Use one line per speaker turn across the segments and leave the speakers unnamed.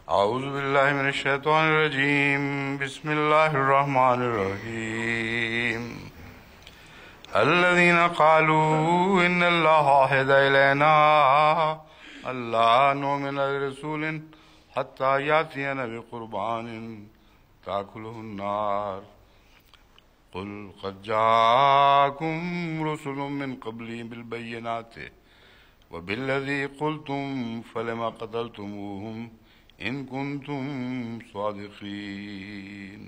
أعوذ بالله من الشيطان الرجيم بسم الله الرحمن الرحيم الذين قالوا إن الله عهد إلينا ألا نؤمن لرسول حتى يأتينا بقربان تأكله النار قل قد جاءكم رسل من قبلي بالبينات وبالذي قلتم فلما قتلتموهم إن كنتم صادقين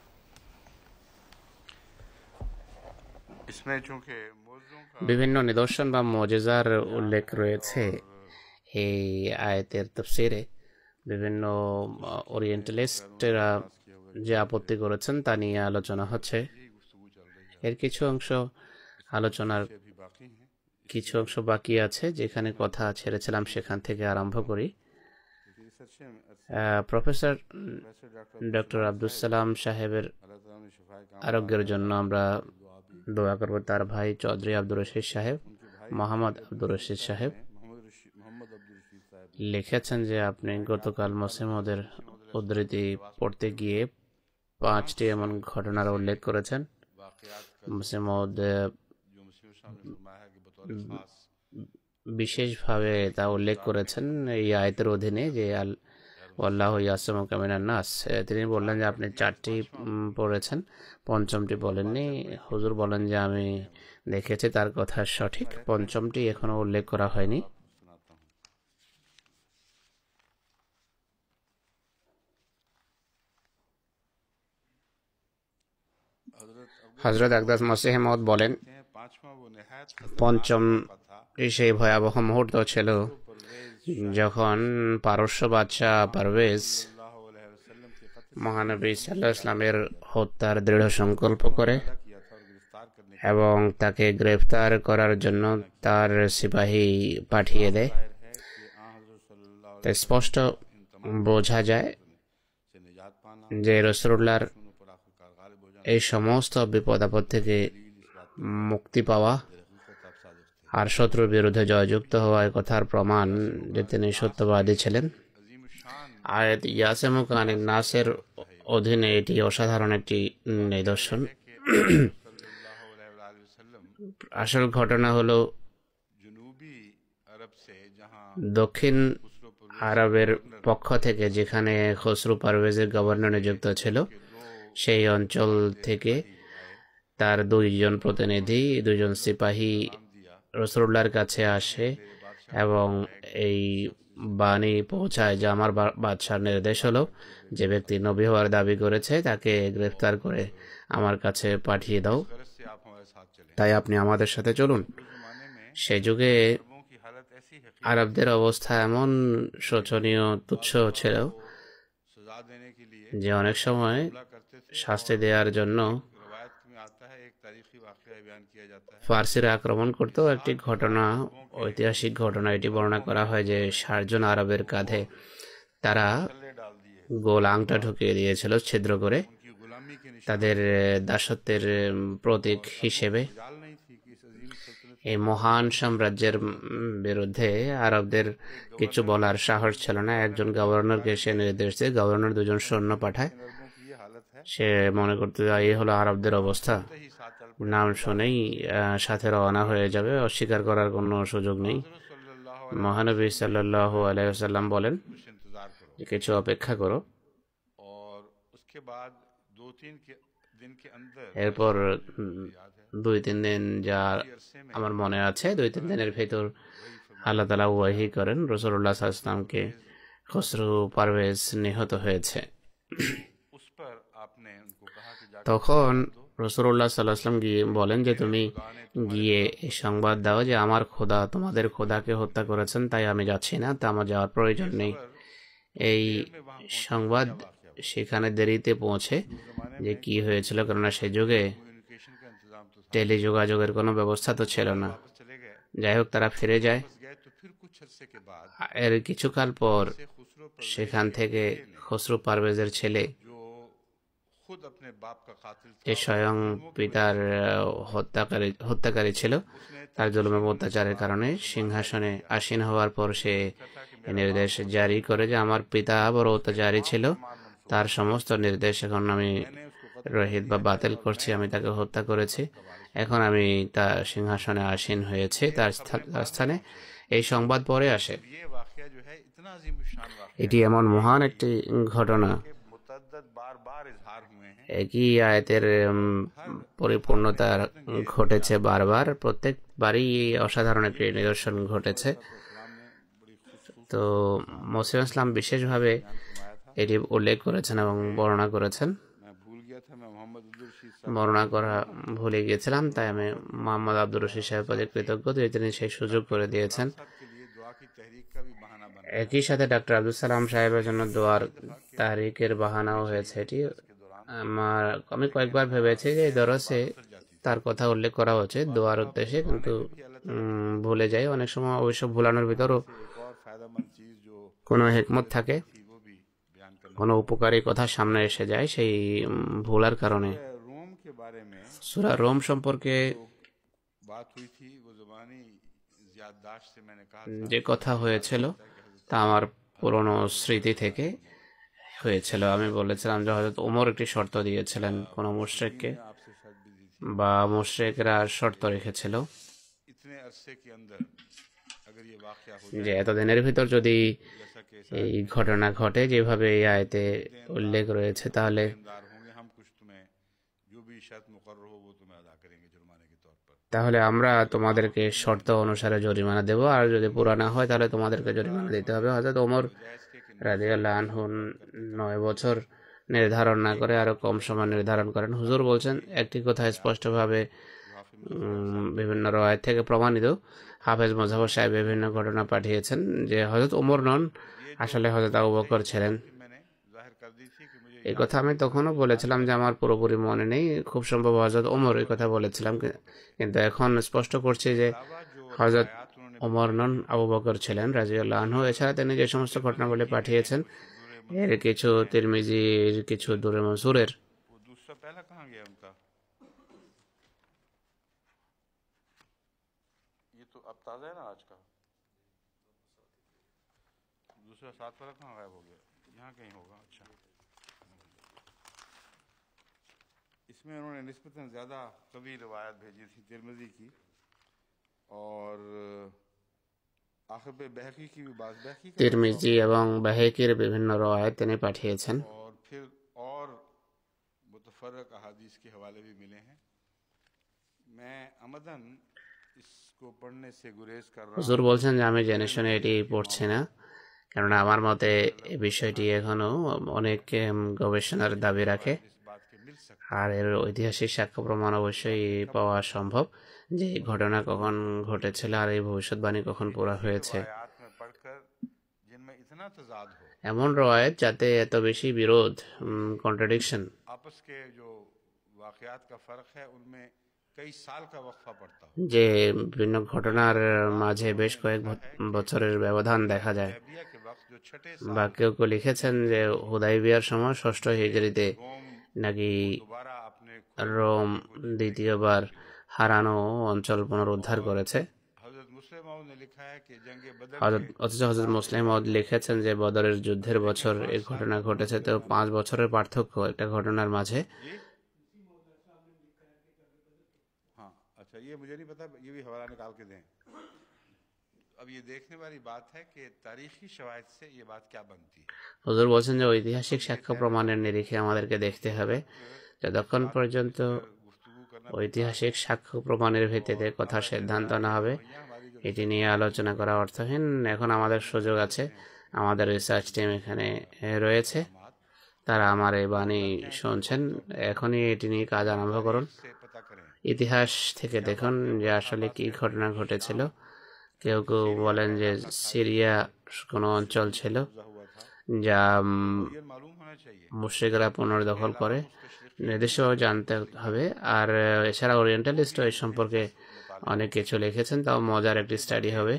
इसमें चूंकि
বিভিন্ন নিদর্শন বা মুজিজার উল্লেখ রয়েছে এই আয়াতের তাফসীরে। বিভিন্ন ওরিয়েন্টালিস্টরা যে আপত্তি করেছেন তা নিয়ে আলোচনা হচ্ছে। এর কিছু অংশ আলোচনার কিছু অংশ বাকি আছে, যেখানে কথা ছেড়েছিলাম সেখান থেকে আরম্ভ করি। প্রফেসর ডক্টর আব্দুল সালাম সাহেবের আরোগ্যের জন্য আমরা দোয়া করব। তার ভাই চৌধুরী আব্দুর রশিদ সাহেব, মোহাম্মদ আব্দুর রশিদ সাহেব লিখেছেন যে আপনি গতকাল মসিমদের উদ্ধৃতি পড়তে গিয়ে 5টি এমন ঘটনার উল্লেখ করেছেন। মসিমদ বিশেষভাবে তা উল্লেখ করেছেন এই আয়াতের অধীনে যে আল্লাহু ইয়াসিমুকা মিনান নাস। তিনি বললেন যে আপনি 4টি পড়েছেন, 5মটি বলেননি। হুজুর বলেন যে আমি দেখেছি তার কথা সঠিক, 5মটি এখনো উল্লেখ করা হয়নি। হযরত আকদাস মসিহ মউদ বলেন, 5ম সেই ভয়াবহ মুহূর্ত ছিল যখন পারস্য বাদশাহ পারভেজ মহানবী সাল্লাল্লাহু আলাইহি ওয়াসাল্লামের হত্যার দৃঢ় সংকল্প করে এবং তাকে গ্রেফতার করার জন্য তার সিপাহী পাঠিয়ে দেয়। তাই স্পষ্ট বোঝা যায় যে রাসূলুল্লাহর এই সমস্ত বিপদ আপদ থেকে মুক্তি পাওয়া আর শত্রুর বিরুদ্ধে জয়যুক্ত হওয়া এই কথার প্রমাণ যে তিনি সত্যবাদী ছিলেন। আয়াত ইয়াসিমুকা মিনান নাসের অধীনে এটি অসাধারণ একটি নিদর্শন। আসল ঘটনা হলো দক্ষিণ আরবের পক্ষ থেকে যেখানে খসরু পারভেজের গভর্নর নিযুক্ত ছিল, সেই অঞ্চল থেকে তার 2জন প্রতিনিধি, 2জন সিপাহী রাসূলুল্লাহর কাছে আসে এবং এই বাণী পৌঁছায় যে আমার বাদশার নির্দেশ হলো যে ব্যক্তি নবী হওয়ার দাবি করেছে তাকে গ্রেফতার করে আমার কাছে পাঠিয়ে দাও, তাই আপনি আমাদের সাথে চলুন। সেই যুগে আরবদের অবস্থা এমন শোচনীয়, তুচ্ছ ছিল যে অনেক সময় শাস্তি দেওয়ার জন্য ফার্সিরা আক্রমণ করতো। একটি ঘটনা, ঐতিহাসিক ঘটনা, এটি বর্ণনা করা হয় যে 60 জন আরবের কাঁধে তারা গোল আংটা ঢুকিয়ে দিয়েছিল ছিদ্র করে, তাদের দাসত্বের প্রতীক হিসেবে। এই মহান সাম্রাজ্যের বিরুদ্ধে আরবদের কিছু বলার সাহস ছিল না। একজন গভর্নরকে সে নির্দেশ দিয়ে গভর্নর 2জন সৈন্য পাঠায়। সে মনে করতে যায় এই হলো আরবদের অবস্থা, নাম শুনেই সাথে রওনা হয়ে যাবে, অস্বীকার করার কোনো সুযোগ নেই। মহানবী সাল্লাল্লাহু আলাইহি ওয়াসাল্লাম বলেন কিছু অপেক্ষা করো। এরপর 2-3 দিন, যা আমার মনে আছে, 2-3 দিনের ভেতর আল্লাহ তাআলা ওয়াহি করেন রাসূলুল্লাহ সাল্লাল্লাহু আলাইহি ওয়াসাল্লামকে খসরু পারভেজ নিহত হয়েছে। তখন রাসূলুল্লাহ সাল্লাল্লাহু আলাইহি ওয়াসাল্লাম গিয়ে বলেন যে তুমি গিয়ে এই সংবাদ দাও যে আমার খোদা তোমাদের খোদাকে হত্যা করেছেন, তাই আমি যাচ্ছি না, তা আমার যাওয়ার প্রয়োজন নেই। এই সংবাদ সেখানে দেরিতে পৌঁছে যে কি হয়েছিল, কেননা সেই যুগে টেলিযোগাযোগের কোনো ব্যবস্থা তো ছিল না। যাই হোক, তারা ফিরে যায়। এর কিছুকাল পর সেখান থেকে খসরু পারভেজের ছেলে, যে স্বয়ং পিতার হত্যাকারী ছিল, তার জুলুম এবং অত্যাচারের কারণে সিংহাসনে আসীন হওয়ার পর সে এই নির্দেশ জারি করে যে আমার পিতা বড় অত্যাচারী ছিল, তার সমস্ত নির্দেশ এখন আমি রহিত বা বাতিল করছি, আমি তাকে হত্যা করেছি, এখন আমি তার সিংহাসনে আসীন হয়েছি তার স্থানে। এই সংবাদ পরে আসে। এটি এমন মহান একটি ঘটনা, একই আয়াতের পরিপূর্ণতা ঘটেছে বারবার, প্রত্যেকবারই অসাধারণ একটি নিদর্শন ঘটেছে। তো মুসলিম ইসলাম বিশেষভাবে এটি উল্লেখ করেছেন এবং বর্ণনা করেছেন। বর্ণনা করা ভুলে গিয়েছিলাম, তাই আমি মোহাম্মদ আব্দুর রশিদ সাহেব প্রতি কৃতজ্ঞ যে তিনি সেই সুযোগ করে দিয়েছেন। একই সাথে ডক্টর আব্দুল সালাম সাহেবের জন্য দোয়ার তাহরিকের বাহানাও হয়েছে। এটি আমি কয়েকবার ভেবেছি যে এই দরসে তার কথা উল্লেখ করা হচ্ছে দোয়ার উদ্দেশ্যে, কিন্তু ভুলে যাই। অনেক সময় অবশ্য ভুলানোর ভিতরও কোনো হিকমত থাকে, কোনো উপকারী কথা সামনে এসে যায় সেই ভুলার কারণে। সূরা রোম সম্পর্কে যে কথা হয়েছিল তা আমার পুরনো স্মৃতি থেকে হয়েছিল। আমি বলেছিলাম যে হযরত ওমর একটি শর্ত দিয়েছিলেন কোনো মুশরিককে, বা মুশরিকরা শর্ত রেখেছিল যে এতদিনের ভিতর যদি এই ঘটনা ঘটে যেভাবে এই আয়াতে উল্লেখ রয়েছে, তাহলে আমরা তোমাদেরকে শর্ত অনুসারে জরিমানা দেব, আর যদি পুরা না হয় তাহলে তোমাদেরকে জরিমানা দিতে হবে। হযরত ওমর রাদিয়াল্লাহু আনহু 9 বছর নির্ধারণ না করে আরো কম সময় নির্ধারণ করেন। হুজুর বলছেন একটি কথা স্পষ্টভাবে বিভিন্ন রওয়ায়াত থেকে প্রমাণিত, হাফেজ মুজাফফর সাহেব বিভিন্ন ঘটনা পাঠিয়েছেন যে হযরত ওমর নন, আসলে হযরত আবু বকর ছিলেন। এই কথা আমি তখনও বলেছিলাম যে আমার পুরোপুরি মনে নেই, খুব সম্ভব হযরত ওমর এই কথা বলেছিলাম, কিন্তু এখন স্পষ্ট করছি যে হযরত ওমর নন, আবু বকর ছিলেন রাদিয়াল্লাহু আনহু। এছাড়া তিনি যে সমস্ত ঘটনাগুলি পাঠিয়েছেন এর কিছু তিরমিজির, কিছু দুরে মনসুরের।
इसमें उन्होंने निस्बतन ज़्यादा कवी रिवायत भेजी थी तिरमिज़ी की, और आखिर पे बहकी की भी बात, बहकी
তিরমিজি এবং বাহেকির বিভিন্ন রওয়ায়াত তিনি পাঠিয়েছেন।
और फिर और मुतफर्रक अहादीस के हवाले भी मिले हैं। मैं अमदन इसको पढ़ने से गुरेज कर रहा हूँ।
হুজুর বলছেন যে আমি জেনে শুনে এটি পড়ছি না, কারণ আমার মতে এই বিষয়টি এখনো অনেক গবেষণার দাবি রাখে, আর এর ঐতিহাসিক সাক্ষ্য প্রমাণ অবশ্যই পাওয়া সম্ভব যে এই ঘটনা কখন ঘটেছিল আর এই ভবিষ্যৎবাণী কখন পুরা হয়েছে। এমন রওয়ায়াত যাতে এত বেশি বিরোধ, কন্ট্রাডিকশন, যে বিভিন্ন ঘটনার মাঝে বেশ কয়েক বছরের ব্যবধান দেখা যায়। বা কেউ কেউ লিখেছেন যে হুদাইবিয়ার সময় 6ষ্ঠ হিজরিতে নাকি রোম দ্বিতীয়বার হারানো অঞ্চল পুনরুদ্ধার করেছে। অথচ হযরত মুসলিম মাউদ লিখেছেন যে বদরের যুদ্ধের বছর এই ঘটনা ঘটেছে। তো 5 বছরের পার্থক্য একটা ঘটনার মাঝে।
ये मुझे नहीं पता, ये भी हवाला निकाल के दें। अब ये देखने वाली बात है कि तारीखी शवाहिद से ये बात क्या बनती है।
হুজুর বলছেন যে ঐতিহাসিক সাক্ষ্য প্রমাণের নিরিখে আমাদেরকে দেখতে হবে। যতক্ষণ পর্যন্ত ঐতিহাসিক সাক্ষ্য প্রমাণের ভিত্তিতে কথা সিদ্ধান্ত না হবে, এটি নিয়ে আলোচনা করা অর্থহীন। এখন আমাদের সুযোগ আছে, আমাদের রিসার্চ টিম এখানে রয়েছে, তারা আমার এই বাণী শুনছেন, এখনই এটি নিয়ে কাজ আরম্ভ করুন। ইতিহাস থেকে দেখুন যে আসলে কি ঘটনা ঘটেছিল। কেউ কেউ বলেন যে সিরিয়া কোনো অঞ্চল ছিল যা মুশরিকরা পুনর্দখল করে, নির্দিষ্টভাবে জানতে হবে। আর এছাড়া ওরিয়েন্টালিস্টও এই সম্পর্কে অনেক কিছু লিখেছেন, তাও মজার একটি স্টাডি হবে।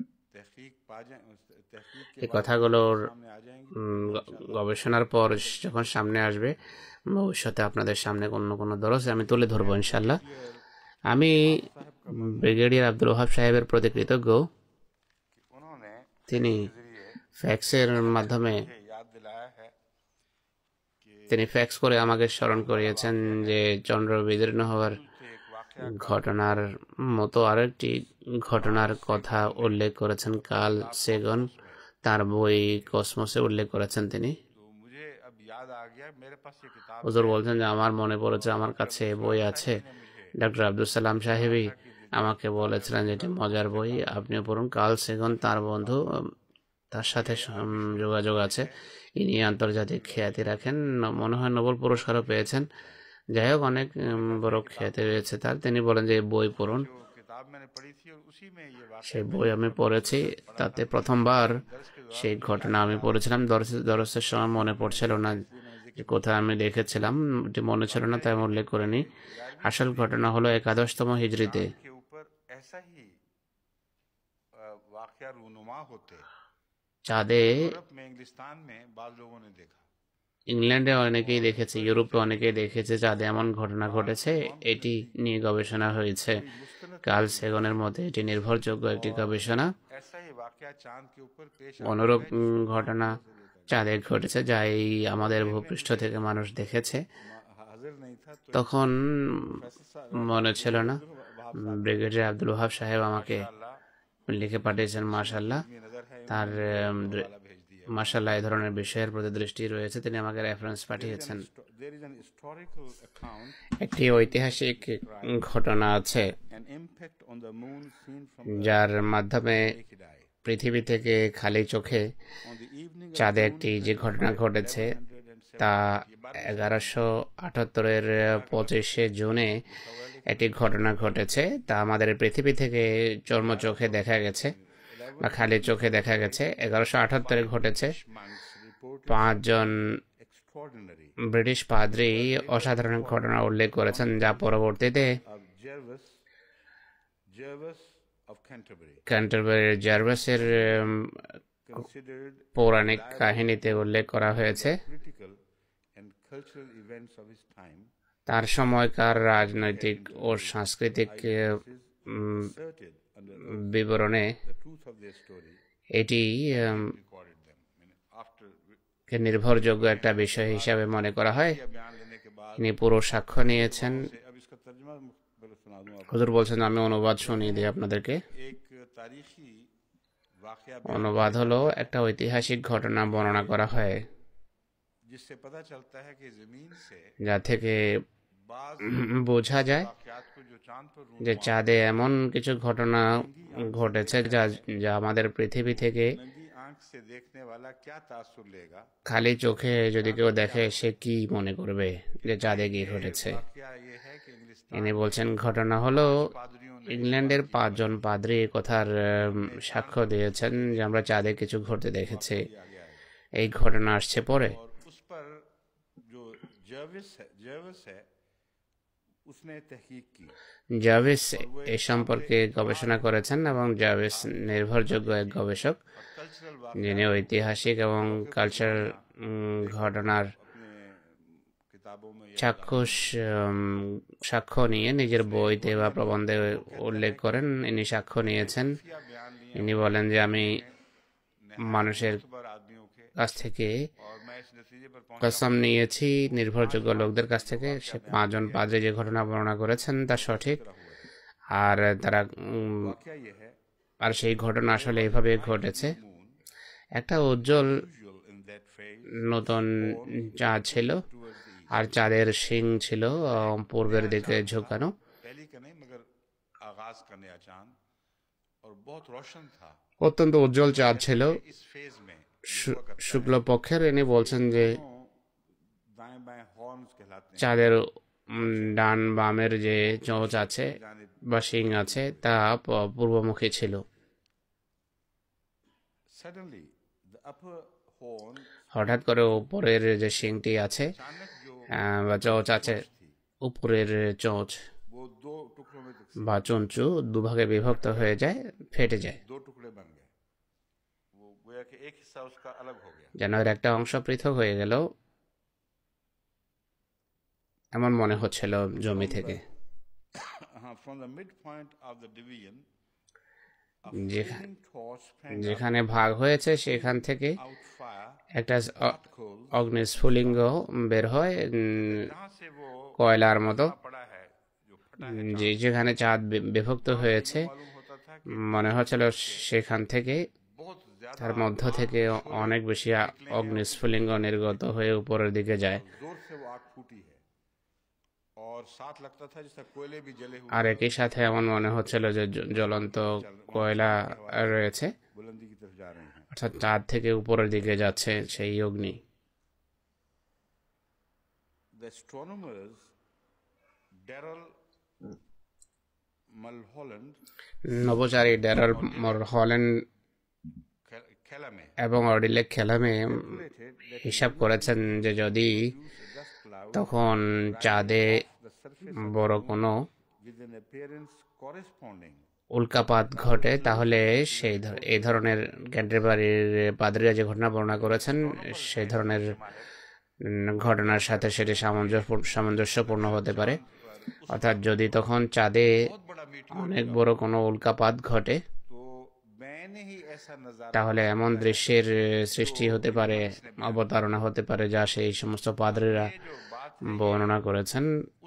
এই কথাগুলোর গবেষণার পর যখন সামনে আসবে, ভবিষ্যতে আপনাদের সামনে কোনো দরসে আমি তুলে ধরবো ইনশাল্লাহ। আমি ব্রিগেডিয়ার আব্দুল ওহাব সাহেবের প্রতি কৃতজ্ঞ। তিনি ফ্যাক্সের মাধ্যমে তিনি ফ্যাক্স করে আমাকে স্মরণ করিয়েছেন যে চন্দ্র বিদীর্ণ হওয়ার ঘটনার মতো আরেকটি ঘটনার কথা উল্লেখ করেছেন কার্ল সেগন তার বই কসমোসে উল্লেখ করেছেন তিনি। হুজুর বলছেন যে আমার মনে পড়েছে, আমার কাছে বই আছে। ডক্টর আব্দুল সালাম সাহেবী আমাকে বলেছিলেন যে এটি মজার বই, আপনিও পড়ুন। কার্ল সেগন তার বন্ধু, তার সাথে যোগাযোগ আছে, ইনি আন্তর্জাতিক খ্যাতি রাখেন, মনে হয় নোবেল পুরস্কারও পেয়েছেন। যাই হোক, অনেক বড় খ্যাতি রয়েছে তার। তিনি বলেন যে বই পড়ুন। সেই বই আমি পড়েছি, তাতে প্রথমবার সেই ঘটনা আমি পড়েছিলাম। দরসের সময় মনে পড়ছিল না যে কোথায় আমি দেখেছিলাম, এটি মনে ছিল না, তাই আমি উল্লেখ করিনি। আসল ঘটনা হলো 11তম হিজরিতে চাঁদে ইংল্যান্ডে অনেকেই দেখেছে, ইউরোপে অনেকেই দেখেছে চাঁদে এমন ঘটনা ঘটেছে। এটি নিয়ে গবেষণা হয়েছে। কার্ল সেগনের মতে এটি নির্ভরযোগ্য একটি গবেষণা। অনুরূপ ঘটনা চাঁদে ঘটেছে, যা এই আমাদের ভূপৃষ্ঠ থেকে মানুষ দেখেছে। তখন মনে ছিল না। ব্রিগেডিয়ার আব্দুল ওয়াহাব সাহেব আমাকে লিখে পাঠিয়েছেন। মাশাআল্লাহ, তার মাশাআল্লাহ এই ধরনের বিষয়ের প্রতি দৃষ্টি রয়েছে। তিনি আমাকে রেফারেন্স পাঠিয়েছেন। একটি ঐতিহাসিক ঘটনা আছে যার মাধ্যমে পৃথিবী থেকে খালি চোখে চাঁদে একটি যে ঘটনা ঘটেছে তা 1178-এর 25শে জুনে একটি ঘটনা ঘটেছে। তা আমাদের পৃথিবী থেকে চর্মচোখে দেখা গেছে বা খালি চোখে দেখা গেছে। 1178-এ ঘটেছে। 5 জন ব্রিটিশ পাদ্রী অসাধারণ ঘটনা উল্লেখ করেছেন, যা পরবর্তীতে ক্যান্টারবারির জার্ভাসের পৌরাণিক কাহিনীতে উল্লেখ করা হয়েছে। তার সময়কার রাজনৈতিক ও সাংস্কৃতিক বিবরণে এটি নির্ভরযোগ্য একটা বিষয় হিসাবে মনে করা হয়। তিনি পুরো সাক্ষ্য নিয়েছেন। হুজুর বলছেন আমি অনুবাদ শুনিয়ে দিই আপনাদেরকে। অনুবাদ হলো, একটা ঐতিহাসিক ঘটনা বর্ণনা করা হয় যা থেকে বোঝা যায় যে চাঁদে এমন কিছু ঘটনা ঘটেছে যা আমাদের পৃথিবী থেকে খালি চোখে যদি কেউ দেখে সে কি মনে করবে যে চাঁদে কি ঘটেছে। ইনি বলছেন ঘটনা হলো ইংল্যান্ডের 5 জন পাদ্রী কথার সাক্ষ্য দিয়েছেন যে আমরা চাঁদে কিছু ঘটতে দেখেছি। এই ঘটনা আসছে পরে। জাভিস এ সম্পর্কে গবেষণা করেছেন এবং জাভিস নির্ভরযোগ্য এক গবেষক, যিনি ঐতিহাসিক এবং কালচার ঘটনার চাক্ষুষ সাক্ষ্য নিয়ে নিজের বইতে বা প্রবন্ধে উল্লেখ করেন। ইনি সাক্ষ্য নিয়েছেন। ইনি বলেন যে আমি মানুষের কাছ থেকে কসম নিয়েছি, নির্ভরযোগ্য লোকদের কাছ থেকে, সে 5 জন পাদ্রী যে ঘটনা বর্ণনা করেছেন তা সঠিক। আর তারা আর সেই ঘটনা আসলে এইভাবে ঘটেছে। একটা উজ্জ্বল নতুন চাঁদ ছিল আর চাঁদের শিং ছিল পূর্বের দিকে ঝুঁকানো। অত্যন্ত উজ্জ্বল চাঁদ ছিল, শুক্লপক্ষের। ইনি বলছেন যে চাঁদের ডান বামের যে চোঁচ আছে বা শিং আছে তা পূর্বমুখী ছিল। হঠাৎ করে উপরের যে শিংটি আছে বা চোঁচ আছে, উপরের চোঁচ বা চঞ্চু দুভাগে বিভক্ত হয়ে যায়, ফেটে যায়, যেন এর একটা অংশ পৃথক হয়ে গেল এমন মনে হচ্ছিল জমি থেকে। যেখানে ভাগ হয়েছে সেখান থেকে একটা অগ্নিস্ফুলিঙ্গ বের হয় কয়লার মতো, যেখানে চাঁদ বিভক্ত হয়েছে মনে হচ্ছিল সেখান থেকে তার মধ্য থেকে অনেক বেশি অগ্নিস্ফুলিঙ্গ নির্গত হয়ে উপরের দিকে যায়। আর একই সাথে এমন মনে হচ্ছিল যে জ্বলন্ত কয়লা রয়েছে, অর্থাৎ চাঁদ থেকে উপরের দিকে যাচ্ছে সেই অগ্নি। নভোচারী ড্যারেল মালহোল্যান্ড এবং অর্ডিলে খেলামে হিসাব করেছেন যে যদি তখন চাঁদে বড় কোনো উল্কাপাত ঘটে তাহলে এই ধরনের ক্যান্টারবারির পাদ্রীরা যে ঘটনা বর্ণনা করেছেন সেই ধরনের ঘটনার সাথে সেটি সামঞ্জস্যপূর্ণ হতে পারে। অর্থাৎ যদি তখন চাঁদে অনেক বড় কোনো উল্কাপাত ঘটে তাহলে এমন দৃশ্যের সৃষ্টি হতে পারে, অবতারণা হতে পারে যা সেই সমস্ত পাদ্রীরা বর্ণনা করেছেন।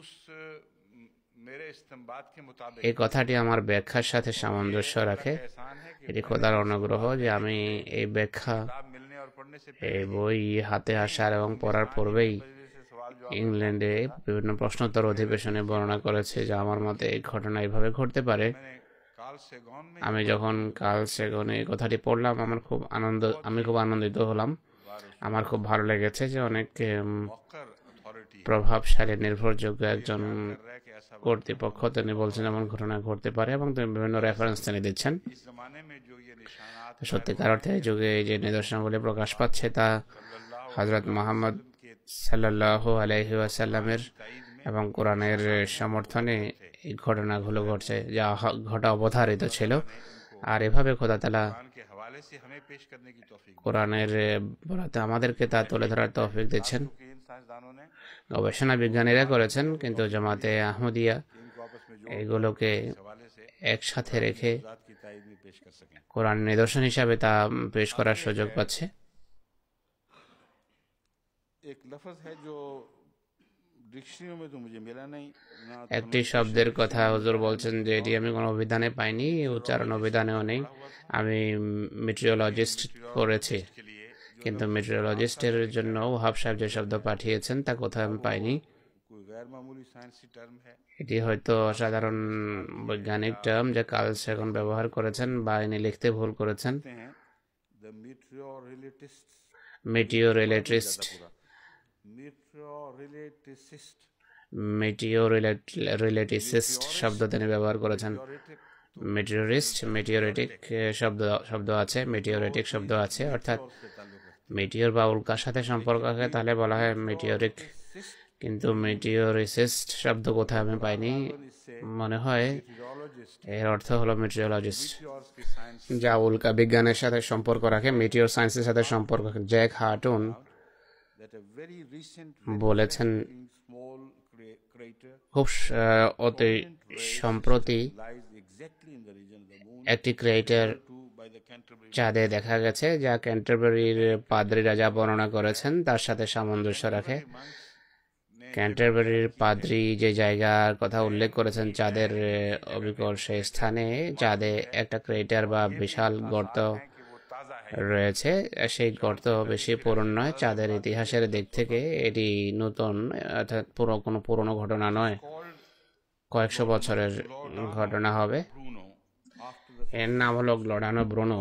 এই কথাটি আমার ব্যাখ্যার সাথে সামঞ্জস্য রাখে। এটি খোদার অনুগ্রহ যে আমি এই ব্যাখ্যা এই বই হাতে আসার এবং পড়ার পূর্বেই ইংল্যান্ডে বিভিন্ন প্রশ্নোত্তর অধিবেশনে বর্ণনা করেছে যে আমার মতে এই ঘটনা এইভাবে ঘটতে পারে। আমি যখন কার্ল সেগনে এই কথাটি পড়লাম আমি খুব আনন্দিত হলাম। আমার খুব ভালো লেগেছে যে অনেক প্রভাবশালী নির্ভরযোগ্য একজন কর্তৃপক্ষ তিনি বলছেন এমন ঘটনা ঘটতে পারে এবং তিনি বিভিন্ন রেফারেন্স তিনি দিচ্ছেন। সত্যিকার অর্থে যুগে যে নিদর্শনগুলি প্রকাশ পাচ্ছে তা হযরত মুহাম্মদ সাল্লাল্লাহু আলাইহি ওয়াসাল্লামের এবং কোরআনের সমর্থনে এই ঘটনাগুলো ঘটছে যা ঘটা অবধারিত ছিল। আর এভাবে খোদা তাআলা কোরআনের বরাতে আমাদেরকে তা তুলে ধরার তৌফিক দিচ্ছেন। গবেষণা বিজ্ঞানীরা করেছেন, কিন্তু জামাতে আহমদিয়া এগুলোকে একসাথে রেখে কোরআন নিদর্শন হিসাবে তা পেশ করার সুযোগ পাচ্ছে। একটি শব্দের কথা হুজুর বলছেন যে এটি আমি কোনো অভিধানে পাইনি, উচ্চারণ অভিধানেও নেই। আমি মেট্রিওলজিস্ট পড়েছি, কিন্তু মেট্রিওলজিস্টের জন্য ওহাব সাহেব যে শব্দ পাঠিয়েছেন তা কোথাও আমি পাইনি। এটি হয়তো অসাধারণ বৈজ্ঞানিক টার্ম যে কার্ল সেগন ব্যবহার করেছেন বা ইনি লিখতে ভুল করেছেন। মেটিওরিলেটিসিস্ট শব্দ তিনি ব্যবহার করেছেন। মেটিওরিটিক শব্দ আছে, মেটিওরিটিক শব্দ আছে, অর্থাৎ মেটিওর বা উল্কার সাথে সম্পর্ক আছে তাহলে বলা হয় মেটিওরিক, কিন্তু মেটিওরিসিস্ট শব্দ কোথায় আমি পাইনি। মনে হয় এর অর্থ হলো মেটিওরোলজিস্ট, যা উল্কা বিজ্ঞানের সাথে সম্পর্ক রাখে, মেটিওর সায়েন্সের সাথে সম্পর্ক রাখে। জ্যাক হার্টন বলেছেন খুব অতি সম্প্রতি একটি ক্রেটার চাঁদে দেখা গেছে যা ক্যান্টারবারির পাদ্রীরা যা বর্ণনা করেছেন তার সাথে সামঞ্জস্য রাখে। ক্যান্টারবারির পাদ্রী যে জায়গার কথা উল্লেখ করেছেন চাঁদের অবিকল সেই স্থানে চাঁদে একটা ক্রেটার বা বিশাল গর্ত রয়েছে। সেই গর্ত বেশি পুরনো নয়, চাঁদের ইতিহাসের দিক থেকে এটি নতুন, অর্থাৎ কোনো পুরনো ঘটনা নয়, কয়েকশো বছরের ঘটনা হবে। এর নাম হলো গ্লোডানো ব্রুনো,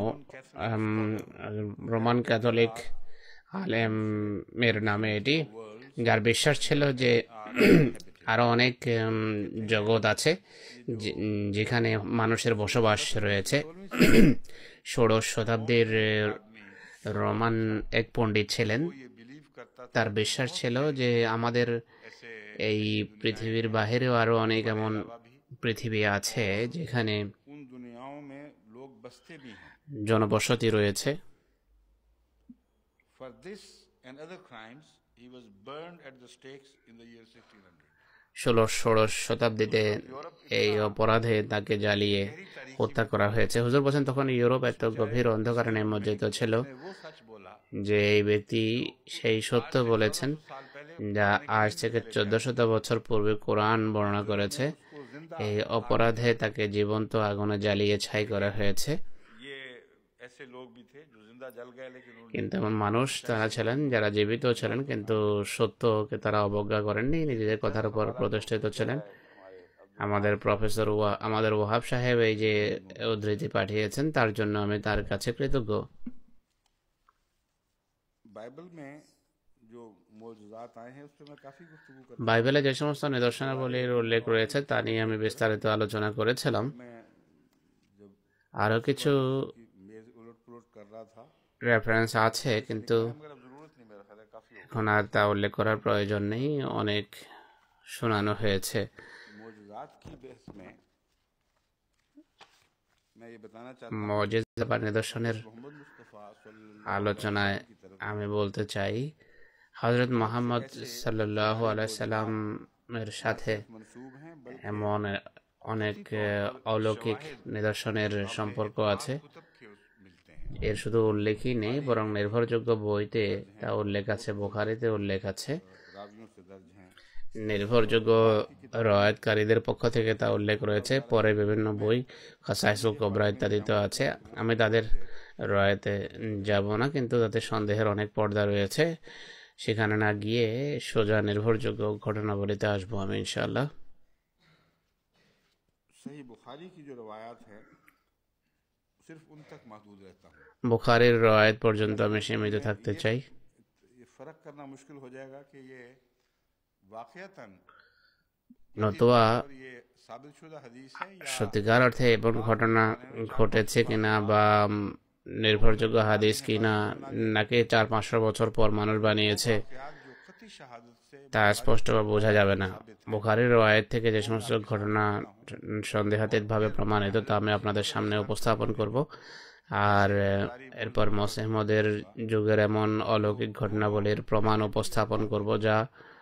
রোমান ক্যাথলিক আলেমের নামে এটি, যার বিশ্বাস ছিল যে আরো অনেক জগৎ আছে যেখানে মানুষের বসবাস রয়েছে। ষোড়শ শতাব্দীর রোমান এক পণ্ডিত ছিলেন, তার বিশ্বাস ছিল যে আমাদের এই পৃথিবীর বাহিরেও আরো অনেক এমন পৃথিবী আছে যেখানে জনবসতি রয়েছে। ষোড়শ শতাব্দীতে এই অপরাধে তাকে জ্বালিয়ে হত্যা করা হয়েছে। হুজুর বলেন তখন ইউরোপ এত গভীর অন্ধকারে নিমজ্জিত ছিল যে এই ব্যক্তি সেই সত্য বলেছেন যা আজ থেকে 1400 বছর পূর্বে কোরআন বর্ণনা করেছে। এই অপরাধে তাকে জীবন্ত আগুনে জ্বালিয়ে ছাই করা হয়েছে। কিন্তু এমন মানুষ তারা ছিলেন যারা জীবিত ছিলেন, কিন্তু সত্যকে তারা অবজ্ঞা করেননি, নিজেদের কথার উপর প্রতিষ্ঠিত ছিলেন। আমাদের প্রফেসর আমাদের ওয়াহাব সাহেব এই যে উদ্ধৃতি পাঠিয়েছেন তার জন্য আমি তার কাছে কৃতজ্ঞ। বাইবেলে যে সমস্ত নিদর্শনাবলীর উল্লেখ রয়েছে তা নিয়ে আমি বিস্তারিত আলোচনা করেছিলাম। আরো কিছু রেফারেন্স আছে, কিন্তু এখন আর তা উল্লেখ করার প্রয়োজন নেই, অনেক শোনানো হয়েছে। মুজিজা বা নিদর্শনের আলোচনায় আমি বলতে চাই, হযরত মুহাম্মদ সাল্লাল্লাহু আলাইহি সাল্লামের সাথে এমন অনেক অলৌকিক নিদর্শনের সম্পর্ক আছে। এর শুধু উল্লেখই নেই, বরং নির্ভরযোগ্য বইতে তা উল্লেখ আছে, বুখারীতে উল্লেখ আছে। নির্ভরযোগ্য রওয়ায়াতকারীদের পক্ষ থেকে তা উল্লেখ রয়েছে। পরে বিভিন্ন বই খাসাইসুল কুবরা ইত্যাদিতে আছে। আমি তাদের রওয়ায়াতে যাব না, কিন্তু তাতে সন্দেহের অনেক পর্দা রয়েছে। সেখানে না গিয়ে সোজা নির্ভরযোগ্য ঘটনাবলিতে আসবো আমি ইনশাআল্লাহ। বুখারীর রওয়ায়াত পর্যন্ত আমি সীমিত থাকতে চাই। নতুবা সত্যিকার অর্থে এমন ঘটনা ঘটেছে কিনা বা নির্ভরযোগ্য হাদিস কিনা, নাকি 400-500 বছর পর মানুষ বানিয়েছে, তা স্পষ্টভাবে বোঝা যাবে না। বুখারীর রওয়ায়াত থেকে যে সমস্ত ঘটনা সন্দেহাতীতভাবে প্রমাণিত তা আমি আপনাদের সামনে উপস্থাপন করব। আর এরপর মুসলিমদের যুগের এমন অলৌকিক ঘটনাবলীর প্রমাণ উপস্থাপন করব যা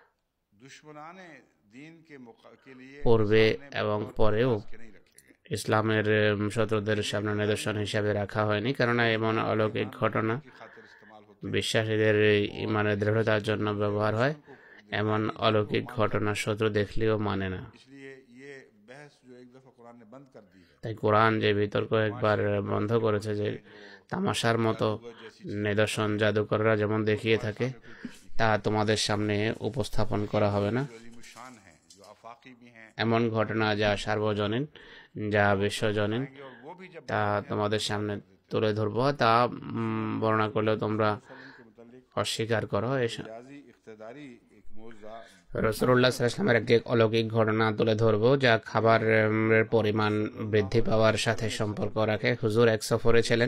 পূর্বে এবং পরেও ইসলামের শত্রুদের সামনে নিদর্শন হিসাবে রাখা হয়নি, কেননা এমন অলৌকিক ঘটনা বিশ্বাসীদের ইমানের দৃঢ়তার জন্য ব্যবহার হয়। এমন অলৌকিক ঘটনা শত্রু দেখলেও মানে না। তাই কোরআন যে বিতর্ক একবার বন্ধ করেছে যে তামাশার মতো নিদর্শন জাদুকররা যেমন দেখিয়ে থাকে তা তোমাদের সামনে উপস্থাপন করা হবে না। এমন ঘটনা যা সার্বজনীন, যা বিশ্বজনীন, তা তোমাদের সামনে তুলে ধরবো। তা বর্ণনা করলেও তোমরা অস্বীকার করো। রাসূলুল্লাহ সাল্লাল্লাহু আলাইহি ওয়াসাল্লামের একটি অলৌকিক ঘটনা তুলে ধরবো যা খাবারের পরিমাণ বৃদ্ধি পাওয়ার সাথে সম্পর্ক রাখে। হুজুর এক সফরে ছিলেন,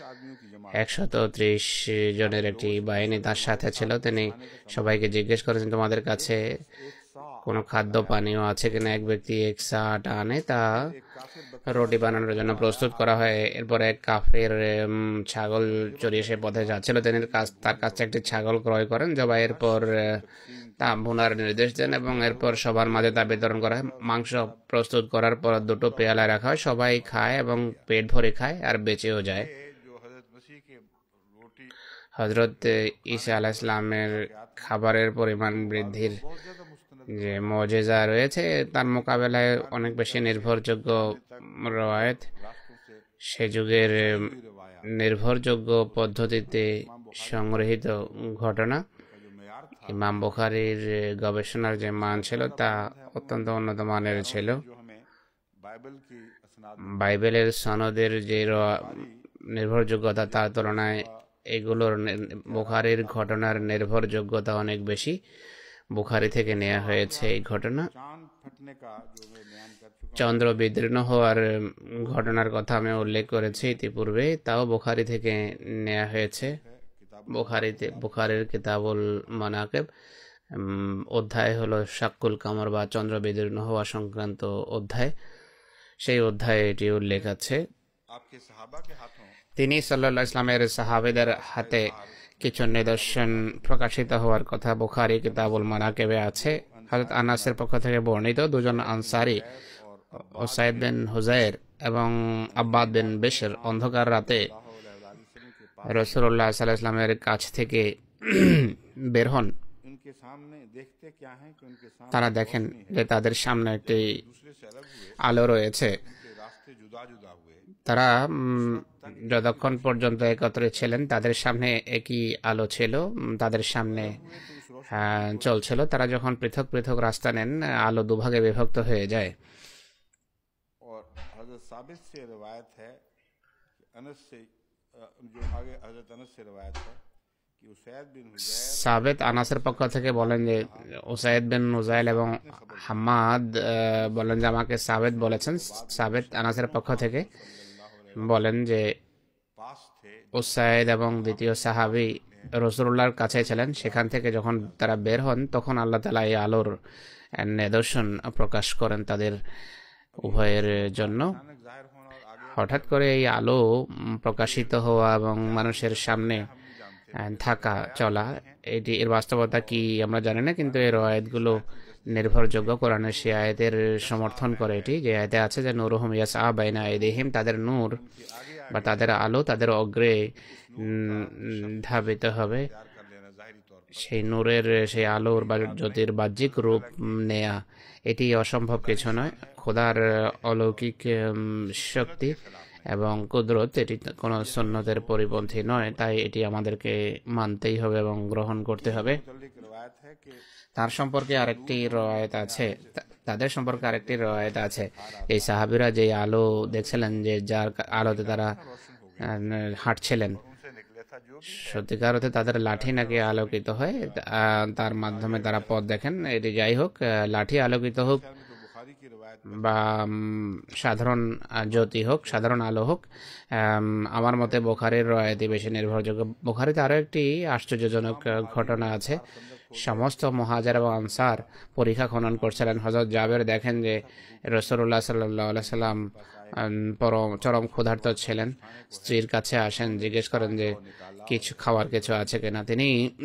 130 জনের একটি বাহিনী তার সাথে ছিল। তিনি সবাইকে জিজ্ঞেস করেছেন তোমাদের কাছে কোনো খাদ্য পানীয় আছে কিনা। এক ব্যক্তি এক সা আটা আনে, তা রুটি বানানোর জন্য প্রস্তুত করা হয়। এরপর এক কাফের ছাগল চড়িয়ে সে পথে যাচ্ছিল, তিনি তার কাছে একটি ছাগল ক্রয় করেন, জবাইয়ের পর তা ভুনার নির্দেশ দেন এবং এরপর সবার মাঝে তা বিতরণ করা হয়। মাংস প্রস্তুত করার পর 2টো পেয়ালা রাখা হয়, সবাই খায় এবং পেট ভরে খায় আর বেঁচেও যায়। হযরত ঈসা আলাইহিস সালামের খাবারের পরিমাণ বৃদ্ধির যে মুজিজা রয়েছে তার মোকাবেলায় অনেক বেশি নির্ভরযোগ্য রওয়ায়াত, সে যুগের নির্ভরযোগ্য পদ্ধতিতে সংগৃহীত ঘটনা। ইমাম বুখারীর গবেষণার যে মান ছিল তা অত্যন্ত উন্নত মানের ছিল। বাইবেলের সনদের যে নির্ভরযোগ্যতা তার তুলনায় এগুলোর বুখারীর ঘটনার নির্ভরযোগ্যতা অনেক বেশি। বুখারী থেকে নেওয়া হয়েছে এই ঘটনা। চন্দ্র বিদীর্ণ হওয়ার ঘটনার কথা আমি উল্লেখ করেছি ইতিপূর্বে, তাও বুখারী থেকে নেওয়া হয়েছে। বুখারীর কিতাবুল মানাকিব অধ্যায় হলো শাক্কুল কামর বা চন্দ্র বিদীর্ণ হওয়া সংক্রান্ত অধ্যায়। সেই অধ্যায়ে এটি উল্লেখ আছে। তিনি সাল্লাল্লাহু আলাইহি ওয়াসাল্লামের সাহাবীদের হাতে কিছু নিদর্শন প্রকাশিত হওয়ার কথা বুখারী কিতাবুল মানাকিবে আছে। হযরত আনাসের পক্ষ থেকে বর্ণিত দুজন আনসারী ওসাইদ বিন হুজাইর এবং আব্বাদ বিন বিশর অন্ধকার রাতে রাসূলুল্লাহ সাল্লাল্লাহু আলাইহি ওয়াসাল্লামের কাছ থেকে বের হন। তারা দেখেন যে তাদের সামনে একটি আলো রয়েছে। তারা যতক্ষণ পর্যন্ত একত্রে ছিলেন তাদের সামনে একই আলো ছিল, তাদের সামনে চলছিল। তারা যখন পৃথক পৃথক রাস্তা নেন, আলো দুভাগে বিভক্ত হয়ে যায়। সাবেত আনাসের পক্ষ থেকে বলেন যে উসাইদ বিন নুজাইল এবং হাম্মাদ বলেন যে আমাকে সাবেত বলেছেন। সাবেত আনাসের পক্ষ থেকে বলেন যে উসাইদ এবং দ্বিতীয় সাহাবী রাসূলুল্লাহর কাছে ছিলেন। সেখান থেকে যখন তারা বের হন তখন আল্লাহ তাআলা এই আলোর নিদর্শন প্রকাশ করেন তাদের উভয়ের জন্য। হঠাৎ করে এই আলো প্রকাশিত হওয়া এবং মানুষের সামনে থাকা চলা, এর বাস্তবতা কি আমরা জানি না, কিন্তু এই রয়াতগুলো নির্ভরযোগ্য। কোরআনের সে আয়াতের সমর্থন করে এটি, যে আয়াতে আছে যে নূরুহুম ইয়াসআ বাইনা আইদিহিম, তাদের নূর বা তাদের আলো তাদের অগ্রে ধাবিত হবে। সেই নূরের সেই আলোর বা জ্যোতির বাহ্যিক রূপ নেয়া এটি অসম্ভব কিছু নয়। খোদার অলৌকিক শক্তি এবং কুদরত, এটি কোনো সুন্নতের পরিপন্থী নয়, তাই এটি আমাদেরকে মানতেই হবে এবং গ্রহণ করতে হবে। তার সম্পর্কে আরেকটি রওয়ায়াত আছে, তাদের সম্পর্কে আরেকটি রওয়ায়াত আছে। এই সাহাবীরা যে আলো দেখছিলেন, যে যার আলোতে তারা হাঁটছিলেন, সত্যিকার অর্থে তাদের লাঠি নাকি আলোকিত হয়, তার মাধ্যমে তারা পথ দেখেন। এটি যাই হোক, লাঠি আলোকিত হোক বা সাধারণ জ্যোতি হোক, সাধারণ আলো হোক, আমার মতে বুখারীর রওয়ায়াতই বেশি নির্ভরযোগ্য। বুখারীতে আরও একটি আশ্চর্যজনক ঘটনা আছে। সমস্ত মুহাজির এবং আনসার পরীক্ষা খনন করছিলেন। হযরত জাবের দেখেন যে রাসূলুল্লাহ সাল্লাল্লাহু আলাইহি সাল্লাম চরম ক্ষুধার্ত ছিলেন। স্ত্রীর কাছে আসেন, জিজ্ঞেস করেন যে কিছু খাওয়ার কিছু আছে কিনা। তিনি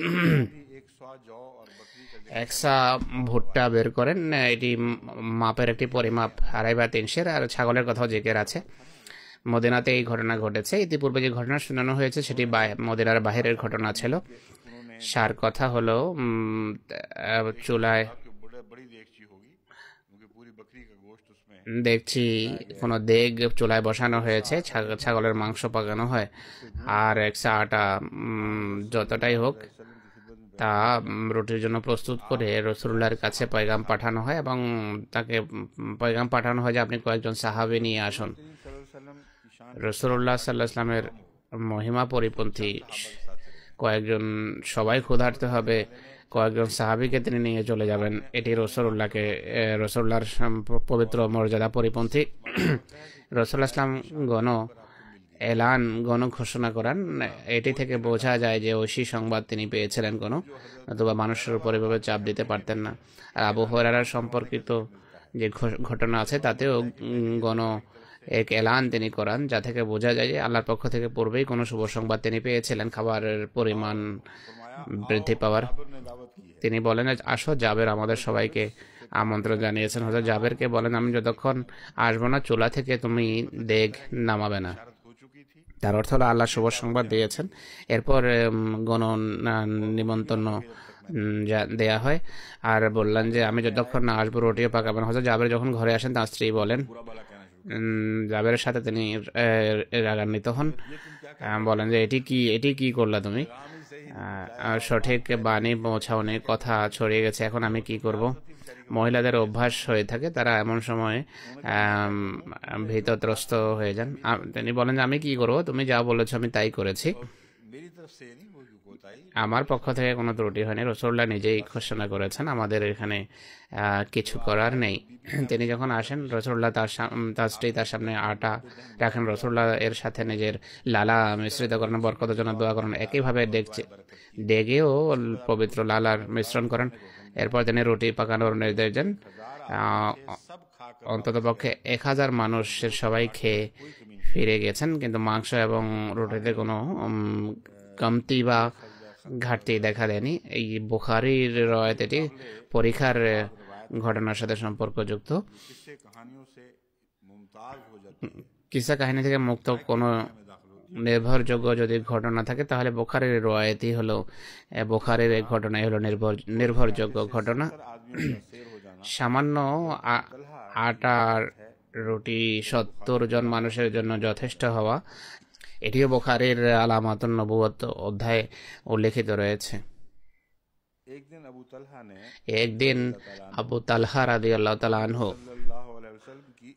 একসা ভুট্টা বের করেন, এটি মাপের একটি পরিমাপ 2.5 বা 3 সের, আর ছাগলের কথাও জিকির আছে। মদিনাতে এই ঘটনা ঘটেছে। ইতিপূর্বে যে ঘটনা শোনানো হয়েছে সেটি মদিনার বাহিরের ঘটনা ছিল। সার কথা হলো, চুলায় দেখছি কোনো দেগ চুলায় বসানো হয়েছে, ছাগলের মাংস পাকানো হয়, আর একসা আটা যতটাই হোক তা রুটির জন্য প্রস্তুত করে রাসূলুল্লাহর কাছে পয়গাম পাঠানো হয় এবং তাকে পয়গাম পাঠানো হয় যে আপনি কয়েকজন সাহাবী নিয়ে আসুন। রাসূলুল্লাহ সাল্লাল্লাহু আলাইহি ওয়াসাল্লামের মহিমা পরিপন্থী কয়েকজন, সবাই ক্ষুধার্ত হবে, কয়েকজন সাহাবীকে তিনি নিয়ে চলে যাবেন, এটি রাসূলুল্লাহর পবিত্র মর্যাদা পরিপন্থী। রাসূলুল্লাহ সাল্লাম গণ ঘোষণা করেন। এটি থেকে বোঝা যায় যে ঐশী সংবাদ তিনি পেয়েছিলেন অথবা মানুষের উপর এভাবে চাপ দিতে পারতেন না। আর আবু হুরায়রা সম্পর্কিত যে ঘটনা আছে তাতেও এক এলান তিনি করান, যা থেকে বোঝা যায় যে আল্লাহর পক্ষ থেকে পূর্বেই কোনো শুভ সংবাদ তিনি পেয়েছিলেন খাবারের পরিমাণ বৃদ্ধি পাওয়ার। তিনি বলেন, আসো, জাবের আমাদের সবাইকে আমন্ত্রণ জানিয়েছেন। হযরত জাবেরকে বলেন, আমি যতক্ষণ আসবো না চুলা থেকে তুমি দেগ নামাবে না। তার অর্থ হলো আল্লাহ শুভ সংবাদ দিয়েছেন। এরপর নিমন্ত্রণ দেয়া হয়, আর বললেন যে আমি যতক্ষণ না আসবো রুটিও পাকাবেন। হযরত জাবের যখন ঘরে আসেন, তার স্ত্রী বলেন, জাবেরের সাথে তিনি রাগান্বিত হন, বলেন যে এটি কি করলা তুমি, সঠিক বাণী পৌঁছাওনি, কথা ছড়িয়ে গেছে, এখন আমি কি করব। মহিলাদের অভ্যাস হয়ে থাকে, তারা এমন সময় ভীতত্রস্ত হয়ে যান। তিনি বলেন যে আমি কি করবো, তুমি যা বলেছো আমি তাই করেছি, আমার পক্ষ থেকে কোনো ত্রুটি হয়নি। রাসূলুল্লাহ নিজেই ঘোষণা করেছেন আমাদের এখানে কিছু করার নেই। তিনি যখন আসেন, রাসূলুল্লাহ তার স্ত্রী তার সামনে আটা রাখেন, রাসূলুল্লাহ এর সাথে নিজের লালা মিশ্রিত করেন, বরকতের জন্য দোয়া করেন। একইভাবে ডেগেও পবিত্র লালার মিশ্রণ করেন। এরপর তিনি রুটি পাকানোর নির্দেশ দেন। অন্তত পক্ষে 1000 মানুষের সবাই খেয়ে ফিরে গেছেন, কিন্তু মাংস এবং রুটিতে কোনো কমতি বা ঘাটতি দেখা দেয়নি। এই বুখারীর রওয়ায়াত এটি পরীক্ষার ঘটনার সাথে সম্পর্কযুক্ত।
किस्से कहानियों से मुमताज हो जाती है।
কিসা কাহিনী থেকে মুক্ত কোনো নির্ভরযোগ্য যদি ঘটনা থাকে তাহলে বুখারীর রওয়ায়াতই হলো, বুখারীর এই ঘটনাই হলো নির্ভরযোগ্য ঘটনা।
70 आदमियों का शेर हो जाना
সামান্য আটার রুটি 70 জন মানুষের জন্য যথেষ্ট হওয়া, এটিও বুখারীর আলামাতুন নবুওয়াত অধ্যায়ে উল্লেখিত রয়েছে।
एक दिन अबू तलहा ने
একদিন আবু তালহা রাদিয়াল্লাহু তাআলা আনহু
सल्लल्लाहु अलैहि वसल्लम की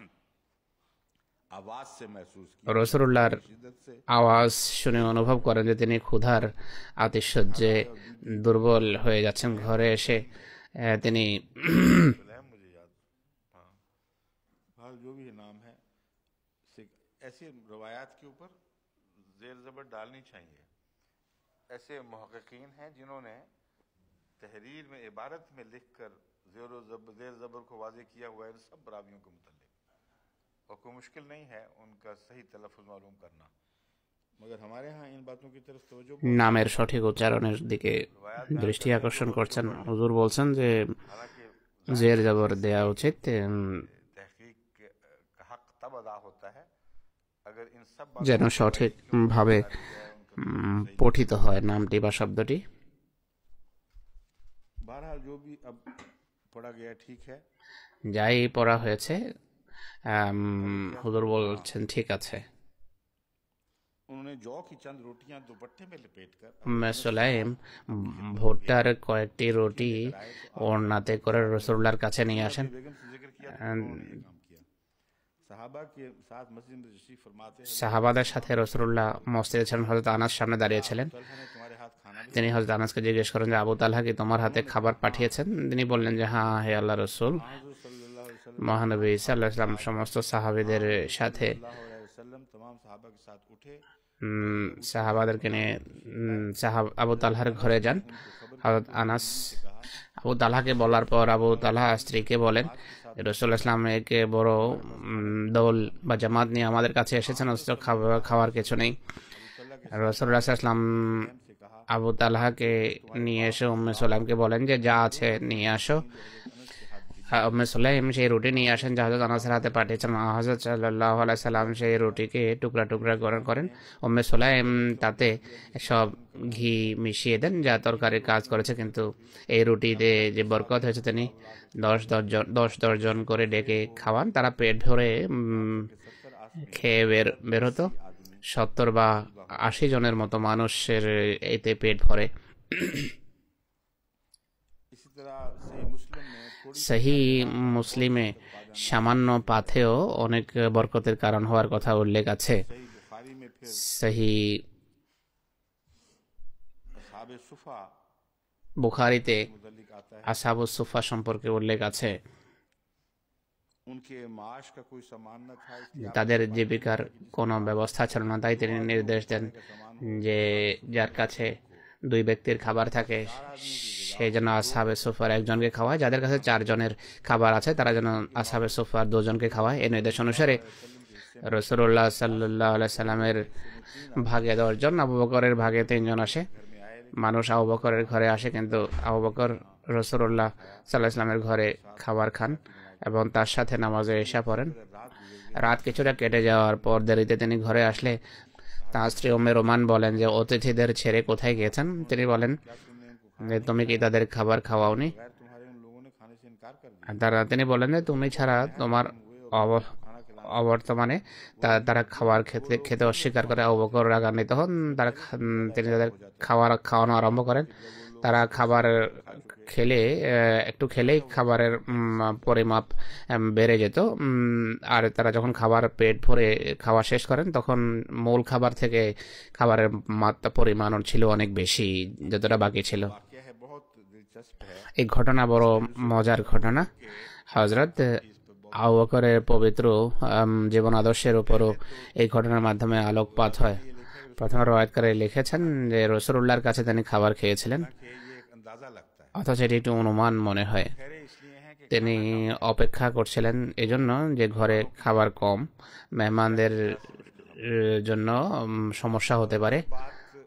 आवाज से महसूस किया,
রাসূলুল্লাহর
शिद्दत से
আওয়াজ শুনে অনুভব করেন যে তিনি ক্ষুধার আতিশয্যে দুর্বল হয়ে যাচ্ছেন। ঘরে এসে তিনি
मुझे याद, हाँ हाल जो भी नाम है, ऐसी रवायात के ऊपर जेर ज़बर डालनी चाहिए। ऐसे मुहक्किकीन हैं जिन्होंने तहरीर में इबारत में लिखकर जेर ज़बर को वाज़े किया हुआ है इन सब रावियों के मुतालिक, और कोई मुश्किल नहीं है उनका सही तलफ़्फ़ुज़ मालूम करना, मगर हमारे यहाँ इन बातों की तरफ तवज्जो
নামের সঠিক উচ্চারণের দিকে দৃষ্টি আকর্ষণ করছেন। হুজুর বলছেন যে জের জবর দেয়া উচিত,
तहकीक का हक तब अदा होता है अगर इन सब
যেন সঠিকভাবে পঠিত হয় নামটি বা শব্দটি।
बहरहाल जो भी अब पढ़ा गया ठीक है।
যাই পড়া হয়েছে হুজুর বলছেন ঠিক আছে।
उन्होंने जौ की चंद रोटियां दुपट्टे में लपेटकर
উম্মে সুলাইম ভুট্টার কয়েকটি রুটি ওড়নাতে করে রাসূলুল্লাহর কাছে নিয়ে আসেন।
बेगम से जिक्र किया तो उन्होंने ये काम किया। सहाबा के साथ मस्जिद में तशरीफ फरमाते हैं,
সাহাবাদের সাথে রাসূলুল্লাহ মসজিদে ছিলেন। হযরত আনাস সামনে দাঁড়িয়ে ছিলেন।
तलहा ने तुम्हारे हाथ खाना भी,
তিনি হযরত আনাসকে জিজ্ঞেস করেন যে আবু তালহা কি তোমার হাতে খাবার পাঠিয়েছেন? তিনি বললেন যে হ্যাঁ হে আল্লাহর রাসূল।
हुजूर सल्लल्लाहु अलैहि वसल्लम
মহানবী সাল্লাল্লাহু আলাইহি ওয়াসাল্লাম সমস্ত সাহাবীদের সাথে
तमाम सहाबा के साथ उठे,
সাহাবাদেরকে নিয়ে আবু তালহার ঘরে যান। হযরত আনাস আবু তালহাকে বলার পর আবু তালহা স্ত্রীকে বলেন রাসূলুল্লাহ সাল্লাল্লাহু আলাইহি ওয়াসাল্লাম একে বড় দল বা জামাত নিয়ে আমাদের কাছে এসেছেন, অথচ খাওয়ার কিছু নেই। রাসূলুল্লাহ সাল্লাল্লাহু আলাইহি ওয়াসাল্লাম আবু তালহাকে নিয়ে এসে উম্মে সুলাইমকে বলেন যে যা আছে নিয়ে আসো। উম্মে সুলাইম সেই রুটি নিয়ে আসেন যা হযরত আনাসের হাতে পাঠিয়েছেন। হযরত সাল্লাল্লাহু আলাইহি সাল্লাম সেই রুটিকে টুকরা টুকরা করেন। উম্মে সুলাইম তাতে সব ঘি মিশিয়ে দেন যা তরকারির কাজ করেছে, কিন্তু এই রুটিতে যে বরকত হয়েছে তিনি 10 জন করে ডেকে খাওয়ান। তারা পেট ভরে খেয়ে বের হতো। 70 বা 80 জনের মতো মানুষের এতে পেট ভরে।
इसी तरह सही मुस्लिम में
সহি মুসলিমে সামান্য পাথেও অনেক বরকতের কারণ হওয়ার কথা উল্লেখ আছে।
सही बुखारी में फिर
সহি
असहाबे सुफा
বুখারীতে
मुतल्लिक आता है,
আসহাবুস সুফা সম্পর্কে উল্লেখ আছে।
उनके माश का कोई सामान न था, इसलिए
তাদের জীবিকার কোনো ব্যবস্থা ছিল না, তাই তিনি নির্দেশ দেন যে যার কাছে 2 ব্যক্তির খাবার থাকে সেই জন্য আসহাবে সুফার একজনকে খাওয়ায়, যাদের কাছে 4 জনের খাবার আছে তারা যেন আসহাবে সুফার 2 জনকে খাওয়ায়। এই নির্দেশ অনুসারে রাসূলুল্লাহ সাল্লাল্লাহু আলাইহি সাল্লামের ভাগে 10 জন, আবু বকরের ভাগে 3 জন আসে। মানুষ আবু বকরের ঘরে আসে, কিন্তু আবু বকর রাসূলুল্লাহ সাল্লাল্লাহু আলাইহি সাল্লামের ঘরে খাবার খান এবং তার সাথে নামাজে ইশা পড়েন। রাত কিছুটা কেটে যাওয়ার পর দেরিতে তিনি ঘরে আসলে তাঁর স্ত্রী উম্মে রোমান বলেন যে অতিথিদের ছেড়ে কোথায় গিয়েছেন? তিনি বলেন যে তুমি কি তাদের খাবার খাওয়াওনি?
गैर तुम्हारे उन लोगों ने खाने से इनकार कर दिया।
তিনি বলেন যে তুমি ছাড়া তোমার অবর্তমানে তারা খাবার খেতে অস্বীকার করে। আবু বকর রাগান্বিত হন। তিনি তাদের খাওয়ানো আরম্ভ করেন। তারা খাবার একটু খেলেই খাবারের পরিমাপ বেড়ে যেত, আর তারা যখন খাবার পেট ভরে খাওয়া শেষ করেন তখন মূল খাবার থেকে খাবারের মাত্রা পরিমাণ ছিল অনেক বেশি যতটা বাকি ছিল।
वाकया है, बहुत दिलचस्प है।
এই ঘটনা বড় মজার ঘটনা। হযরত আবু বকরের পবিত্র জীবন আদর্শের উপরও এই ঘটনার মাধ্যমে আলোকপাত হয়। প্রথম রওয়ায়াতকারী লিখেছেন যে রাসূলুল্লাহর কাছে তিনি খাবার খেয়েছিলেন,
कि ये एक अंदाजा लगता है,
অথচ এটি একটু অনুমান মনে হয়।
खैर इसलिए है कि
তিনি অপেক্ষা করছিলেন এজন্য যে ঘরে খাবার কম, মেহমানদের জন্য সমস্যা হতে পারে।
बात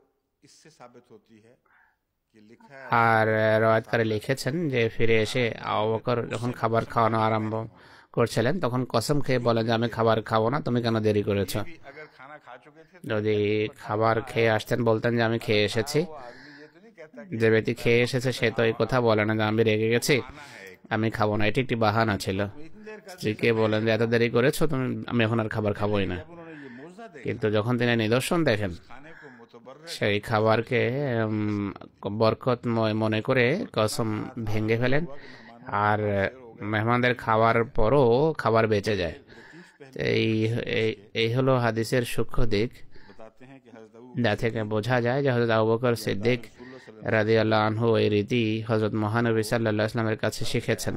इससे साबित होती है कि लिखा है
আর রওয়ায়াতকারী লিখেছেন যে ফিরে এসে আবু বকর যখন খাবার খাওয়ানো আরম্ভ করছিলেন তখন কসম খেয়ে বলেন যে আমি খাবার খাবো না, তুমি কেন দেরি করেছো।
भी अगर खाना खा चुके थे तो
যদি খাবার খেয়ে আসতেন বলতেন যে আমি খেয়ে এসেছি।
वो आदमी ये तो नहीं कहता कि
যে ব্যক্তি খেয়ে এসেছে সে তো এই কথা বলে না যে আমি রেগে গেছি,
खाना है
আমি খাবো না, এটি একটি বাহানা ছিল।
तो इतनी देर कर
স্ত্রীকে বলেন যে এত দেরি করেছো তুমি, আমি এখন আর খাবার খাবোই না।
जब उन्होंने ये मुआवजा देखा
কিন্তু যখন তিনি নিদর্শন দেখেন
खाने को मुतबर्र
সেই খাবারকে বরকতময় মনে করে কসম ভেঙে ফেলেন, আর মেহমানদের খাওয়ার পরও খাবার বেঁচে যায়। তো এই হলো হাদিসের সূক্ষ্ম দিক,
बताते हैं कि हजरत अबू
যা থেকে বোঝা যায় যে হযরত আবু বকর সিদ্দিক রাদিয়াল্লাহু আনহু এই রীতি হযরত মহানবী সাল্লাল্লাহু আলাইহি ওয়াসাল্লামের কাছে শিখেছেন।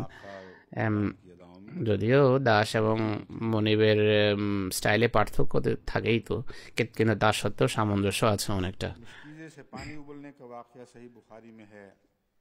যদিও দাস এবং মনিবের স্টাইলে পার্থক্য থাকেই তো, কিন্তু তার সত্ত্বেও সামঞ্জস্য আছে অনেকটা।
मुश्किल से पानी उबलने का वाकया सही बुखारी में है।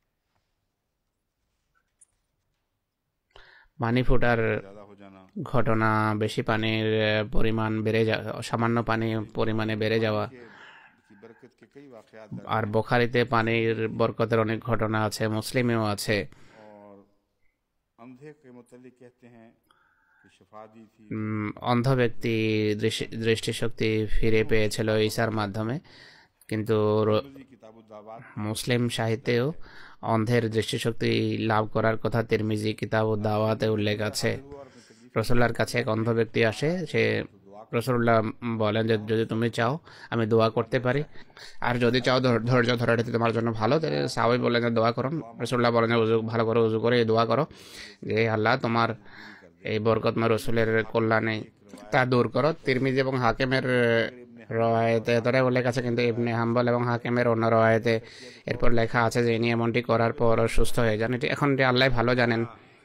পানি ফোটার
ज्यादा हो जाना
ঘটনা, বেশি পানির পরিমাণ বেড়ে যাওয়া, সামান্য পানি পরিমাণে বেড়ে যাওয়া,
की बरकत के कई वाकयात
আর বুখারীতে পানির বরকতের অনেক ঘটনা আছে, মুসলিমেও আছে।
और अंधे के मुतल्लिक कहते हैं कि शफा दी थी
অন্ধ ব্যক্তি দৃষ্টিশক্তি ফিরে পেয়েছিল ঈসার মাধ্যমে, কিন্তু
किताबुद दावात
মুসলিম সাহিত্যেও অন্ধের দৃষ্টিশক্তি লাভ করার কথা তিরমিজি কিতাবুদ দাওয়াতে উল্লেখ আছে। রাসূলুল্লাহর কাছে এক অন্ধ ব্যক্তি আসে, সে রাসূলুল্লাহ বলেন যে যদি তুমি চাও আমি দোয়া করতে পারি, আর যদি চাও ধৈর্য ধরাটা তোমার জন্য ভালো। সাহাবী বলেন যে দোয়া করুন। রাসূলুল্লাহ বলেন যে ভালো করে উযু করে দোয়া করো যে আল্লাহ তোমার এই বরকতময় রাসূলের কল্যাণে তা দূর করো। তিরমিজি এবং হাকিমের রওয়ায়েতে এতটাই উল্লেখ আছে, কিন্তু ইবনে হাম্বল এবং হাকিমের অন্য রওয়ায়েতে এরপর লেখা আছে যে ইনি এমনটি করার পর সুস্থ হয়ে যান। এটি এখন আল্লাহ ভালো জানেন।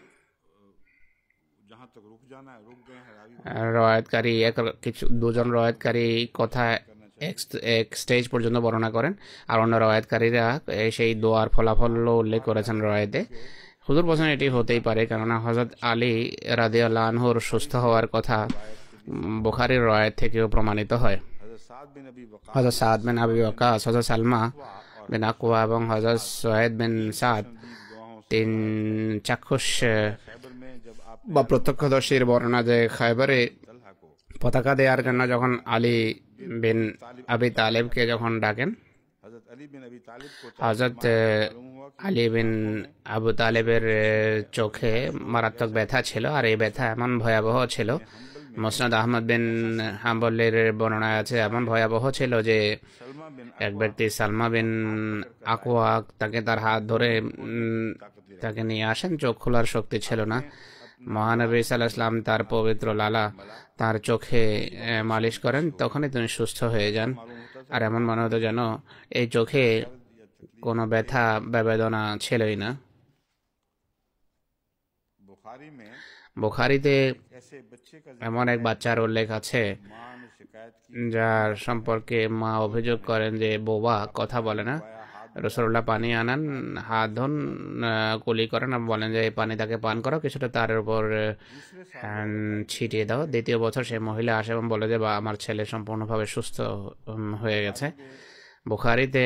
जहां तक रुक जाना है रुक गए हैं रावी
রওয়ায়াতকারী দুজন রওয়ায়াতকারী কথা এক স্টেজ পর্যন্ত বর্ণনা করেন, আর অন্য রওয়ায়াতকারীরা সেই দোয়ার ফলাফল উল্লেখ করেছেন রওয়ায়েতে। হুজুর বলেন এটি হতেই পারে, কেননা হযরত আলী রাদিয়াল্লাহু আনহুর সুস্থ হওয়ার কথা বুখারীর রওয়ায়াত থেকেও প্রমাণিত হয়। হযরত সাদ বিন আবি ওয়াক্কাস, হযরত সালমা বিন আকওয়া এবং হযরত সুহাইদ বিন সাদ তিন চাক্ষুষ বা প্রত্যক্ষদর্শীর বর্ণনা যে খায়বারে পতাকা দেওয়ার জন্য যখন আলী বিন আবি তালেবকে যখন ডাকেন, হযরত আলী বিন আবু তালেবের চোখে মারাত্মক ব্যথা ছিল, আর এই ব্যথা এমন ভয়াবহ ছিল, মুসনাদ আহমদ বিন হাম্বলের বর্ণনায় আছে এমন ভয়াবহ ছিল যে এক ব্যক্তি সালমা বিন আকওয়া তাকে তার হাত ধরে তাকে নিয়ে আসেন, চোখ খোলার শক্তি ছিল না। মহানবী সাল্লাল্লাহু আলাইহি ওয়াসাল্লাম তার পবিত্র লালা তার চোখে মালিশ করেন, তখনই তিনি সুস্থ হয়ে যান। আর এমন মনে হতো যেন এই চোখে কোনো ব্যথা বেদনা ছিলই না। বুখারীতে এমন এক বাচ্চার উল্লেখ আছে যার সম্পর্কে মা অভিযোগ করেন যে বোবা, কথা বলে না। রাসূলুল্লাহ পানি আনান, হাত ধোন, কুলি করেন, বলেন যে এই পানি তাকে পান করো, কিছুটা তার উপর ছিটিয়ে দাও। দ্বিতীয় বছর সেই মহিলা আসে এবং বলে যে বা আমার ছেলে সম্পূর্ণভাবে সুস্থ হয়ে গেছে। বুখারীতে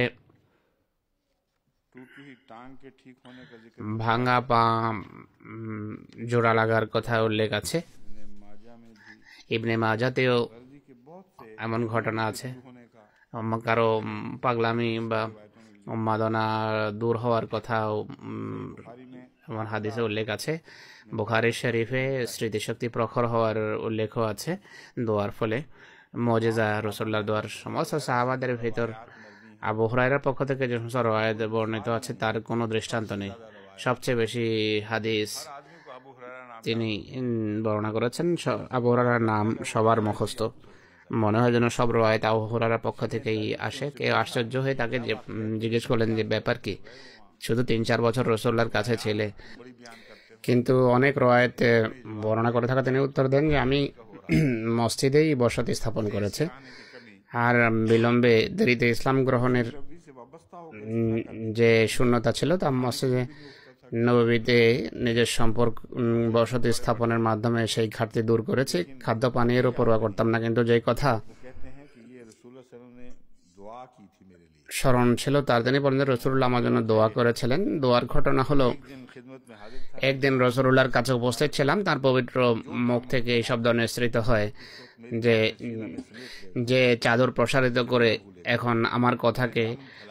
ভাঙা পা জোড়া লাগার কথা উল্লেখ আছে। ইবনে মাজাতেও এমন ঘটনা আছে, কারো পাগলামি বা উন্মাদনা দূর হওয়ার কথা আমার হাদিসে উল্লেখ আছে। বুখারী শরীফে স্মৃতিশক্তি প্রখর হওয়ার উল্লেখও আছে দোয়ার ফলে। মুজিজা রাসূলুল্লাহর দোয়ার সমস্ত সাহাবাদের ভিতর আবু হুরায়রার পক্ষ থেকে যে সমস্ত রওয়ায়াত বর্ণিত আছে তার কোনো দৃষ্টান্ত নেই। সবচেয়ে বেশি হাদিস তিনি বর্ণনা করেছেন, আবু হুরায়রার নাম সবার মুখস্থ, মনে হয় যেন সব রওয়ায়াত আবু হুরায়রার পক্ষ থেকেই আসে। কেউ আশ্চর্য হয়ে তাকে জিজ্ঞেস করলেন যে ব্যাপার কি, শুধু 3-4 বছর রাসূলুল্লাহর কাছে ছিলে, কিন্তু অনেক রওয়ায়াত বর্ণনা করে থাকা তিনি উত্তর দেন যে আমি মসজিদেই বসতি স্থাপন করেছে, আর বিলম্বে দেরিতে ইসলাম গ্রহণের যে শূন্যতা ছিল তা মসজিদে নববীতে নিজের সম্পর্ক বসতি স্থাপনের মাধ্যমে সেই ঘাটতি দূর করেছি। খাদ্য পানীয়েরও পরোয়া করতাম না, কিন্তু যেই কথা
दुआ की थी मेरे लिए।
স্মরণ ছিল তার। তিনি বলেন রাসূলুল্লাহ আমার জন্য দোয়া করেছিলেন। দোয়ার ঘটনা হলো,
एक दिन खिदमत में हाजिर था,
একদিন রাসূলুল্লাহর কাছে উপস্থিত ছিলাম, তার পবিত্র মুখ থেকে এই শব্দ নিঃসৃত হয় যে যে চাদর প্রসারিত করে এখন আমার কথাকে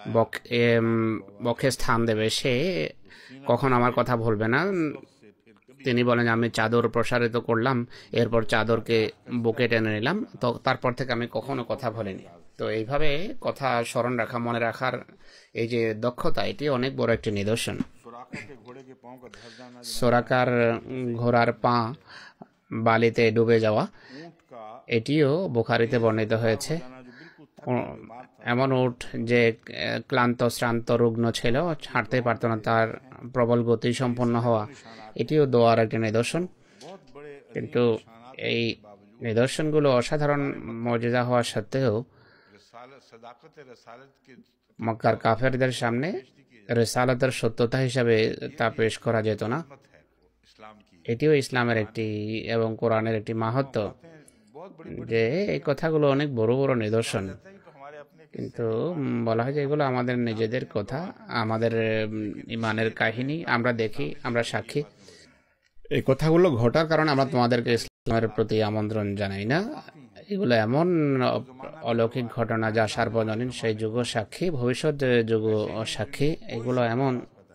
বক্ষে স্থান দেবে, সে কখন আমার কথা ভুলবে না। তিনি বলেন আমি চাদর প্রসারিত করলাম, এরপর চাদরকে বুকে টেনে নিলাম, তো তারপর থেকে আমি কখনো কথা বলিনি। তো এইভাবে কথা স্মরণ রাখা, মনে রাখার এই যে দক্ষতা, এটি অনেক বড় একটি নিদর্শন।
सुराखों के घोड़े के पांव का धस जाना,
সোরাকার ঘোড়ার পা বালিতে ডুবে যাওয়া,
ऊंट का
এটিও বুখারীতে বর্ণিত হয়েছে।
जाना जो बिल्कुल थक कर बीमार था,
এমন উট যে ক্লান্ত শ্রান্ত রুগ্ন ছিল, হাঁটতে পারত না, তার প্রবল গতি সম্পন্ন হওয়া, এটিও দোয়ার একটি নিদর্শন।
बहुत बड़े
কিন্তু এই নিদর্শনগুলো অসাধারণ মর্যাদা হওয়া সত্ত্বেও
सदाकत रसालत के
মক্কার কাফেরদের সামনে রিসালাতের সত্যতা হিসাবে তা পেশ করা যেত না।
हिम्मत है इस्लाम की,
এটিও ইসলামের একটি এবং কোরআনের একটি মাহাত্ম্য,
बहुत बड़ी
যে এই কথাগুলো অনেক বড় বড় নিদর্শন।
है कि हमारे अपने
কিন্তু বলা হয় যে এগুলো আমাদের নিজেদের কথা, আমাদের ইমানের কাহিনী, আমরা দেখি, আমরা সাক্ষী। এই কথাগুলো ঘটার কারণে আমরা তোমাদেরকে ইসলামের প্রতি আমন্ত্রণ জানাই না। এগুলো এমন অলৌকিক ঘটনা যা সার্বজনীন, সেই যুগ সাক্ষী, ভবিষ্যৎ যুগ সাক্ষী। এগুলো এমন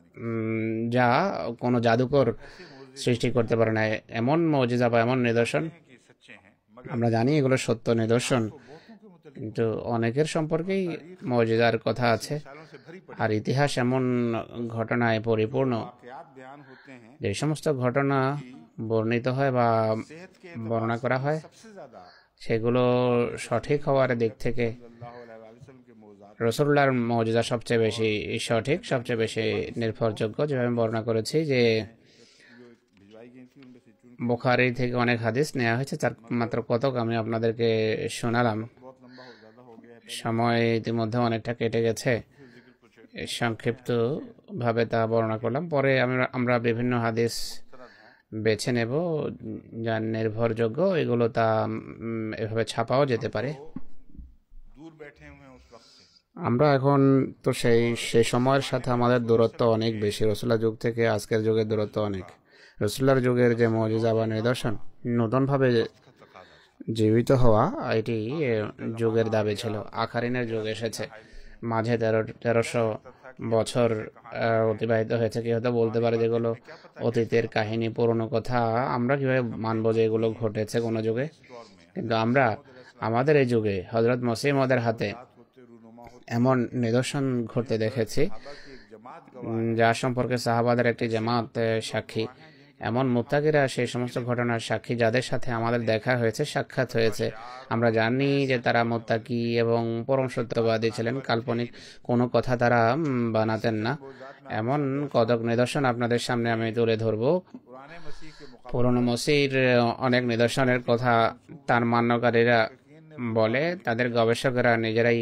যা কোনো জাদুকর সৃষ্টি করতে পারে না, এমন মৌজিজা বা এমন নিদর্শন।
कि सच्चे हैं, मगर
আমরা জানি এগুলো সত্য নিদর্শন, কিন্তু অনেকের সম্পর্কেই মৌজিজার কথা আছে।
सालों से भरी
আর ইতিহাস এমন ঘটনায় পরিপূর্ণ,
वाकयात बयान होते हैं,
যে সমস্ত ঘটনা বর্ণিত হয় বা
सेहत के
বর্ণনা করা হয়,
सबसे ज्यादा
সেগুলো সঠিক হওয়ার দিক থেকে
सल्लल्लाहु अलैहि वसल्लम के मौज़ात
রাসূলুল্লাহর মৌজিজা সবচেয়ে বেশি সঠিক, সবচেয়ে বেশি নির্ভরযোগ্য। যেভাবে আমি বর্ণনা করেছি যে
भिजवाई गई थी, उनमें से चुन
বুখারী থেকে অনেক হাদিস নেওয়া হয়েছে, তার মাত্র কতক আমি আপনাদেরকে শোনালাম।
बहुत लंबा ज्यादा हो गया है,
সময় ইতিমধ্যে অনেকটা কেটে গেছে, সংক্ষিপ্ত ভাবে তা বর্ণনা করলাম। পরে আমরা বিভিন্ন হাদিস বেছে নেব যা নির্ভরযোগ্য, এগুলো তা এভাবে ছাপাও যেতে পারে।
दूर बैठे हुए हैं उस वक्त से,
আমরা এখন তো সেই সময়ের সাথে আমাদের দূরত্ব অনেক বেশি। রাসূলুল্লাহ যুগ থেকে আজকের যুগের দূরত্ব অনেক। রাসূলুল্লাহর যুগের যে মৌজিজা বা নিদর্শন, নতুনভাবে জীবিত হওয়া, এটি যুগের দাবি ছিল। আখারিনের যুগ এসেছে, মাঝে 1300 বছর অতিবাহিত হয়েছে। কি হয়তো বলতে পারে যেগুলো অতীতের কাহিনী, পুরনো কথা, আমরা কিভাবে মানবো যে এগুলো ঘটেছে কোনো যুগে? কিন্তু আমরা আমাদের এই যুগে হযরত মসিহ মওউদের হাতে
होते रूनुमा होते
এমন নিদর্শন ঘটতে দেখেছি
की एक जमात
যার সম্পর্কে সাহাবাদের একটি জামাত সাক্ষী। এমন মুত্তাকিরা সেই সমস্ত ঘটনার সাক্ষী যাদের সাথে আমাদের দেখা হয়েছে, সাক্ষাৎ হয়েছে। আমরা জানি যে তারা মুত্তাকি এবং পরম সত্যবাদী ছিলেন, কাল্পনিক কোনো কথা তারা বানাতেন না। এমন কতক নিদর্শন আপনাদের সামনে আমি তুলে ধরব।
पुराने मसीह के मुकाबले
পুরনো মসির অনেক নিদর্শনের কথা তার মান্যকারীরা বলে, তাদের গবেষকেরা নিজেরাই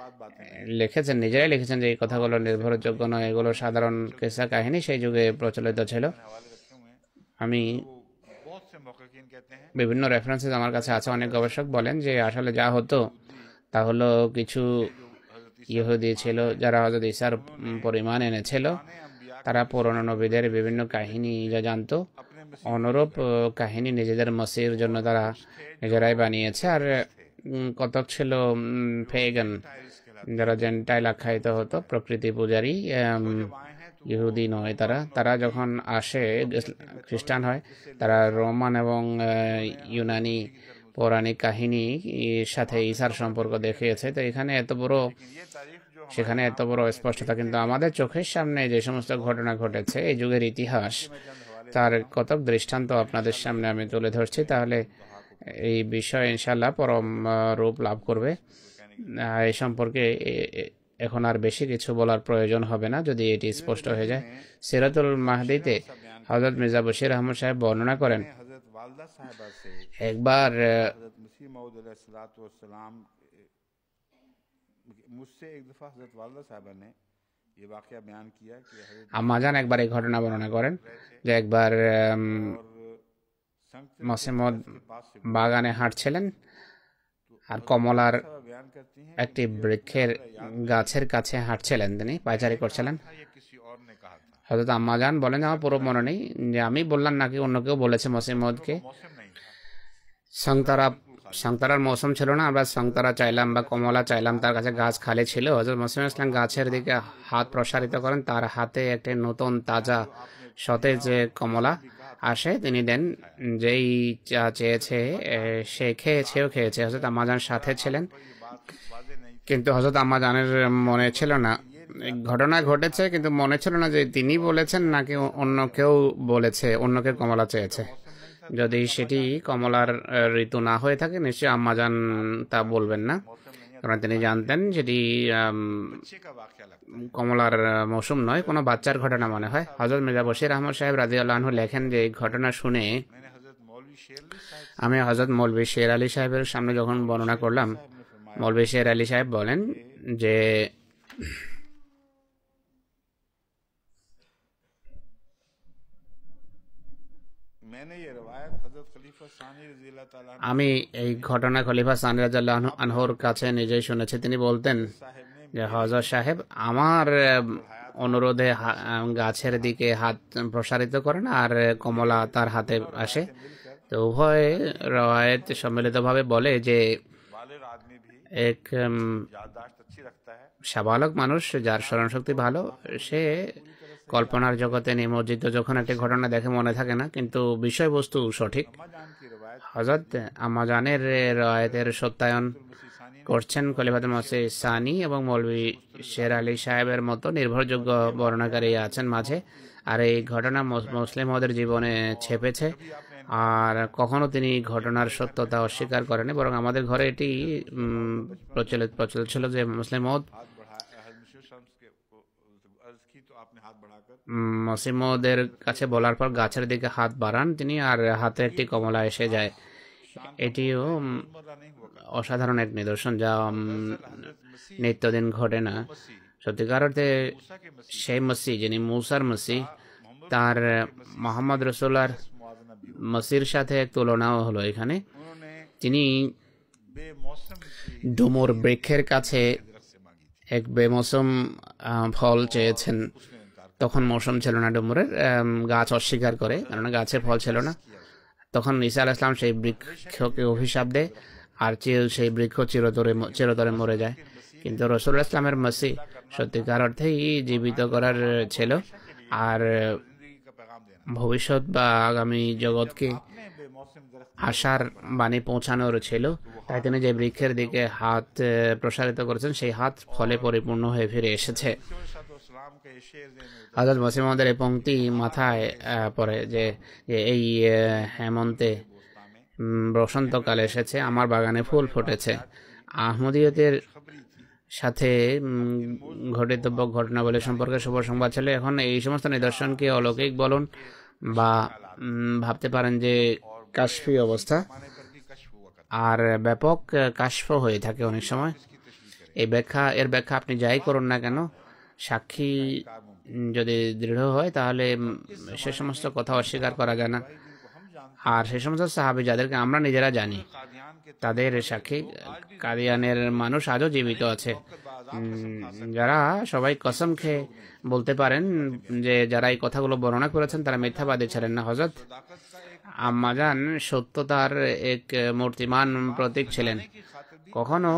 নিজেরাই লিখেছেন যে এই কথাগুলো নির্ভরযোগ্য নয়, এগুলো সাধারণ কিসসা কাহিনী সেই যুগে প্রচলিত ছিল।
हवाले रखे हुए हैं,
আমি
बहुत से मुहक्किकीन कहते हैं
বিভিন্ন রেফারেন্সেস আমার কাছে আছে। অনেক গবেষক বলেন যে আসলে যা হতো তা হলো কিছু ইহুদি ছিল যারা হযরত ঈসার পরিমাণ এনেছিল। তারা পুরনো নবীদের বিভিন্ন কাহিনী যা জানতো, অনুরূপ কাহিনী নিজেদের মসির জন্য তারা নিজেরাই বানিয়েছে। আর কতক ছিল ফেগান, যারা জেন্টাইল আখ্যায়িত হতো, প্রকৃতি পূজারী, ইহুদি নয়। তারা যখন আসে খ্রিস্টান হয়, তারা রোমান এবং ইউনানি পৌরাণিক কাহিনীর সাথে ঈসার সম্পর্ক দেখিয়েছে। তো এখানে এত বড়, সেখানে এত বড় স্পষ্টতা। কিন্তু আমাদের চোখের সামনে যে সমস্ত ঘটনা ঘটেছে এই যুগের ইতিহাস, তার কতক দৃষ্টান্ত আপনাদের সামনে আমি তুলে ধরছি, তাহলে এই বিষয় ইনশাল্লাহ পরম রূপ লাভ করবে। এই সম্পর্কে এখন আর বেশি কিছু বলার প্রয়োজন হবে না যদি এটি স্পষ্ট হয়ে যায়। সিরাতুল মাহদিতে হযরত মির্জা বশির আহমদ সাহেব বর্ণনা করেন,
हजरत वालदा साहिबा से
একবার
हजरत मसीह मौऊद अलैहिस्सलाम मुझसे एक दफ़ा हजरत वालदा साहिबा ने ये वाक़या बयान किया कि हजरत
আম্মাজান একবার এই ঘটনা বর্ণনা করেন যে একবার
और संगत
মসিহ মওউদ
के पास से
বাগানে হাঁটছিলেন। আর কমলার
साहब बयान करती हैं
একটি বৃক্ষের গাছের কাছে হাঁটছিলেন, তিনি পায়চারি করছিলেন।
था ये किसी और ने कहा था,
হযরত আম্মাজান বলেন আমার পুরো মনে নেই যে আমি বললাম নাকি অন্য কেউ বলেছে মসিহ মউদকে।
मौसम नहीं था,
সংতারার মৌসুম ছিল না, আমরা সংতারা চাইলাম বা কমলা চাইলাম, তার কাছে গাছ খালি ছিল। হযরত মসিহ ইসলাম গাছের দিকে হাত প্রসারিত করেন, তার হাতে একটি নতুন তাজা সতেজ কমলা আসে, তিনি দেন। যেই চা চেয়েছে সে খেয়েছেও খেয়েছে। হযরত আম্মাজান সাথে ছিলেন, কিন্তু হযরত আম্মাজানের মনে ছিল না, ঘটনা ঘটেছে কিন্তু মনে ছিল না যে তিনি বলেছেন নাকি অন্য কেউ বলেছে, অন্য কেউ কমলা চেয়েছে। যদি সেটি কমলার ঋতু না হয়ে থাকে নিশ্চয়ই আম্মাজান তা বলবেন না, কারণ তিনি জানতেন সেটি
बच्चे का वाकया लगता
কমলার মৌসুম নয়, কোনো বাচ্চার ঘটনা মনে হয়। হযরত মির্জা বশির আহমদ সাহেব রাদিয়াল্লাহু আনহু লেখেন যে এই ঘটনা শুনে
मैंने हजरत मौलवी शेर अली साहब
আমি হযরত মৌলভী শের আলী সাহেবের সামনে যখন বর্ণনা করলাম, মৌলভী শের আলী সাহেব বলেন যে
मैंने ये रवायत हजरत खलीफा सानी रज़ी अल्लाह ताला अन्हु
আমি এই ঘটনা খলিফা সানি রাদিয়াল্লাহু আনহুর কাছে নিজেই শুনেছি। তিনি বলতেন
साहब ने
যে হযরত সাহেব আমার অনুরোধে গাছের দিকে হাত প্রসারিত করেন আর কমলা তার হাতে আসে। তো উভয় রওয়ায়েত সম্মিলিতভাবে বলে যে
बालिग आदमी भी
এক
याददाश्त अच्छी रखता है,
সাবালক মানুষ যার স্মরণশক্তি ভালো, সে কল্পনার জগতে নিমজ্জিত, যখন একটি ঘটনা দেখে মনে থাকে না কিন্তু বিষয়বস্তু সঠিক।
अम्माजान की रवायत
হযরত আম্মাজানের রওয়ায়েতের সত্যায়ন
मसीह सानी
করছেন খলিফাতুল মাসিহ সানি এবং মৌলভী শের আলী সাহেবের মতো নির্ভরযোগ্য বর্ণনাকারী আছেন মাঝে। আর এই ঘটনা মুসলিম ওদের জীবনে ছেপেছে, আর কখনো তিনি ঘটনার সত্যতা অস্বীকার করেনি, বরং আমাদের ঘরে এটি প্রচলিত ছিল যে মুসলিম মউদ
हाथ बढ़ाया, हजरत शम्स के को अर्ज की तो आपने हाथ बढ़ाकर
মসিহ মউদের কাছে বলার পর গাছের দিকে হাত বাড়ান তিনি, আর হাতে একটি কমলা এসে যায়। এটিও
मर्रा नहीं हुआ
অসাধারণ এক নিদর্শন, যা নিত্যদিন ঘটে না। সত্যিকার অর্থে
मूसा के मसीह
সেই মসিহ যিনি মূসার মসিহ, তার মোহাম্মদ রসুল্লাহর
मुआवजा भी
মসির সাথে এক তুলনাও হলো এখানে।
उन्होंने
তিনি
बेमौसम की
ডুমুর বৃক্ষের কাছে
दरख्त से मांगी थी,
এক বেমৌসুম ফল চেয়েছেন।
उसने इनकार
তখন মৌসুম ছিল না ডুমুরের, গাছ অস্বীকার করে, কারণ গাছে ফল ছিল না। তখন ঈসা আলাইহিস সালাম সেই বৃক্ষকে অভিশাপ দেয়, আর সেই বৃক্ষ চিরতরে মরে যায়। কিন্তু রাসূলুল্লাহ ইসলামের মসিহ সত্যিকার অর্থেই জীবিত করার ছিল, আর
जिंदगी का पैगाम देना,
ভবিষ্যৎ বা আগামী জগৎকে
अपने बेमौसम दरख्त
আশার বাণী পৌঁছানোর ছিল। তাই তিনি যে বৃক্ষের দিকে হাত প্রসারিত করেছেন সেই হাত ফলে পরিপূর্ণ হয়ে ফিরে এসেছে।
सलाम का ये शेर ज़हन में
হযরত মসিহ মউদের এই পংক্তি মাথায় পড়ে যে এই হেমন্তে বসন্তকাল এসেছে, আমার বাগানে ফুল ফুটেছে। আহমদীয়তের সাথে ঘটিতব্য ঘটনাবলী সম্পর্কে শুভ সংবাদ ছিল। এখন এই সমস্ত নিদর্শনকে অলৌকিক বলুন বা ভাবতে পারেন যে কাশফি অবস্থা,
माने पर भी कश्फ हुआ करता
আর ব্যাপক কাশফ হয়ে থাকে অনেক সময়। এর ব্যাখ্যা আপনি যাই করুন না কেন, সাক্ষী যদি দৃঢ় হয় তাহলে সে সমস্ত কথা অস্বীকার করা যায় না। আর সে সমস্ত সাহাবী যাদেরকে আমরা নিজেরা জানি,
कादियान के
তাদের সাক্ষী কাদিয়ানের মানুষ আজও জীবিত আছে, যারা সবাই কসম খেয়ে বলতে পারেন যে যারা এই কথাগুলো বর্ণনা করেছেন তারা মিথ্যাবাদী ছিলেন না। হযরত আম্মাজান সত্যতার এক মূর্তিমান প্রতীক ছিলেন, কখনো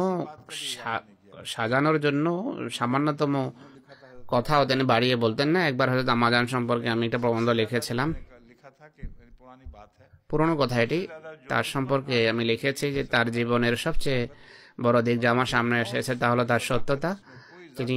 সাজানোর জন্য সামান্যতম কথাও তিনি বাড়িয়ে বলতেন না। একবার হযরত আম্মাজান সম্পর্কে আমি একটা প্রবন্ধ লিখেছিলাম,
लिखा था कि पुरानी बात है,
পুরনো কথা এটি। তার সম্পর্কে আমি লিখেছি যে তার জীবনের সবচেয়ে বড় দিক যা আমার সামনে এসেছে তা হলো তার সত্যতা। তিনি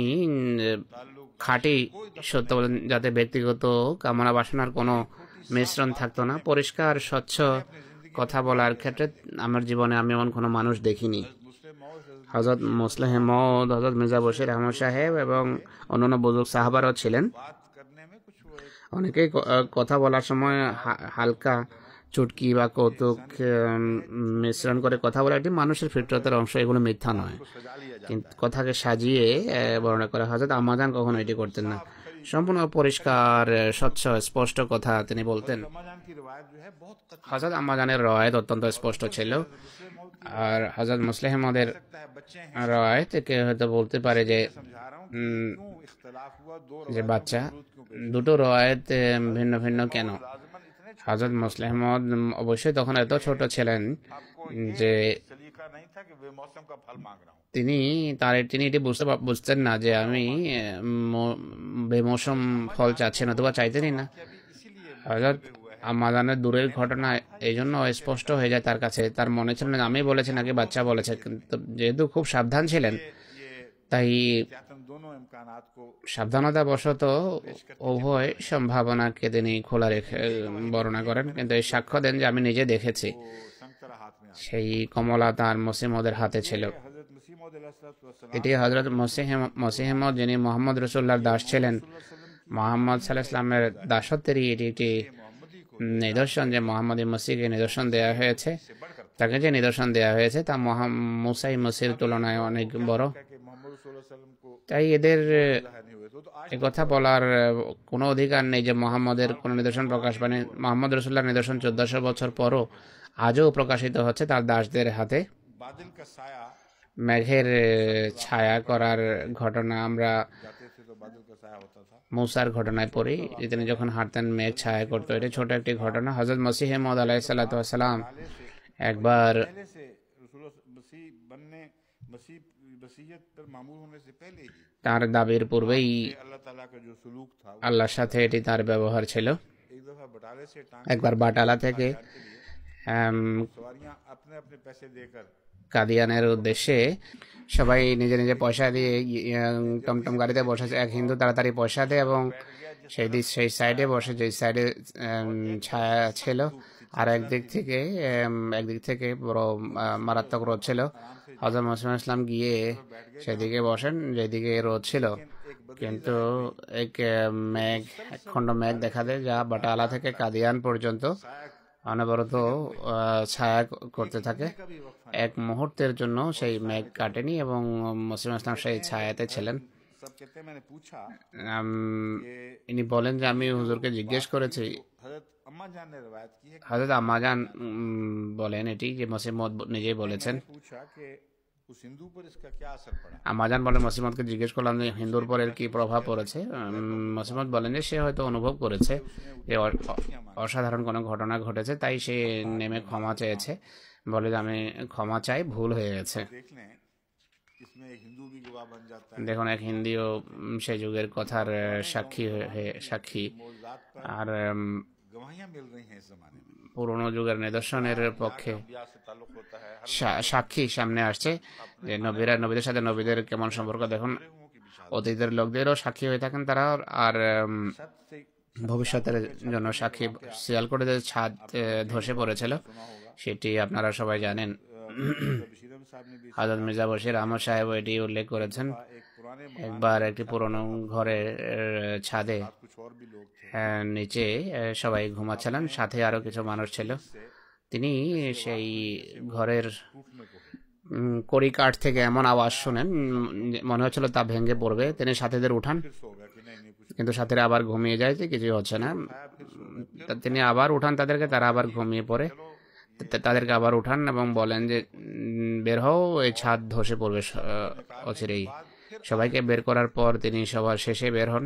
খাঁটি সত্য বলেন, যাতে ব্যক্তিগত কামনা বাসনার কোনো মিশ্রণ থাকতো না। পরিষ্কার স্বচ্ছ কথা বলার ক্ষেত্রে আমার জীবনে আমি এমন কোনো মানুষ দেখিনি। হযরত মুসলিম মউদ, হযরত মির্জা বশির আহমদ সাহেব এবং অন্যান্য বুজুর্গ সাহাবারাও ছিলেন।
बात करने में कुछ वो एक
অনেকেই কথা বলার সময় হালকা চুটকি বা কৌতুক মিশ্রণ করে কথা বলা একটি মানুষের ফিতরতের অংশ, এগুলো মিথ্যা নয়,
सजा लिया जाता
কিন্তু কথাকে সাজিয়ে বর্ণনা করা। হযরত আম্মাজান কখনো এটি করতেন না, সম্পূর্ণ পরিষ্কার স্বচ্ছ স্পষ্ট কথা তিনি বলতেন।
रमजान की रिवायत जो है बहुत कतई
হযরত আম্মাজানের রওয়ায়াত অত্যন্ত স্পষ্ট ছিল। আর হযরত মুসলিম আহমদের রায় থেকে হয়তো বলতে পারে যে যে বাচ্চা দুটো রায়াত ভিন্ন ভিন্ন কেন। হযরত মুসলিম আহমদ অবশ্যই তখন এত ছোট ছিলেন যে তিনি এটি বুঝতেন না যে আমি বেমৌসুম ফল চাচ্ছি, নতুবা চাইতেনই না। হযরত আমাজানের দূরের ঘটনা এই জন্য স্পষ্ট হয়ে যায় তার কাছে, তার মনে ছিল না আমি বলেছি নাকি বাচ্চা বলেছে, কিন্তু যেহেতু খুব সাবধান ছিলেন তাই সাবধানতা বশত উভয় সম্ভাবনাকে তিনি খোলা রেখে বর্ণনা করেন, কিন্তু এই সাক্ষ্য দেন যে আমি নিজে দেখেছি সেই কমলা তার মসিমদের হাতে ছিল। এটি হযরত মসিহমদ যিনি মোহাম্মদ রসুল্লাহর দাস ছিলেন, মোহাম্মদ সাল্লাল্লাহু আলাইহি ওয়াসাল্লামের দাসত্বেরই এটি একটি নিদর্শন যে মোহাম্মদ মসিহকে নিদর্শন দেওয়া হয়েছে, তাকে যে নিদর্শন দেওয়া হয়েছে তা মুসাই মসির তুলনায় অনেক বড়। তাই এদের একথা বলার কোনো অধিকার নেই যে মোহাম্মদের কোনো নিদর্শন প্রকাশ পায়নি। মোহাম্মদ রসুল্লাহর নিদর্শন 1400 বছর পরও আজও প্রকাশিত হচ্ছে তার দাসদের হাতে। মেঘের ছায়া করার ঘটনা আমরা মুসার ঘটনায় পড়ি, তিনি যখন হাঁটতেন মেঘ ছায়া করতো, এটা ছোট একটি ঘটনা। হযরত মসিহ মউদ আলাইহিস সালাতু ওয়াস সালাম একবার তার দাবির পূর্বেই আল্লাহর সাথে এটি তার ব্যবহার ছিল। একবার বাটালা থেকে কাদিয়ানের উদ্দেশ্যে সবাই নিজে নিজে পয়সা দিয়ে টমটম গাড়িতে বসেছে। এক হিন্দু তাড়াতাড়ি পয়সা দেয় এবং সেই সাইডে বসে যে সাইডে ছায়া ছিল, আর একদিক থেকে বড় মারাত্মক রোদ ছিল। হযরত মুসলিম ইসলাম গিয়ে সেদিকে বসেন যেদিকে রোদ ছিল, কিন্তু এক খণ্ড মেঘ দেখা দেয় যা বাটালা থেকে কাদিয়ান পর্যন্ত অনবরত ছায়া করতে থাকে। এক মুহূর্তের জন্য সেই মেঘ কাটেনি এবং মুসলিম ইসলাম সেই ছায়াতে ছিলেন। ইনি বলেন যে আমি হুজুরকে জিজ্ঞেস করেছি, হযরত আম্মাজান বলেন এটি যে মুসলিম নিজেই বলেছেন। আম্মাজান বলেন মসিমদকে জিজ্ঞেস করলাম যে হিন্দুর পর এর কি প্রভাব পড়েছে। মসিমদ বলেন যে সে হয়তো অনুভব করেছে যে অসাধারণ কোনো ঘটনা ঘটেছে, তাই সে নেমে ক্ষমা চেয়েছে, বলে যে আমি ক্ষমা চাই, ভুল হয়ে গেছে। দেখুন এক হিন্দিও সেই যুগের কথার সাক্ষী আর পুরনো যুগের নিদর্শনের পক্ষে সাক্ষী সামনে আসছে যে নবীদের সাথে নবীদের কেমন সম্পর্ক। দেখুন অতীতের লোকদেরও সাক্ষী হয়ে থাকেন তারা, আর ভবিষ্যতের জন্য সাক্ষী। সিয়ালকোটে যে ছাদ ধসে পড়েছিল সেটি আপনারা সবাই জানেন। হযরত মির্জা বশির আহমদ সাহেব এটি উল্লেখ করেছেন। একবার একটি পুরনো ঘরের ছাদে নিচে সবাই ঘুমাচ্ছিলেন, সাথে আরো কিছু মানুষ ছিল। তিনি সেই ঘরের কড়ি কাঠ থেকে এমন আওয়াজ শুনেন মনে হচ্ছিল তা ভেঙে পড়বে। তিনি সাথীদের উঠান, কিন্তু সাথীরা আবার ঘুমিয়ে যায় যে কিছু হচ্ছে না। তিনি আবার উঠান তাদেরকে, তারা আবার ঘুমিয়ে পড়ে। তাদেরকে আবার উঠান এবং বলেন যে বের হও, এই ছাদ ধসে পড়বে অচিরেই। সবাইকে বের করার পর তিনি সবার শেষে বের হন।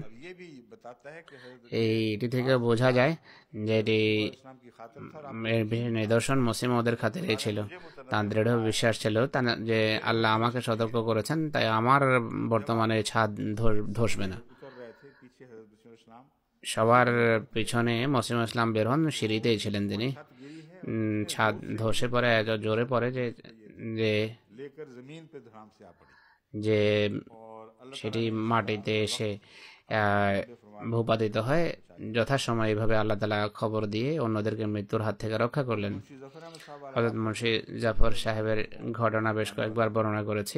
এইটি থেকে বোঝা যায় যে এটি নিদর্শন মুসলিম ওদের খাতিরেই ছিল। তার দৃঢ় বিশ্বাস ছিল যে আল্লাহ আমাকে সতর্ক করেছেন, তাই আমার বর্তমানে ছাদ ধসবে না। সবার পিছনে মুসলিম ইসলাম বের হন, সিঁড়িতেই ছিলেন তিনি। ছাদ ধসে পড়ে, এত জোরে পড়ে যে সেটি মাটিতে এসে ভূপাতিত হয়। যথাসময় এইভাবে আল্লাহ তাআলা খবর দিয়ে অন্যদেরকে মৃত্যুর হাত থেকে রক্ষা করলেন। হযরত মুন্সি জাফর সাহেবের ঘটনা বেশ কয়েকবার বর্ণনা করেছি।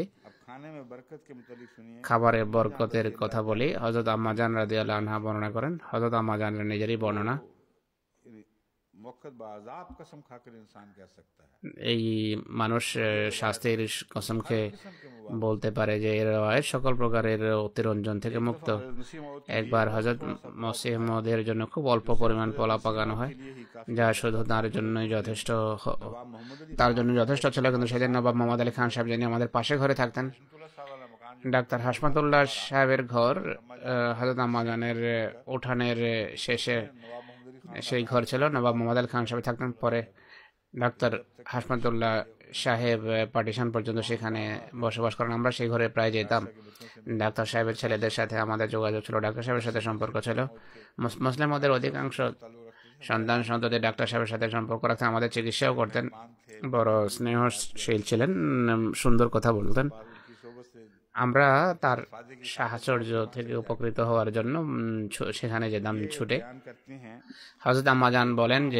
খাবারে বরকতের কথা বলি। হযরত আম্মাজান রাদিয়াল্লাহু আনহা বর্ণনা করেন, হযরত আম্মাজানের নিজেরই বর্ণনা।
मुक़द्दस बाज़ाब कसम खाकर इंसान कह सकता है
এই মানুষ শাস্তির কসম খেয়ে বলতে পারে যে এর সকল প্রকারের অতিরঞ্জন থেকে মুক্ত। একবার হযরত মসিহ মওউদের জন্য খুব অল্প পরিমাণ পোলাও পাকানো হয়, যা শুধু তার জন্যই যথেষ্ট ছিল। কিন্তু সেদিন নবাব মোহাম্মদ আলী খান সাহেব যিনি আমাদের পাশে ঘরে থাকতেন, ডাক্তার হাশমাতুল্লাহ সাহেবের ঘর হযরত আম্মাজানের উঠানের শেষে সেই ঘর ছিল। নবাব মোহাম্মদ আলী খান সাহেব থাকতেন। পরে ডাক্তার হাশমাতুল্লাহ সাহেব পার্টিশন পর্যন্ত সেখানে বসবাস করেন। আমরা সেই ঘরে প্রায় যেতাম। ডাক্তার সাহেবের ছেলেদের সাথে আমাদের যোগাযোগ ছিল, ডাক্তার সাহেবের সাথে সম্পর্ক ছিল। মুসলিম ওদের অধিকাংশ সন্তান সন্ততি ডাক্তার সাহেবের সাথে সম্পর্ক রাখতেন, আমাদের চিকিৎসাও করতেন, বড় স্নেহশীল ছিলেন, সুন্দর কথা বলতেন। আমরা তার সাহচর্য থেকে উপকৃত হওয়ার জন্য সেখানে যেতাম ছুটে। হযরত আম্মাজান বলেন যে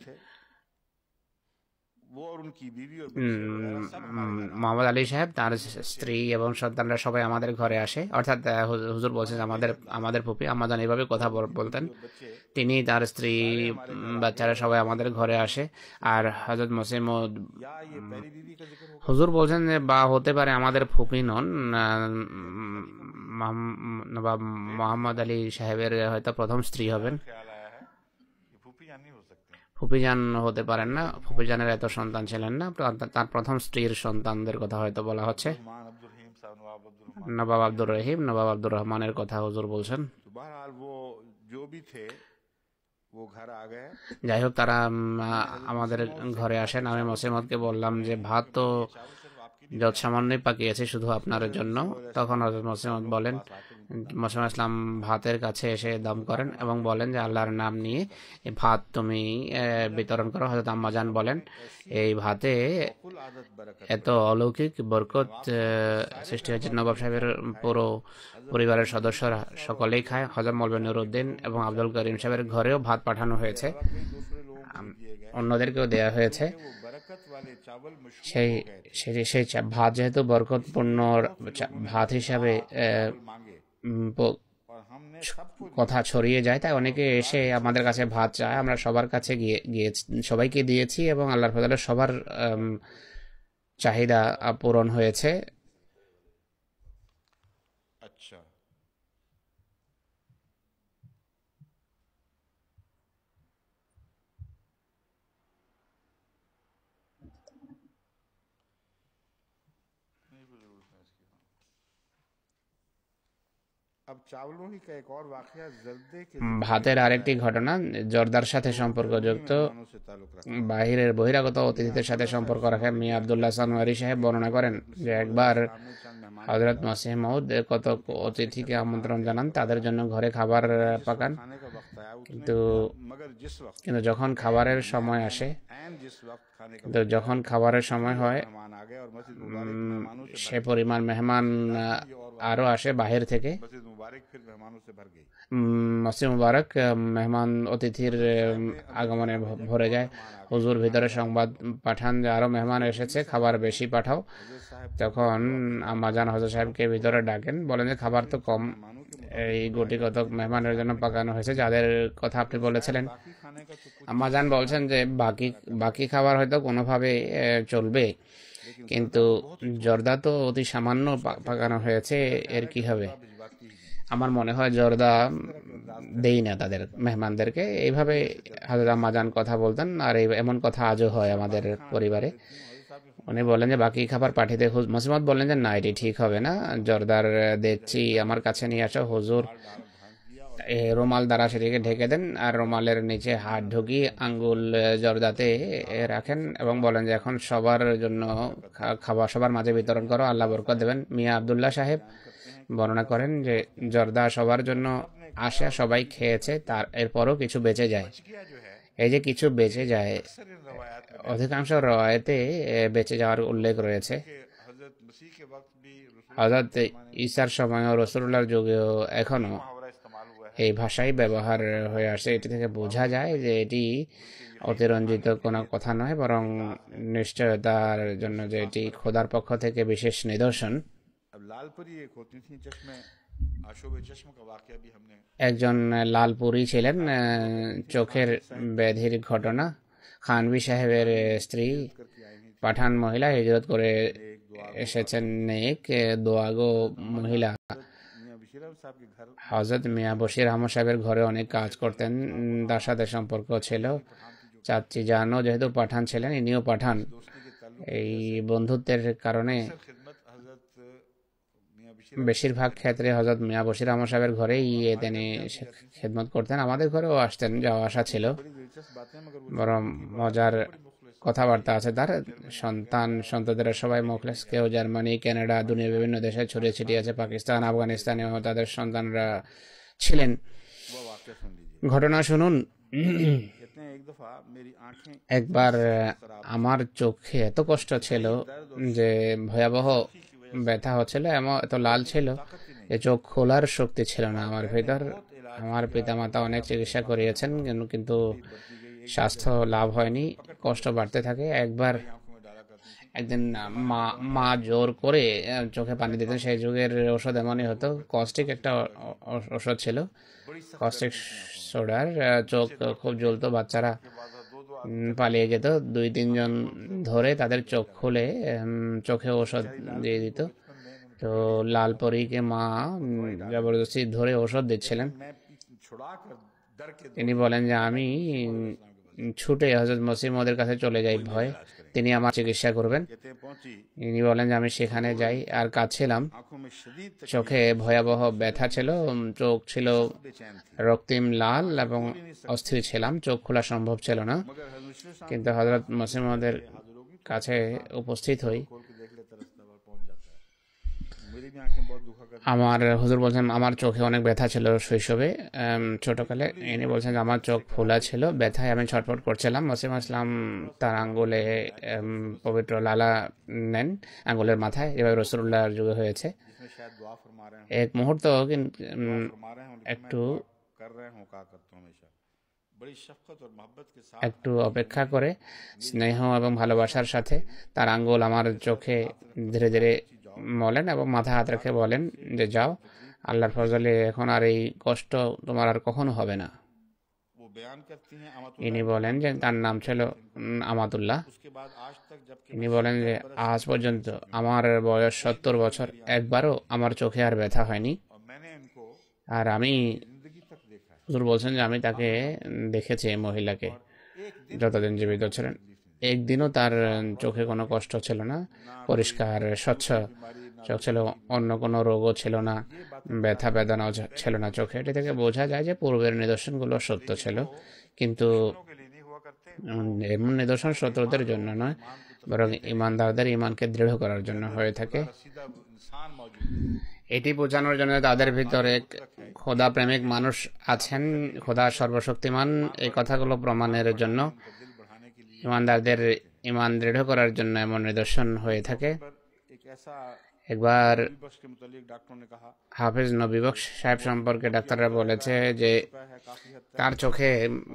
মোহাম্মদ আলী সাহেব, তার স্ত্রী এবং সন্তানরা সবাই আমাদের ঘরে আসে, অর্থাৎ হুজুর বলছেন আমাদের ফুপি আম্মাজান এইভাবে কথা বলতেন। তিনি, তার স্ত্রী, বাচ্চারা সবাই আমাদের ঘরে আসে। আর হযরত মসিহ মওউদ হুজুর বলছেন যে বা হতে পারে আমাদের ফুপি নন, নবাব মোহাম্মদ আলী সাহেবের হয়তো প্রথম স্ত্রী হবেন, ফুপিজান হতে পারেন না, ফুপিজানের এত সন্তান ছিলেন না, তার প্রথম স্ত্রীর সন্তানদের কথা হয়তো বলা হচ্ছে। নবাব আব্দুর রহিম, নবাব আব্দুর রহমানের কথা হুজুর বলছেন। যাই হোক, তারা আমাদের ঘরে আসেন। আমি মসিহ মওউদকে বললাম যে ভাত তো যত সামান্যই পাকিয়েছে শুধু আপনার জন্য। তখন হযরত মসিহ মওউদ বলেন, মসিহ ইসলাম ভাতের কাছে এসে দম করেন এবং বলেন যে আল্লাহর নাম নিয়ে এই ভাত তুমি বিতরণ করো। হযরত আম্মাজান বলেন এই ভাতে এত অলৌকিক বরকত সৃষ্টি হয়েছে, নবাব সাহেবের পুরো পরিবারের সদস্যরা সকলেই খায়। হযরত মৌলভী নুরউদ্দিন এবং আব্দুল করিম সাহেবের ঘরেও ভাত পাঠানো হয়েছে, অন্যদেরকেও দেয়া হয়েছে। সেই ভাত যেহেতু বরকতপূর্ণ ভাত হিসাবে কথা ছড়িয়ে যায়, তাই অনেকে এসে আমাদের কাছে ভাত চায়। আমরা সবার কাছে সবাইকে দিয়েছি এবং আল্লাহর ফজলে সবার চাহিদা পূরণ হয়েছে। ভাতের আরেকটি ঘটনা জর্দার সাথে সম্পর্কযুক্ত, বহিরাগত অতিথিদের সাথে সম্পর্ক রাখে। মিয়া আব্দুল্লাহ সানোয়ারি সাহেব বর্ণনা করেন যে একবার হযরত মসিহ মওউদ কত অতিথিকে আমন্ত্রণ জানান, তাদের জন্য ঘরে খাবার পাকান, কিন্তু যখন খাবারের সময় আসে, যখন খাবারের সময় হয় সে পরিমাণ মেহমান আরো আসে বাহির থেকে। মসজিদ মুবারক মেহমান অতিথির আগমনে ভরে যায়। হুজুর ভিতরে সংবাদ পাঠান যে আরো মেহমান এসেছে, খাবার বেশি পাঠাও। তখন আম্মাজান হযরত সাহেবকে ভিতরে ডাকেন, বলেন যে খাবার তো কম, এই গুটি কতক মেহমানের জন্য পাকানো হয়েছে যাদের কথা আপনি বলেছিলেন। আম্মাজান বলছেন যে বাকি খাবার হয়তো কোনোভাবে চলবে, কিন্তু জর্দা তো অতি সামান্য পাকানো হয়েছে, এর কি হবে? আমার মনে হয় জর্দা দেই না তাদের মেহমানদেরকে। এইভাবে হযরত আম্মাজান কথা বলতেন, আর এমন কথা আজও হয় আমাদের পরিবারে। উনি বলেন যে বাকি খাবার পাঠিয়ে মসিহ মওউদ বললেন যে না, এটি ঠিক হবে না, জর্দার দেখছি আমার কাছে নিয়ে আসো। হুজুর রুমাল দ্বারা সেটিকে ঢেকে দেন আর রুমালের নিচে হাত ঢুকিয়ে আঙ্গুল জর্দাতে রাখেন এবং বলেন যে এখন সবার জন্য খাবার সবার মাঝে বিতরণ করো, আল্লাহ বরকত দেবেন। মিয়া আব্দুল্লাহ সাহেব বর্ণনা করেন যে জর্দা সবার জন্য আসে, সবাই খেয়েছে, তার এরপরও কিছু বেঁচে যায়। এই যে কিছু বেঁচে যায়, অধিকাংশ রওয়ায়েতে বেঁচে যাওয়ার উল্লেখ রয়েছে। হযরত ঈসার সময় ও রাসূলুল্লাহর যুগেও এখনো এই ভাষাই ব্যবহার হয়ে আসে। এটি থেকে বোঝা যায় যে এটি অতিরঞ্জিত কোনো কথা নয়, বরং নিশ্চয়তার জন্য যে এটি খোদার পক্ষ থেকে বিশেষ নিদর্শন।
आशोब चश्म का वाकया भी हमने
একজন লালপুরি ছিলেন, চোখের ব্যাধির ঘটনা। খানভি সাহেবের স্ত্রী
करके आई हुई
পাঠান মহিলা হিজরত করে এসেছেন। নেক দোয়াগো মহিলা
मियां बशीर अहमद साहब के घर
হজরত মিয়া বশির আহমদ সাহেবের ঘরে অনেক কাজ করতেন, তার সাথে সম্পর্ক ছিল। চাচি জানও যেহেতু পাঠান ছিলেন, ইনিও পাঠান।
दोस्ती के ताल्लुक
এই বন্ধুত্বের কারণে
खिदमत हजरत मियां बशीर
বেশিরভাগ ক্ষেত্রে হজরত মিয়া বশির আহমদ সাহেবের ঘরেই তিনি খেদমত করতেন। আমাদের ঘরেও আসতেন, যাওয়া আসা ছিল।
बड़ी दिलचस्प बातें मगर वो
বড় মজার কথাবার্তা আছে তার। সন্ততিরা সবাই মুখলেস, কেউ জার্মানি, কানাডা, দুনিয়ার বিভিন্ন দেশে ছড়িয়ে ছিটিয়ে আছে। পাকিস্তান, আফগানিস্তানেও তাদের সন্তানরা ছিলেন।
वो वाकया सुन लीजिए।
ঘটনা শুনুন।
कहते हैं एक दफा मेरी आंखें
একবার আমার চোখে এত কষ্ট ছিল যে ভয়াবহ ব্যথা হচ্ছিল, এত লাল ছিল যে চোখ খোলার শক্তি ছিল না আমার ভিতর। আমার পিতামাতা অনেক চিকিৎসা করিয়েছেন, কিন্তু স্বাস্থ্য লাভ হয়নি, কষ্ট বাড়তে থাকে। একদিন মা জোর করে চোখে পানি দিতেন। সেই যুগের ওষুধ এমনই হতো, কস্টিক একটা ওষুধ ছিল, কস্টিক সোডার। চোখ খুব জ্বলতো, বাচ্চারা পালিয়ে যেত। 2-3 জন ধরে তাদের চোখ খুলে চোখে ওষুধ দিয়ে দিত। তো লালপরীকে মা জবরদস্তি ধরে ওষুধ দিচ্ছিলেন। তিনি বলেন যে আমি ছুটে হযরত মসিহ মওদের কাছে চলে যাই, ভয় তিনি আমার চিকিৎসা করবেন। তিনি বলেন যে আমি সেখানে যাই আর কাঁদছিলাম, চোখে ভয়াবহ ব্যথা ছিল, চোখ ছিল রক্তিম লাল এবং অস্থির ছিলাম, চোখ খোলা সম্ভব ছিল না। কিন্তু হযরত মসিহ মওদের কাছে উপস্থিত হই। আমার হুজুর বলছেন আমার চোখে অনেক ব্যথা ছিল শৈশবে, ছোটকালে। ইনি বলছেন যে আমার চোখ ফোলা ছিল, ব্যথায় আমি ছটফট করছিলাম। মসিহ ইসলাম তার আঙ্গুলে পবিত্র লালা নেন আঙ্গুলের মাথায়, যেভাবে রাসূলুল্লাহর যুগে হয়েছে। এক মুহূর্ত একটু অপেক্ষা করে স্নেহ এবং ভালোবাসার সাথে তার আঙ্গুল আমার চোখে ধীরে ধীরে মলেন এবং মাথা হাত রেখে বলেন যে যাও, আল্লাহর ফজলে এখন আর এই কষ্ট তোমার আর কখনো হবে না। ইনি বলেন যে তার নাম ছিল আমাতুল্লাহ। ইনি বলেন যে আজ পর্যন্ত আমার বয়স 70 বছর, একবারও আমার চোখে আর ব্যথা হয়নি। আর আমি হুজুর বলছেন যে আমি তাকে দেখেছি, এই মহিলাকে, যতদিন জীবিত ছিলেন। একদিনও তার চোখে কোনো কষ্ট ছিল না, পরিষ্কার স্বচ্ছ চোখ ছিল, অন্য কোনো রোগও ছিল না, ব্যথা বেদনাও ছিল না চোখে। এটি থেকে বোঝা যায় যে পূর্বের নিদর্শনগুলো সত্য ছিল, কিন্তু এমন নিদর্শন শত্রুদের জন্য নয়, বরং ইমানদারদের ইমানকে দৃঢ় করার জন্য হয়ে থাকে। এটি বোঝানোর জন্য তাদের ভিতরে খোদা প্রেমিক মানুষ আছেন, খোদা সর্বশক্তিমান, এই কথাগুলো প্রমাণের জন্য, ইমানদারদের ইমান দৃঢ় করার জন্য এমন নিদর্শন হয়ে থাকে। একবার হাফেজ নবী বক্স সাহেব সম্পর্কে ডাক্তাররা বলেছে যে তার চোখে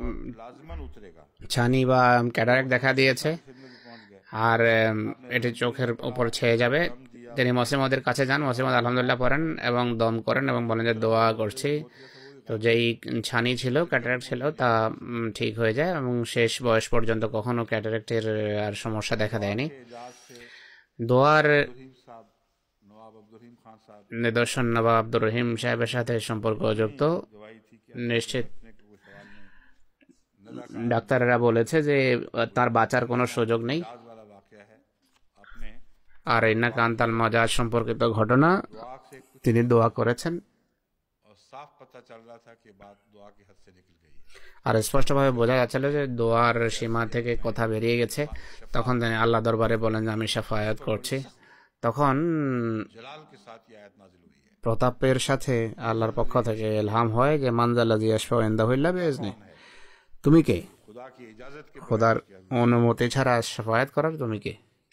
ছানি বা ক্যাটারাক্ট দেখা দিয়েছে আর এটি চোখের উপর ছেয়ে যাবে। তিনি মসিহ মওদের কাছে যান, মসিহ মওদ আলহামদুলিল্লাহ পড়েন এবং দম করেন এবং বলেন যে দোয়া করছি। তো যেই ছানি ছিল, ক্যাটারাক্ট ছিল, তা ঠিক হয়ে যায় এবং শেষ বয়স পর্যন্ত কখনো ক্যাটারাক্টের আর সমস্যা দেখা দেয়নি। দোয়ার নিদর্শন নবাব আব্দুর রহিম সাহেবের সাথে সম্পর্কযুক্ত। নিশ্চিত ডাক্তাররা বলেছে যে তার বাঁচার কোনো সুযোগ নেই। আর ইন্নাকা আনতাল মাজাজ সম্পর্কিত ঘটনা, তিনি দোয়া করেছেন আর স্পষ্টভাবে বোঝা যাচ্ছিল যে দোয়ার সীমা থেকে কথা বেরিয়ে গেছে। তখন তিনি আল্লাহ দরবারে বলেন যে আমি শাফায়াত করছি। তখন প্রতাপের সাথে আল্লাহর পক্ষ থেকে ইলহাম হয় যে মানজাল্লাযী ইয়াশফাউ ইনদাহু ইল্লা বিইজনি, তুমি কে? খোদার অনুমতি ছাড়া শাফায়াত করার তুমি কে?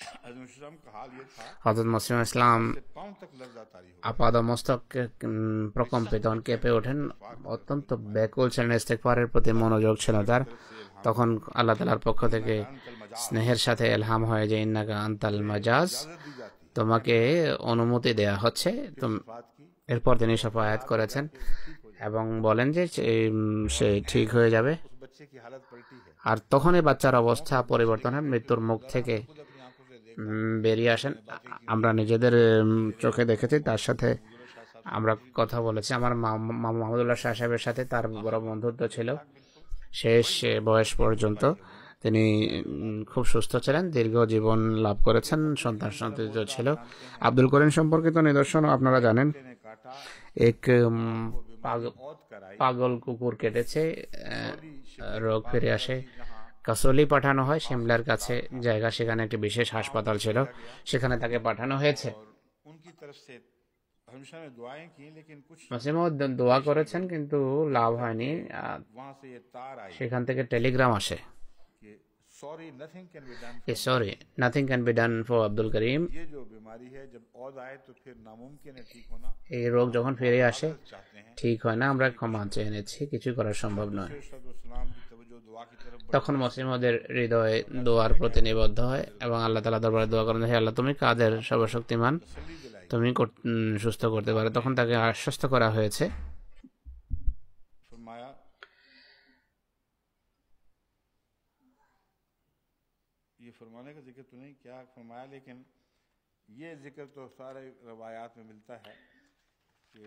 হযরত মসিহ ইসলাম আপাদমস্তক প্রকম্পিত হন, কেঁপে ওঠেন, অত্যন্ত ব্যাকুল ছিলেন, ইস্তেগফারের প্রতি মনোযোগ ছিল তার। তখন আল্লাহ তাআলার পক্ষ থেকে স্নেহের সাথে ইলহাম হয় যে ইন্নাকা আনতাল মাজাজ, তোমাকে অনুমতি দেয়া হচ্ছে, এরপর তিনি শাফায়াত করেছেন এবং বলেন যে সে ঠিক হয়ে যাবে। আর তখনই বাচ্চার অবস্থা পরিবর্তন হয়, মৃত্যুর মুখ থেকে বেরিয়ে আসেন। আমরা নিজেদের চোখে দেখেছি, তার সাথে আমরা কথা বলেছি। আমার মাহমুদুল্লাহ শাহ সাহেবের সাথে তার বড় বন্ধুত্ব ছিল শেষ বয়স পর্যন্ত। তিনি খুব সুস্থ ছিলেন, দীর্ঘ জীবন লাভ করেছেন, সন্তান সন্ততি ছিল। আব্দুল করিম সম্পর্কিত নিদর্শন আপনারা জানেন। এক পাগল কুকুর কেটেছে, রোগ ফিরে আসে, কাসলি পাঠানো হয় সিমলার কাছে জায়গা, সেখানে একটি বিশেষ হাসপাতাল ছিল, সেখানে তাকে পাঠানো হয়েছে। দোয়া করেছেন কিন্তু লাভ হয়নি। সেখান থেকে টেলিগ্রাম আসে, sorry, nothing can be done for Abdul Karim. এই রোগ যখন ফিরে আসে ঠিক হয় না, আমরা ক্ষমা চেয়ে নিচ্ছি, কিছু করা সম্ভব নয়। তখন মুসলিমদের হৃদয়ে দোয়ার প্রতি নিবদ্ধ হয় এবং আল্লাহ তাআলা দরবারে দোয়া করেন, হে আল্লাহ, তুমি কাদের সর্বশক্তিমান, তুমি সুস্থ করতে পারো। তখন তাকে আশ্বস্ত করা হয়েছে।
ये फरमाने का जिक्र तो नहीं क्या फरमाया, लेकिन ये जिक्र तो सारे रवायात में मिलता है कि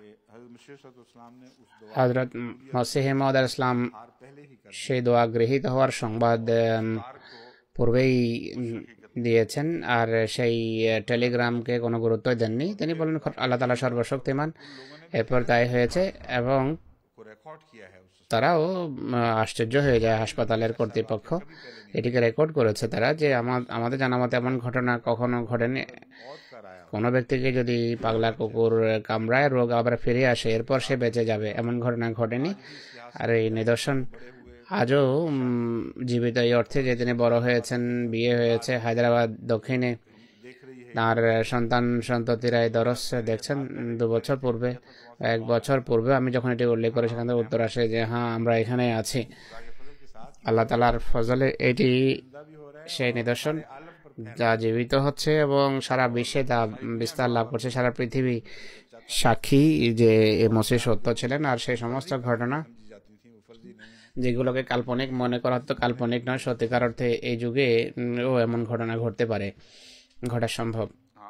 হযরত মসিহ মাউদ আলাইহিস সালাম সেই দোয়া গৃহীত হওয়ার সংবাদ পূর্বেই দিয়েছেন, আর সেই টেলিগ্রামকে কোনো গুরুত্ব দেননি। তিনি বলেন আল্লাহ তাআলা সর্বশক্তিমান। এরপর তাই হয়েছে এবং তারাও আশ্চর্য হয়ে যায়, হাসপাতালের কর্তৃপক্ষ এটিকে রেকর্ড করেছে তারা, যে আমাদের জানা মতে এমন ঘটনা কখনো ঘটেনি। কোনো ব্যক্তিকে যদি পাগলা কুকুর কামড়ায়, রোগ আবার ফিরে আসে, এরপর সে বেঁচে যাবে, এমন ঘটনা ঘটেনি। আর এই নিদর্শন আজও জীবিত এই অর্থে যে তিনি বড় হয়েছেন, বিয়ে হয়েছে হায়দ্রাবাদ দক্ষিণে, তার সন্তান সন্ততিরা এই দরস দেখছেন। 2 বছর পূর্বে, 1 বছর পূর্বে আমি যখন এটি উল্লেখ করি, সেখান থেকে উত্তর আসে যে হ্যাঁ, আমরা এখানে আছি। আল্লাহ তাআলার ফজলে এটি সেই নিদর্শন যা জীবিত হচ্ছে এবং সারা বিশ্বে তা বিস্তার লাভ করছে। সারা পৃথিবী সাক্ষী যে মসিহ সত্য ছিলেন। আর সেই সমস্ত ঘটনা যেগুলোকে কাল্পনিক মনে করা হতো, কাল্পনিক নয়, সত্যিকার অর্থে এই যুগে ও এমন ঘটনা ঘটতে পারে, ঘটা সম্ভব।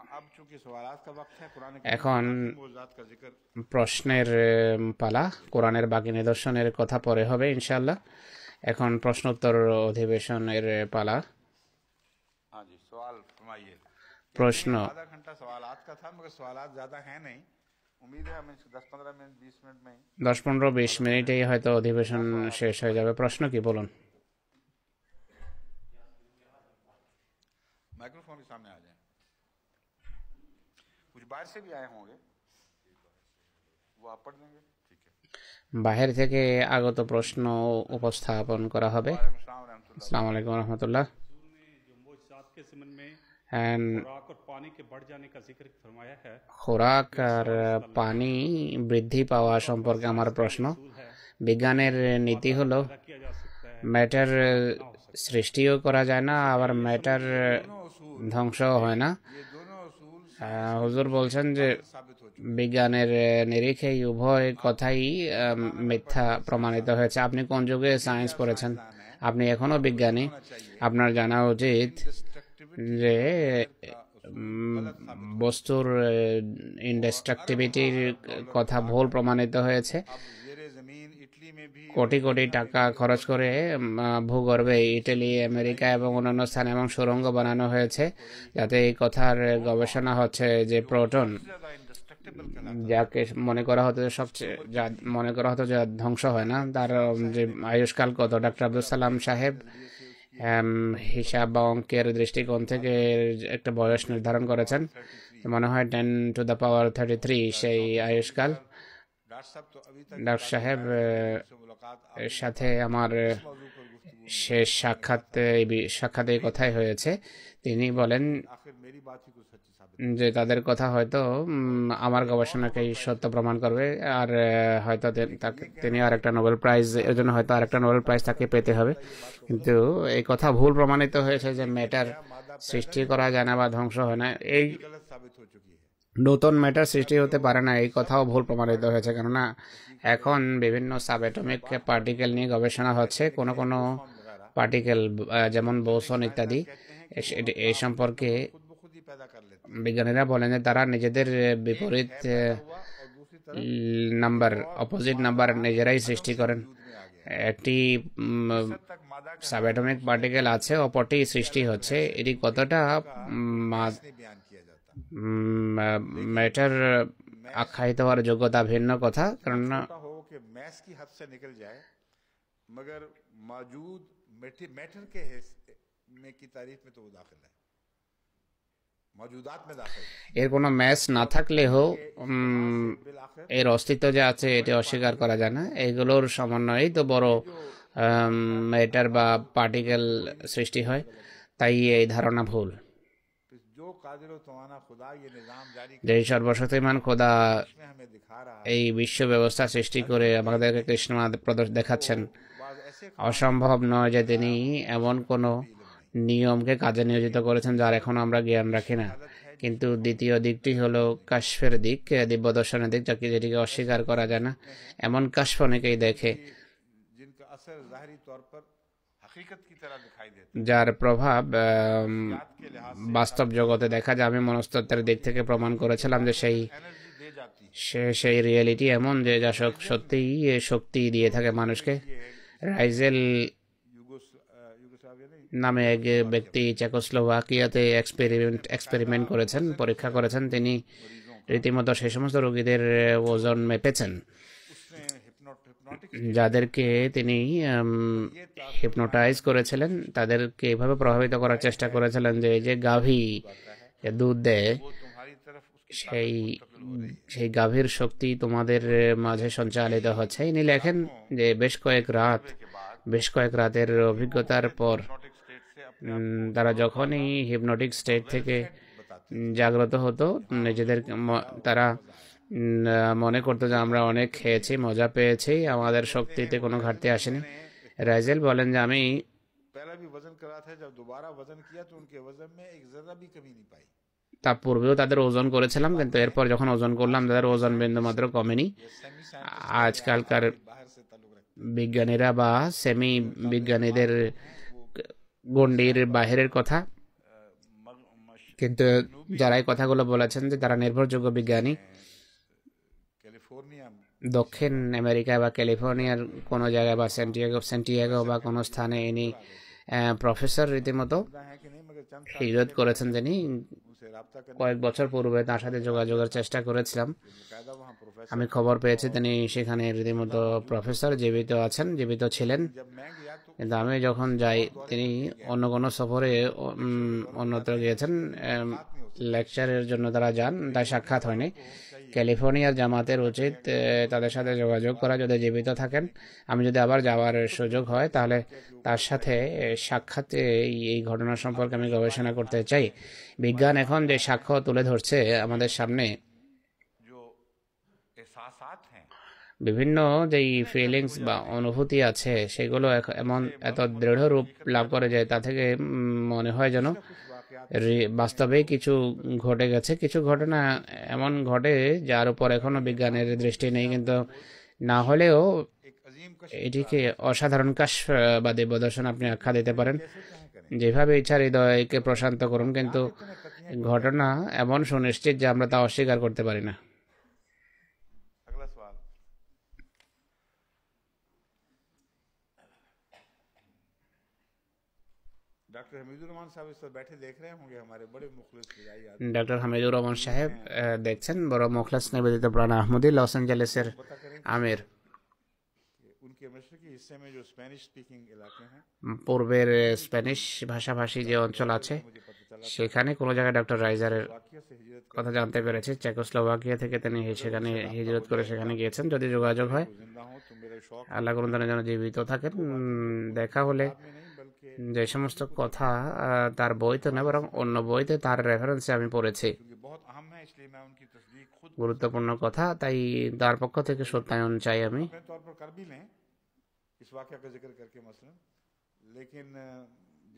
এখন প্রশ্নের পালা। কোরআনের বাকি নিদর্শনের কথা পরে হবে ইনশাআল্লাহ। এখন প্রশ্নোত্তর অধিবেশনের পালা। প্রশ্ন 10-15-20 মিনিটেই হয়তো অধিবেশন শেষ হয়ে যাবে। প্রশ্ন কি বলুন?
माइक्रोफोन के सामने आ जाएं। कुछ बाहर से भी आए होंगे, वो आप पढ़ देंगे, ठीक है।
বাহির থেকে আগত প্রশ্ন উপস্থাপন করা হবে। আসসালামু আলাইকুম ওয়া রাহমাতুল্লাহ। খোরাক আর পানি বৃদ্ধি পাওয়া সম্পর্কে আমার প্রশ্ন। বিজ্ঞানের নীতি হলো ম্যাটার সৃষ্টিও করা যায় না, আবার ম্যাটার ধ্বংস হয় না। হুজুর বলছেন যে বিজ্ঞানের নিরিখে উভয় কথাই মিথ্যা প্রমাণিত হয়েছে। আপনি কোন যুগে সায়েন্স পড়েছেন? আপনি এখনো বিজ্ঞানী, আপনার জানা উচিত যে বস্তুর ইনডেস্ট্রাকটিভিটির কথা ভুল প্রমাণিত হয়েছে। কোটি কোটি টাকা খরচ করে ভূগর্ভে ইটালি, আমেরিকা এবং অন্যান্য স্থানে এবং সুড়ঙ্গ বানানো হয়েছে, যাতে এই কথার গবেষণা হচ্ছে যে প্রোটন, যাকে মনে করা হতো সবচেয়ে, যা মনে করা হতো যা ধ্বংস হয় না, তার যে আয়ুষ্কাল কত। ডক্টর আব্দুল সালাম সাহেব হিসাব বা অঙ্কের দৃষ্টিকোণ থেকে একটা বয়স নির্ধারণ করেছেন, মনে হয় 10⁻³ সেই আয়ুষ্কাল। ডাক্তার সাহেব এর সাথে আমার শেষ সাক্ষাৎ এই কথাই হয়েছে। তিনি বলেন যে তাদের কথা হয়তো আমার গবেষণাকেই সত্য প্রমাণ করবে, আর হয়তো তিনি আর একটা নোবেল প্রাইজ, এর জন্য হয়তো আর একটা নোবেল প্রাইজ তাকে পেতে হবে। কিন্তু এই কথা ভুল প্রমাণিত হয়েছে যে ম্যাটার সৃষ্টি করা যায় না বা ধ্বংস হয় না। নতুন ম্যাটার সৃষ্টি হতে পারে না, এই কথাও ভুল প্রমাণিত হয়েছে। কেননা এখন বিভিন্ন সাবঅ্যাটমিক পার্টিকেল নিয়ে গবেষণা হচ্ছে। কোনো কোনো পার্টিকেল যেমন বোসন ইত্যাদি, এই সম্পর্কে বিজ্ঞানীরা বলেন যে তারা নিজেদের বিপরীত নাম্বার, অপোজিট নাম্বার নিজেরাই সৃষ্টি করেন। একটি সাবঅ্যাটমিক পার্টিকেল আছে, অপরটি সৃষ্টি হচ্ছে। এটি কতটা ম্যাটার আখ্যায়িত হওয়ার যোগ্যতা ভিন্ন কথা, কারণ এর কোনো ম্যাচ না থাকলেও এর অস্তিত্ব যে আছে এটি অস্বীকার করা যায় না। এগুলোর সমন্বয়েই তো বড় ম্যাটার বা পার্টিকেল সৃষ্টি হয়, তাই এই ধারণা ভুল। যে সর্বশক্তিমান খোদা এই বিশ্ব ব্যবস্থা সৃষ্টি করে আমাদেরকে কৃষ্ণ দেখাচ্ছেন, অসম্ভব নয় যে তিনি এমন কোনো নিয়মকে কাজে নিয়োজিত করেছেন যার এখন আমরা জ্ঞান রাখি না। কিন্তু দ্বিতীয় দিকটি হলো কাশফের দিক, দিব্যদর্শনের দিক, যেটিকে অস্বীকার করা যায় না। এমন কাশফ অনেকেই দেখে যার প্রভাব বাস্তব জগতে দেখা যায়। আমি মনস্তত্ত্বের দিক থেকে প্রমাণ করেছিলাম যে সেই রিয়েলিটি এমন যে যা সত্যিই শক্তি দিয়ে থাকে মানুষকে। রাইজেল নামে এক ব্যক্তি চেকোস্লোভাকিয়াতে এক্সপেরিমেন্ট করেছেন, পরীক্ষা করেছেন। তিনি রীতিমতো সেই সমস্ত রোগীদের ওজন মেপেছেন যাদেরকে তিনি হিপনোটাইজ করেছিলেন। তাদেরকে এইভাবে প্রভাবিত করার চেষ্টা করেছিলেন যে এই যে গাভী দুধ দেয়, সেই গাভীর শক্তি তোমাদের মাঝে সঞ্চালিত হচ্ছে। ইনি লেখেন যে বেশ কয়েক রাতের অভিজ্ঞতার পর তারা যখনই হিপনোটিক স্টেট থেকে জাগ্রত হতো, নিজেদের তারা মনে করতো যে আমরা অনেক খেয়েছি, মজা পেয়েছি, আমাদের শক্তিতে কোনো ঘাটতি আসেনি। রাইজেল বলেন যে আমি তা পূর্বেও তাদের ওজন করেছিলাম, কিন্তু এরপর যখন ওজন করলাম তাদের ওজন বিন্দু মাত্র কমেনি। আজকালকার বিজ্ঞানীরা বা সেমি বিজ্ঞানীদের গণ্ডির বাহিরের কথা, কিন্তু যারা এই কথাগুলো বলেছেন যে তারা নির্ভরযোগ্য বিজ্ঞানী, দক্ষিণ আমেরিকা বা ক্যালিফোর্নিয়ার কোনো জায়গায় বা সেন্টিয়াগো বা কোনো স্থানে ইনি প্রফেসর রীতিমতো হিজরত করেছেন। তিনি কয়েক বছর পূর্বে তার সাথে যোগাযোগের চেষ্টা করেছিলাম। আমি খবর পেয়েছি তিনি সেখানে রীতিমতো প্রফেসর, জীবিত ছিলেন। কিন্তু আমি যখন যাই, তিনি অন্য কোনো সফরে অন্যত্র গিয়েছেন, লেকচারের জন্য তারা যান, তার সাক্ষাৎ হয়নি। ক্যালিফোর্নিয়ার জামাতের উচিত তাদের সাথে যোগাযোগ করা যদি জীবিত থাকেন। আমি যদি আবার যাওয়ার সুযোগ হয় তাহলে তার সাথে সাক্ষাৎ এই ঘটনা সম্পর্কে আমি গবেষণা করতে চাই। বিজ্ঞান এখন যে সাক্ষ্য তুলে ধরছে আমাদের সামনে, বিভিন্ন যেই ফিলিংস বা অনুভূতি আছে সেগুলো এমন এত দৃঢ় রূপ লাভ করে যে তা থেকে মনে হয় যেন বাস্তবেই কিছু ঘটে গেছে। কিছু ঘটনা এমন ঘটে যার উপর এখনো বিজ্ঞানের দৃষ্টি নেই, কিন্তু না হলেও এটিকে অসাধারণ কাশফ বা দিব্যদর্শন আপনি আখ্যা দিতে পারেন। যেভাবে ইচ্ছা হৃদয়কে প্রশান্ত করুন, কিন্তু ঘটনা এমন সুনিশ্চিত যে আমরা তা অস্বীকার করতে পারি না। ডক্টর হামিদুর রহমান সাহেব দেখছেন, বড় মুখলেস নিবেদিত প্রাণ আহমদী, লস অ্যাঞ্জেলেসের আমির। পূর্বের স্প্যানিশ ভাষাভাষী যে অঞ্চল আছে সেখানে কোনো জায়গায় ডক্টর রাইজারের কথা জানতে পেরেছি। চেকোস্লোভাকিয়া থেকে তিনি সেখানে হিজরত করে সেখানে গিয়েছেন। যদি যোগাযোগ হয়, আল্লাহ করুন তারা যেন জীবিত থাকেন, দেখা হলে যে সমস্ত কথা তার বইতে না বরং অন্য বইতে তার রেফারেন্সে আমি পড়েছি, গুরুত্বপূর্ণ কথা, তাই তার পক্ষ থেকে সত্যায়ন চাই আমি।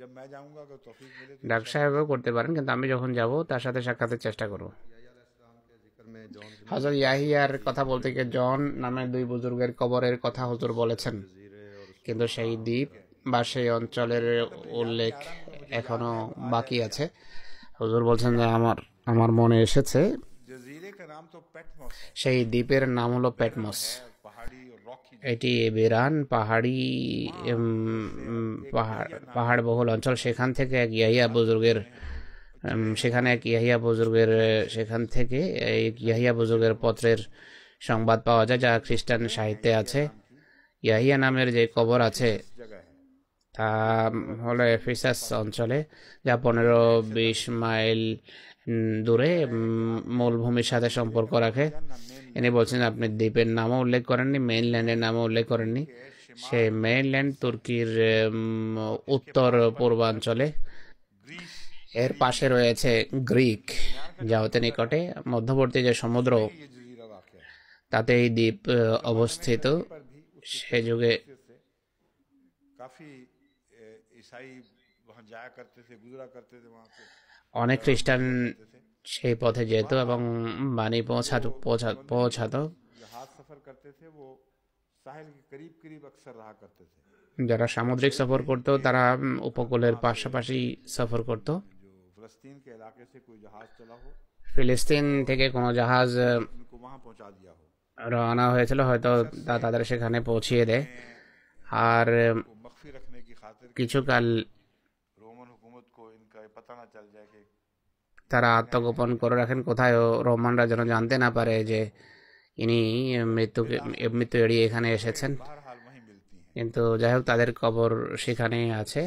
ডাক্তার সাহেবও করতে পারেন, কিন্তু আমি যখন যাব তার সাথে সাক্ষাতের চেষ্টা করব। হযরত ইয়াহিয়ার কথা বলতে গিয়ে জন নামের দুই বুজুর্গের কবরের কথা হুজুর বলেছেন, কিন্তু সেই দ্বীপ বা সেই অঞ্চলের উল্লেখ এখনো বাকি আছে। হুজুর বলছেন যে আমার মনে এসেছে সেই দ্বীপের নাম হলো প্যাটমস। এটি বিরান পাহাড়ি পাহাড় বহুল অঞ্চল। সেখান থেকে এক ইয়াহিয়া বুজুর্গের সেখান থেকে এই ইয়াহিয়া বুজুর্গের পত্রের সংবাদ পাওয়া যায়, যা খ্রিস্টান সাহিত্যে আছে। ইয়াহিয়া নামের যে কবর আছে তা হলো এফিসাস অঞ্চলে, যা 15-20 মাইল দূরে মূলভূমির সাথে সম্পর্ক রাখে। ইনি বলছেন আপনি দ্বীপের নামও উল্লেখ করেননি, মেইনল্যান্ডের নামও উল্লেখ করেননি। সে মেইনল্যান্ড তুর্কির উত্তর পূর্বাঞ্চলে, এর পাশে রয়েছে গ্রিক, যা অতি নিকটে। মধ্যবর্তী যে সমুদ্র, তাতে এই দ্বীপ অবস্থিত। সে যুগে অনেক খ্রিস্টান সেই পথে যেত এবং বাণী পৌঁছাতো। যারা সামুদ্রিক সফর করত তারা উপকূলের পাশাপাশি সফর করত। ফিলিস্তিন থেকে কোনো জাহাজ রওনা হয়েছিল, হয়তো তাদের সেখানে পৌঁছিয়ে দেয়। আর কিছুকাল তারা আত্মগোপন করে রাখেন কোথায়, রোমানরা যেন জানতে না পারে যে ইনি মৃত্যু এড়িয়ে এখানে এসেছেন। কিন্তু যাই হোক, তাদের কবর সেখানেই আছে,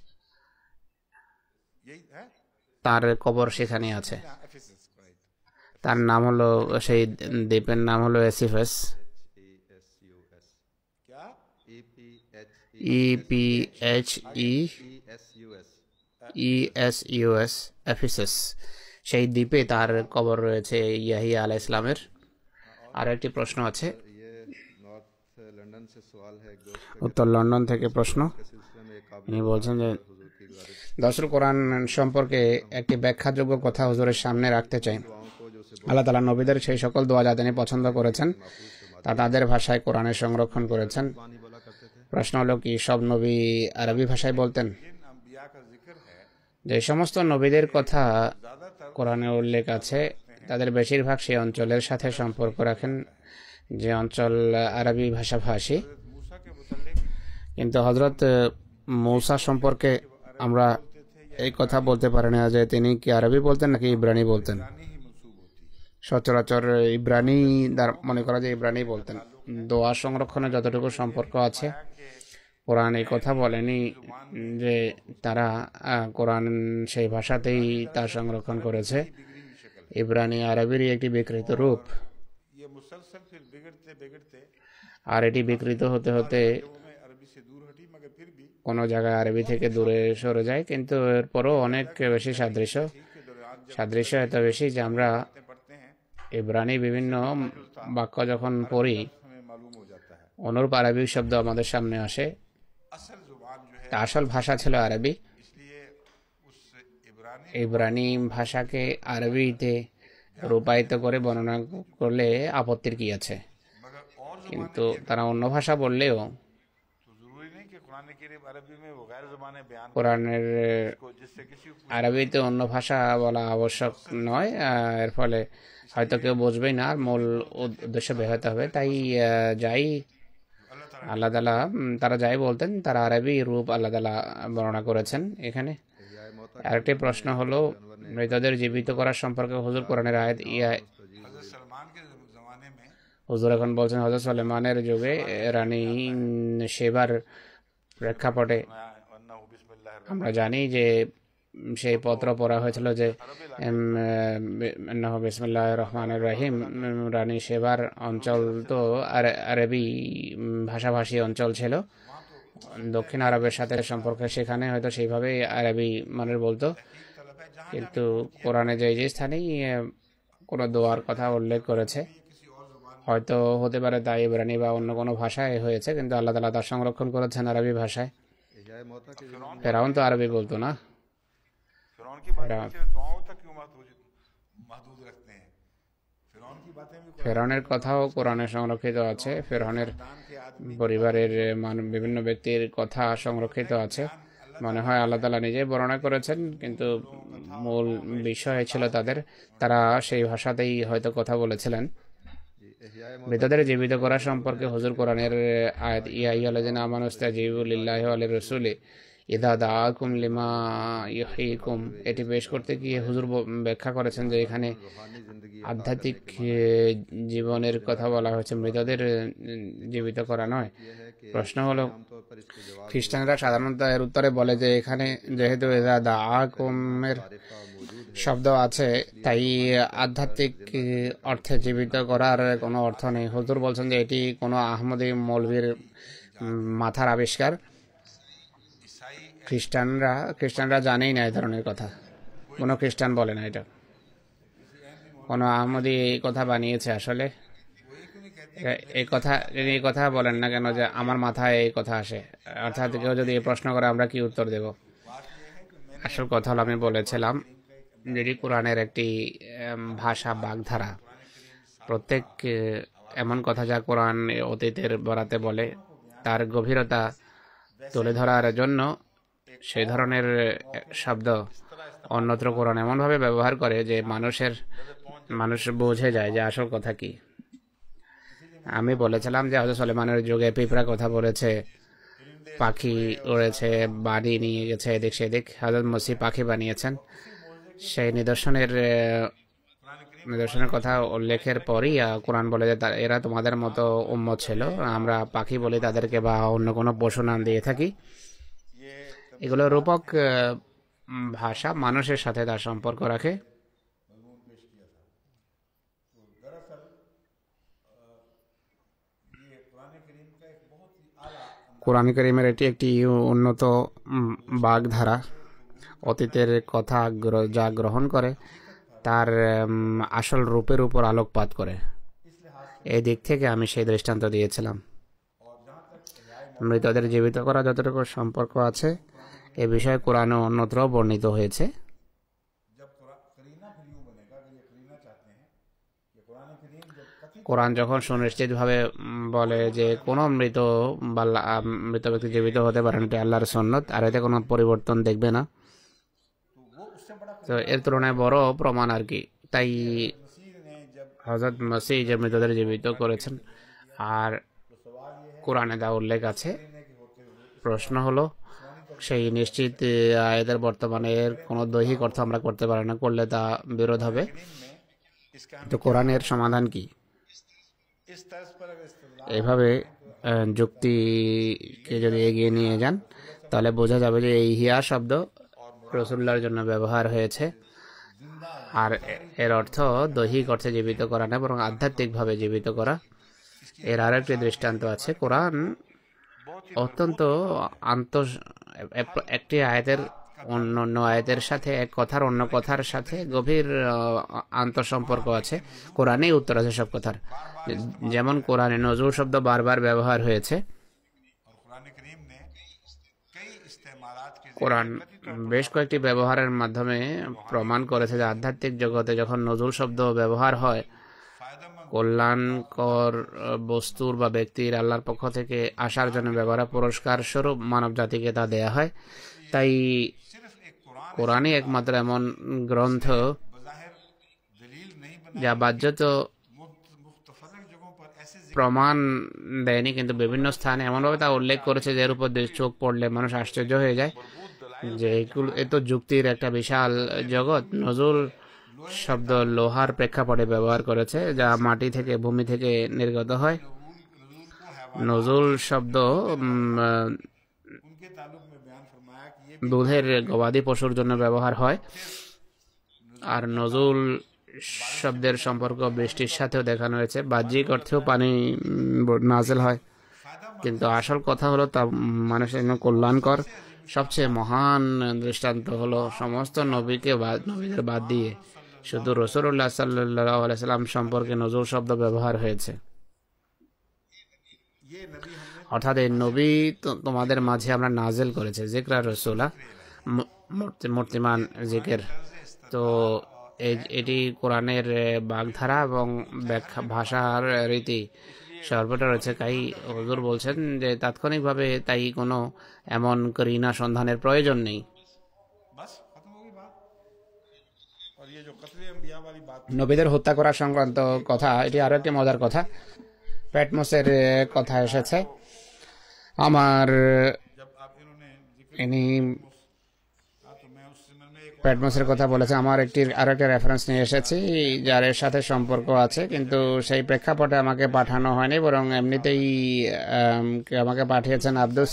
তার কবর সেখানে আছে। তার নাম হলো, সেই দ্বীপের নাম হলো এসিফাস, EPHEESUS, এফিসাস। সেই দ্বীপে তার কবর রয়েছে ইয়াহিয়া আলাইহিস সালামের। আর একটি প্রশ্ন আছে, উত্তর লন্ডন থেকে প্রশ্ন। ইনি বলছেন যে দর্শুল কোরআন সম্পর্কে একটি ব্যাখ্যাযোগ্য কথা হুজুরের সামনে রাখতে চাই। আল্লাহ তাআলা নবীদের সেই সকল দোয়া যা তিনি পছন্দ করেছেন তা তাদের ভাষায় কোরআনে সংরক্ষণ করেছেন। প্রশ্ন হলো, কি সব নবী আরবি ভাষায় বলতেন? যে সমস্ত নবীদের কথা কোরআনে উল্লেখ আছে তাদের বেশিরভাগ সেই অঞ্চলের সাথে সম্পর্ক রাখেন যে অঞ্চল আরবি ভাষাভাষী। কিন্তু হযরত মূসা সম্পর্কে আমরা এই কথা বলতে পারি না যে তিনি কি আরবি বলতেন নাকি ইব্রানি বলতেন। সচরাচর ইব্রানি মনে করা যায়, ইব্রানি বলতেন। দোয়া সংরক্ষণে যতটুকু সম্পর্ক আছে, কোরআন এই কথা বলেনি যে তারা কোরআন সেই ভাষাতেই তা সংরক্ষণ করেছে। ইব্রানি আরবিরই একটি বিকৃত রূপ, আর এটি বিকৃত হতে হতে কোনো জায়গায় আরবি থেকে দূরে সরে যায়। কিন্তু এরপরও অনেক বেশি সাদৃশ্য এত বেশি যে আমরা ইব্রানি বিভিন্ন বাক্য যখন পড়ি, অনুরূপ আরবি শব্দ আমাদের সামনে আসে। আসল ভাষা ছিল আরবি। ইব্রানি ভাষাকে আরবিতে রূপায়িত করে বর্ণনা করলে আপত্তির কি আছে? কিন্তু তারা অন্য ভাষা বললেও কোরআনের আরবিতে অন্য ভাষা বলা আবশ্যক নয়। এর ফলে হয়তো কেউ বুঝবেই না, মূল উদ্দেশ্য ব্যাহত হবে। তাই আল্লাহ তাআলা তারা যাই বলতেন, তারা আরবি রূপ আল্লাহ তাআলা বর্ণনা করেছেন এখানে। আরেকটি প্রশ্ন হলো, মৃতদের জীবিত করার সম্পর্কে হুজুর কোরআনের আয়াত হুজুর এখন বলছেন হযরত সুলাইমানের যুগে রানী শেবার প্রেক্ষাপটে আমরা জানি যে সেই পত্র পড়া হয়েছিল যে বিসমিল্লাহির রহমানির রহিম। রানী শেবার অঞ্চল তো আরবি ভাষাভাষী অঞ্চল ছিল, দক্ষিণ আরবের সাথে সম্পর্কে সেখানে হয়তো সেইভাবে আরবি মানের বলতো। কিন্তু কোরআনে যে স্থানেই কোনো দোয়ার কথা উল্লেখ করেছে, হয়তো হতে পারে তা ইব্রানি বা অন্য কোনো ভাষায় হয়েছে, কিন্তু আল্লাহ তাআলা তা সংরক্ষণ করেছেন আরবি ভাষায়। ফেরাউন তো আরবি বলতো না। ফেরাউনের কথাও কোরআনে সংরক্ষিত আছে। ফেরাউনের পরিবারের বিভিন্ন ব্যক্তির কথা সংরক্ষিত আছে। মনে হয় আল্লাহ তাআলা নিজেই বর্ণনা করেছেন, কিন্তু মূল বিষয় ছিল তারা সেই ভাষাতেই হয়তো কথা বলেছিলেন। মৃতদের জীবিত করা সম্পর্কে হুজুর কোরআনের আয়াত ইয়া আইয়ুহাল্লাযিনা আমানু ইসতাজিবু লিল্লাহি ওয়া লির রাসূলি ইযা দাআকুম লিমা ইউহয়িকুম, এটি পেশ করতে গিয়ে হুজুর ব্যাখ্যা করেছেন যে এখানে আধ্যাত্মিক জীবনের কথা বলা হয়েছে, মৃতদের জীবিত করা নয়। প্রশ্ন হলো, খ্রিস্টানরা সাধারণত এর উত্তরে বলে যে এখানে যেহেতু ইযা দাআকুমের শব্দ আছে, তাই আধ্যাত্মিক অর্থে জীবিত করার কোনো অর্থ নেই। হুজুর বলছেন যে এটি কোনো আহমদী মৌলভীর মাথার আবিষ্কার। খ্রিস্টানরা জানেই না এই ধরনের কথা, কোনো খ্রিস্টান বলে না এটা, কোনো আহমদী এই কথা বানিয়েছে। আসলে এই কথা বলেন না কেন যে আমার মাথায় এই কথা আসে, অর্থাৎ কেউ যদি এই প্রশ্ন করে আমরা কি উত্তর দেব? আসল কথা হলো, আমি বলেছিলাম যেটি কোরআনের একটি ভাষা বাগধারা। প্রত্যেক এমন কথা যা কোরআন অতীতের বরাতে বলে, তার গভীরতা তুলে ধরার জন্য সেই ধরনের শব্দ অন্যত্র কোরআন এমনভাবে ব্যবহার করে যে মানুষ বুঝে যায় যে আসল কথা কি। আমি বলেছিলাম যে হযরত সুলাইমানের যুগে পিঁপড়া কথা বলেছে, পাখি উড়েছে, বাড়ি নিয়ে গেছে এদিক সেদিক। হযরত মসিহ পাখি বানিয়েছেন। সেই নিদর্শনের কথা উল্লেখের পরই কোরআন বলে যে এরা তোমাদের মতো উম্মত ছিল, আমরা পাখি বলি তাদেরকে, বা অন্য কোনো পশু নাম দিয়ে থাকি। এগুলো রূপক ভাষা, মানুষের সাথে তার সম্পর্ক রাখে। কোরআন কারীমের এটি একটি উন্নত বাগধারা, অতীতের কথা যা গ্রহণ করে তার আসল রূপের উপর আলোকপাত করে। এই দিক থেকে আমি সেই দৃষ্টান্ত দিয়েছিলাম। মৃতদের জীবিত করা যতটুকু সম্পর্ক আছে, এ বিষয়ে কোরআনে অন্যত্র বর্ণিত হয়েছে। কোরআন যখন সুনিশ্চিতভাবে বলে যে কোনো মৃত ব্যক্তি জীবিত হতে পারেন, এটি আল্লাহর সুন্নত, আর এতে কোনো পরিবর্তন দেখবে না, তো এর তুলনায় বড় প্রমাণ আর কি। তাই হযরত মসিহ যে মৃতদের জীবিত করেছেন আর কোরআনে তা উল্লেখ আছে। প্রশ্ন হলো, সেই নিশ্চিত আয়াতের বর্তমানে এর কোনো দৈহিক অর্থ আমরা করতে পারি না, করলে তা বিরোধ হবে। তো কোরআনের সমাধান কি? এইভাবে যুক্তিকে যদি এগিয়ে নিয়ে যান, তাহলে বোঝা যাবে যে এই হিয়া শব্দ রাসূলুল্লাহর জন্য ব্যবহার হয়েছে, আর এর অর্থ দৈহিক অর্থে জীবিত করা না, বরং আধ্যাত্মিকভাবে জীবিত করা। এর আর একটি দৃষ্টান্ত আছে। কোরআন অত্যন্ত একটি আয়াতের অন্য আয়াতের সাথে, এক কথার অন্য কথার সাথে গভীর আন্তঃসম্পর্ক আছে। কোরআনেই উত্তর আছে সব কথার। যেমন কোরআনে নজরুল শব্দ বারবার ব্যবহার হয়েছে। কোরআন বেশ কয়েকটি ব্যবহারের মাধ্যমে প্রমাণ করেছে যে আধ্যাত্মিক জগতে যখন নজরুল শব্দ ব্যবহার হয়, কল্যাণকর বস্তুর বা ব্যক্তির আল্লাহর পক্ষ থেকে আসার জন্য ব্যবহার পুরস্কার স্বরূপ মানব জাতিকে তা দেয়া হয়। তাই কোরআনই একমাত্র এমন গ্রন্থ যা বাহ্যত প্রমাণ দেয়নি, কিন্তু বিভিন্ন স্থানে এমনভাবে তা উল্লেখ করেছে যে এর উপর চোখ পড়লে মানুষ আশ্চর্য হয়ে যায় যে এত যুক্তির একটা বিশাল জগৎ। নজরুল শব্দ লোহার প্রেক্ষাপটে ব্যবহার করেছে, যা মাটি থেকে, ভূমি থেকে নির্গত হয়। নজরুল শব্দ দুধের গবাদি পশুর জন্য ব্যবহার হয়, আর নজরুল শব্দের সম্পর্ক বৃষ্টির সাথেও দেখানো হয়েছে। বাহ্যিক অর্থেও পানি নাযিল হয়, কিন্তু আসল কথা হলো তা মানুষের জন্য কল্যাণকর। সবচেয়ে মহান দৃষ্টান্ত হলো সমস্ত নবীদের বাদ দিয়ে শুধু রাসূলুল্লাহ সাল্লাল্লাহু আলাইহি সাল্লাম সম্পর্কে নজরুল শব্দ ব্যবহার হয়েছে। অর্থাৎ এই নবী তোমাদের মাঝে আমরা নাজিল করেছে, জিকরা রাসূলা, মূর্তিমান জিকির। তো এটি কোরআনের বাগধারা এবং ব্যাখ্যা ভাষার রীতি সর্বটা রয়েছে। তাই হুজুর বলছেন যে তাৎক্ষণিকভাবে তাই কোনো এমন করিনা সন্ধানের প্রয়োজন নেই। নবীদের হত্যা করা সংক্রান্ত কথা, এটি আরো একটি মজার কথা। প্যাটমোসের কথা এসেছে। আমার ইনি প্যাটমোসের কথা বলেছে। আমার আরো একটা রেফারেন্স নিয়ে এসেছি যার এর সাথে সম্পর্ক আছে, কিন্তু সেই প্রেক্ষাপটে আমাকে পাঠানো হয়নি, বরং এমনিতেই আমাকে পাঠিয়েছেন আব্দুস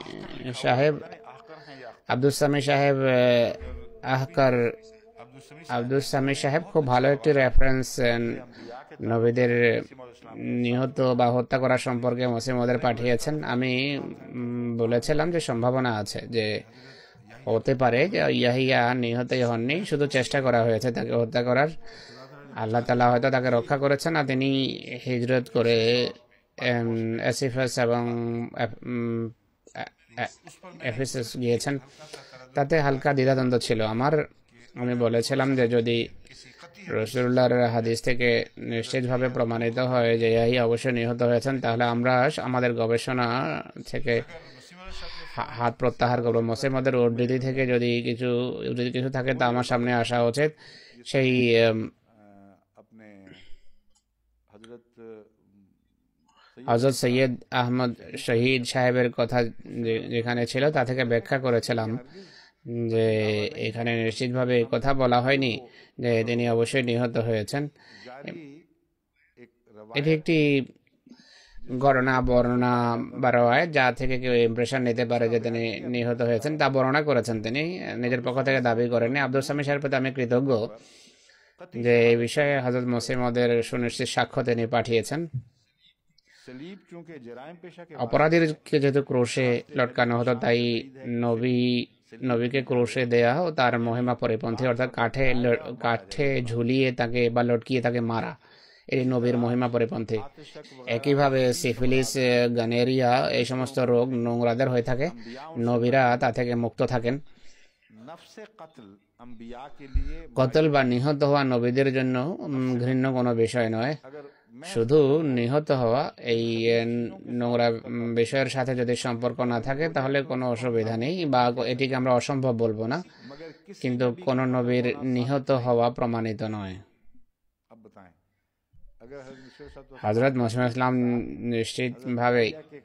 সামি সাহেব আহকার। আব্দুস সামি সাহেব খুব ভালো একটি রেফারেন্স নবীদের নিহত বা হত্যা করা সম্পর্কে মুসলিমদের পাঠিয়েছেন। আমি বলেছিলাম যে সম্ভাবনা আছে যে হতে পারে যে ইয়াহিয়া নিহতই হননি, শুধু চেষ্টা করা হয়েছে তাকে হত্যা করার। আল্লাহ তাআলা হয়তো তাকে রক্ষা করেছেন, আর তিনি হিজরত করে এসিফাস এবং এফেসাস গিয়েছেন। তাতে হালকা দ্বিধাদ্বন্দ্ব ছিল আমি বলেছিলাম যে যদি রাসূলুল্লাহর হাদিস থেকে নিশ্চিতভাবে প্রমাণিত হয় যে ইয়াহিয়া অবশ্যই নিহত হয়েছেন, তাহলে আমরা আমাদের গবেষণা থেকে হাত প্রত্যাহার করবো। মুসলিমদের উদ্ধৃতি থেকে যদি কিছু থাকে তা আমার সামনে আসা উচিত। সেই হযরত সৈয়দ আহমদ শহীদ সাহেবের কথা যেখানে ছিল তা থেকে ব্যাখ্যা করেছিলাম যে এখানে নিশ্চিতভাবে কথা বলা হয়নি যে তিনি অবশ্যই নিহত হয়েছেন। এটি একটি ঘটনা বর্ণনা বা রওয়ায়াত যা থেকে কেউ ইমপ্রেশন নিতে পারে যে তিনি নিহত হয়েছেন, তা বর্ণনা করেছেন। তিনি নিজের পক্ষ থেকে দাবি করেননি। আব্দুল সামি সাহেবের প্রতি আমি কৃতজ্ঞ যে এই বিষয়ে হযরত মুসলিমদের সুনিশ্চিত সাক্ষ্য তিনি পাঠিয়েছেন। অপরাধীকে যেহেতু ক্রুশে লটকানো হতো, তাই নবীকে ক্রুশে দেয়া ও তার মহিমা পরিপন্থী, অর্থাৎ কাঠে ঝুলিয়ে তাকে বা লটকিয়ে তাকে মারা, এই নবীর মহিমা পরিপন্থী। একইভাবে সিফিলিস, গানেরিয়া, এই সমস্ত রোগ নোংরাদের হয়ে থাকে, নবীরা তা থেকে মুক্ত থাকেন। কতল বা নিহত হওয়া নবীদের জন্য ঘৃণ্য কোনো বিষয় নয়। শুধু নিহত হওয়া এই নোংরা বিষয়ের সাথে যদি সম্পর্ক না থাকে তাহলে কোনো অসুবিধা নেই, বা এটিকে আমরা অসম্ভব বলবো না, কিন্তু কোন নবীর নিহত হওয়া প্রমাণিত নয়। হযরত মুহাম্মদ ইসলাম নিশ্চিতভাবে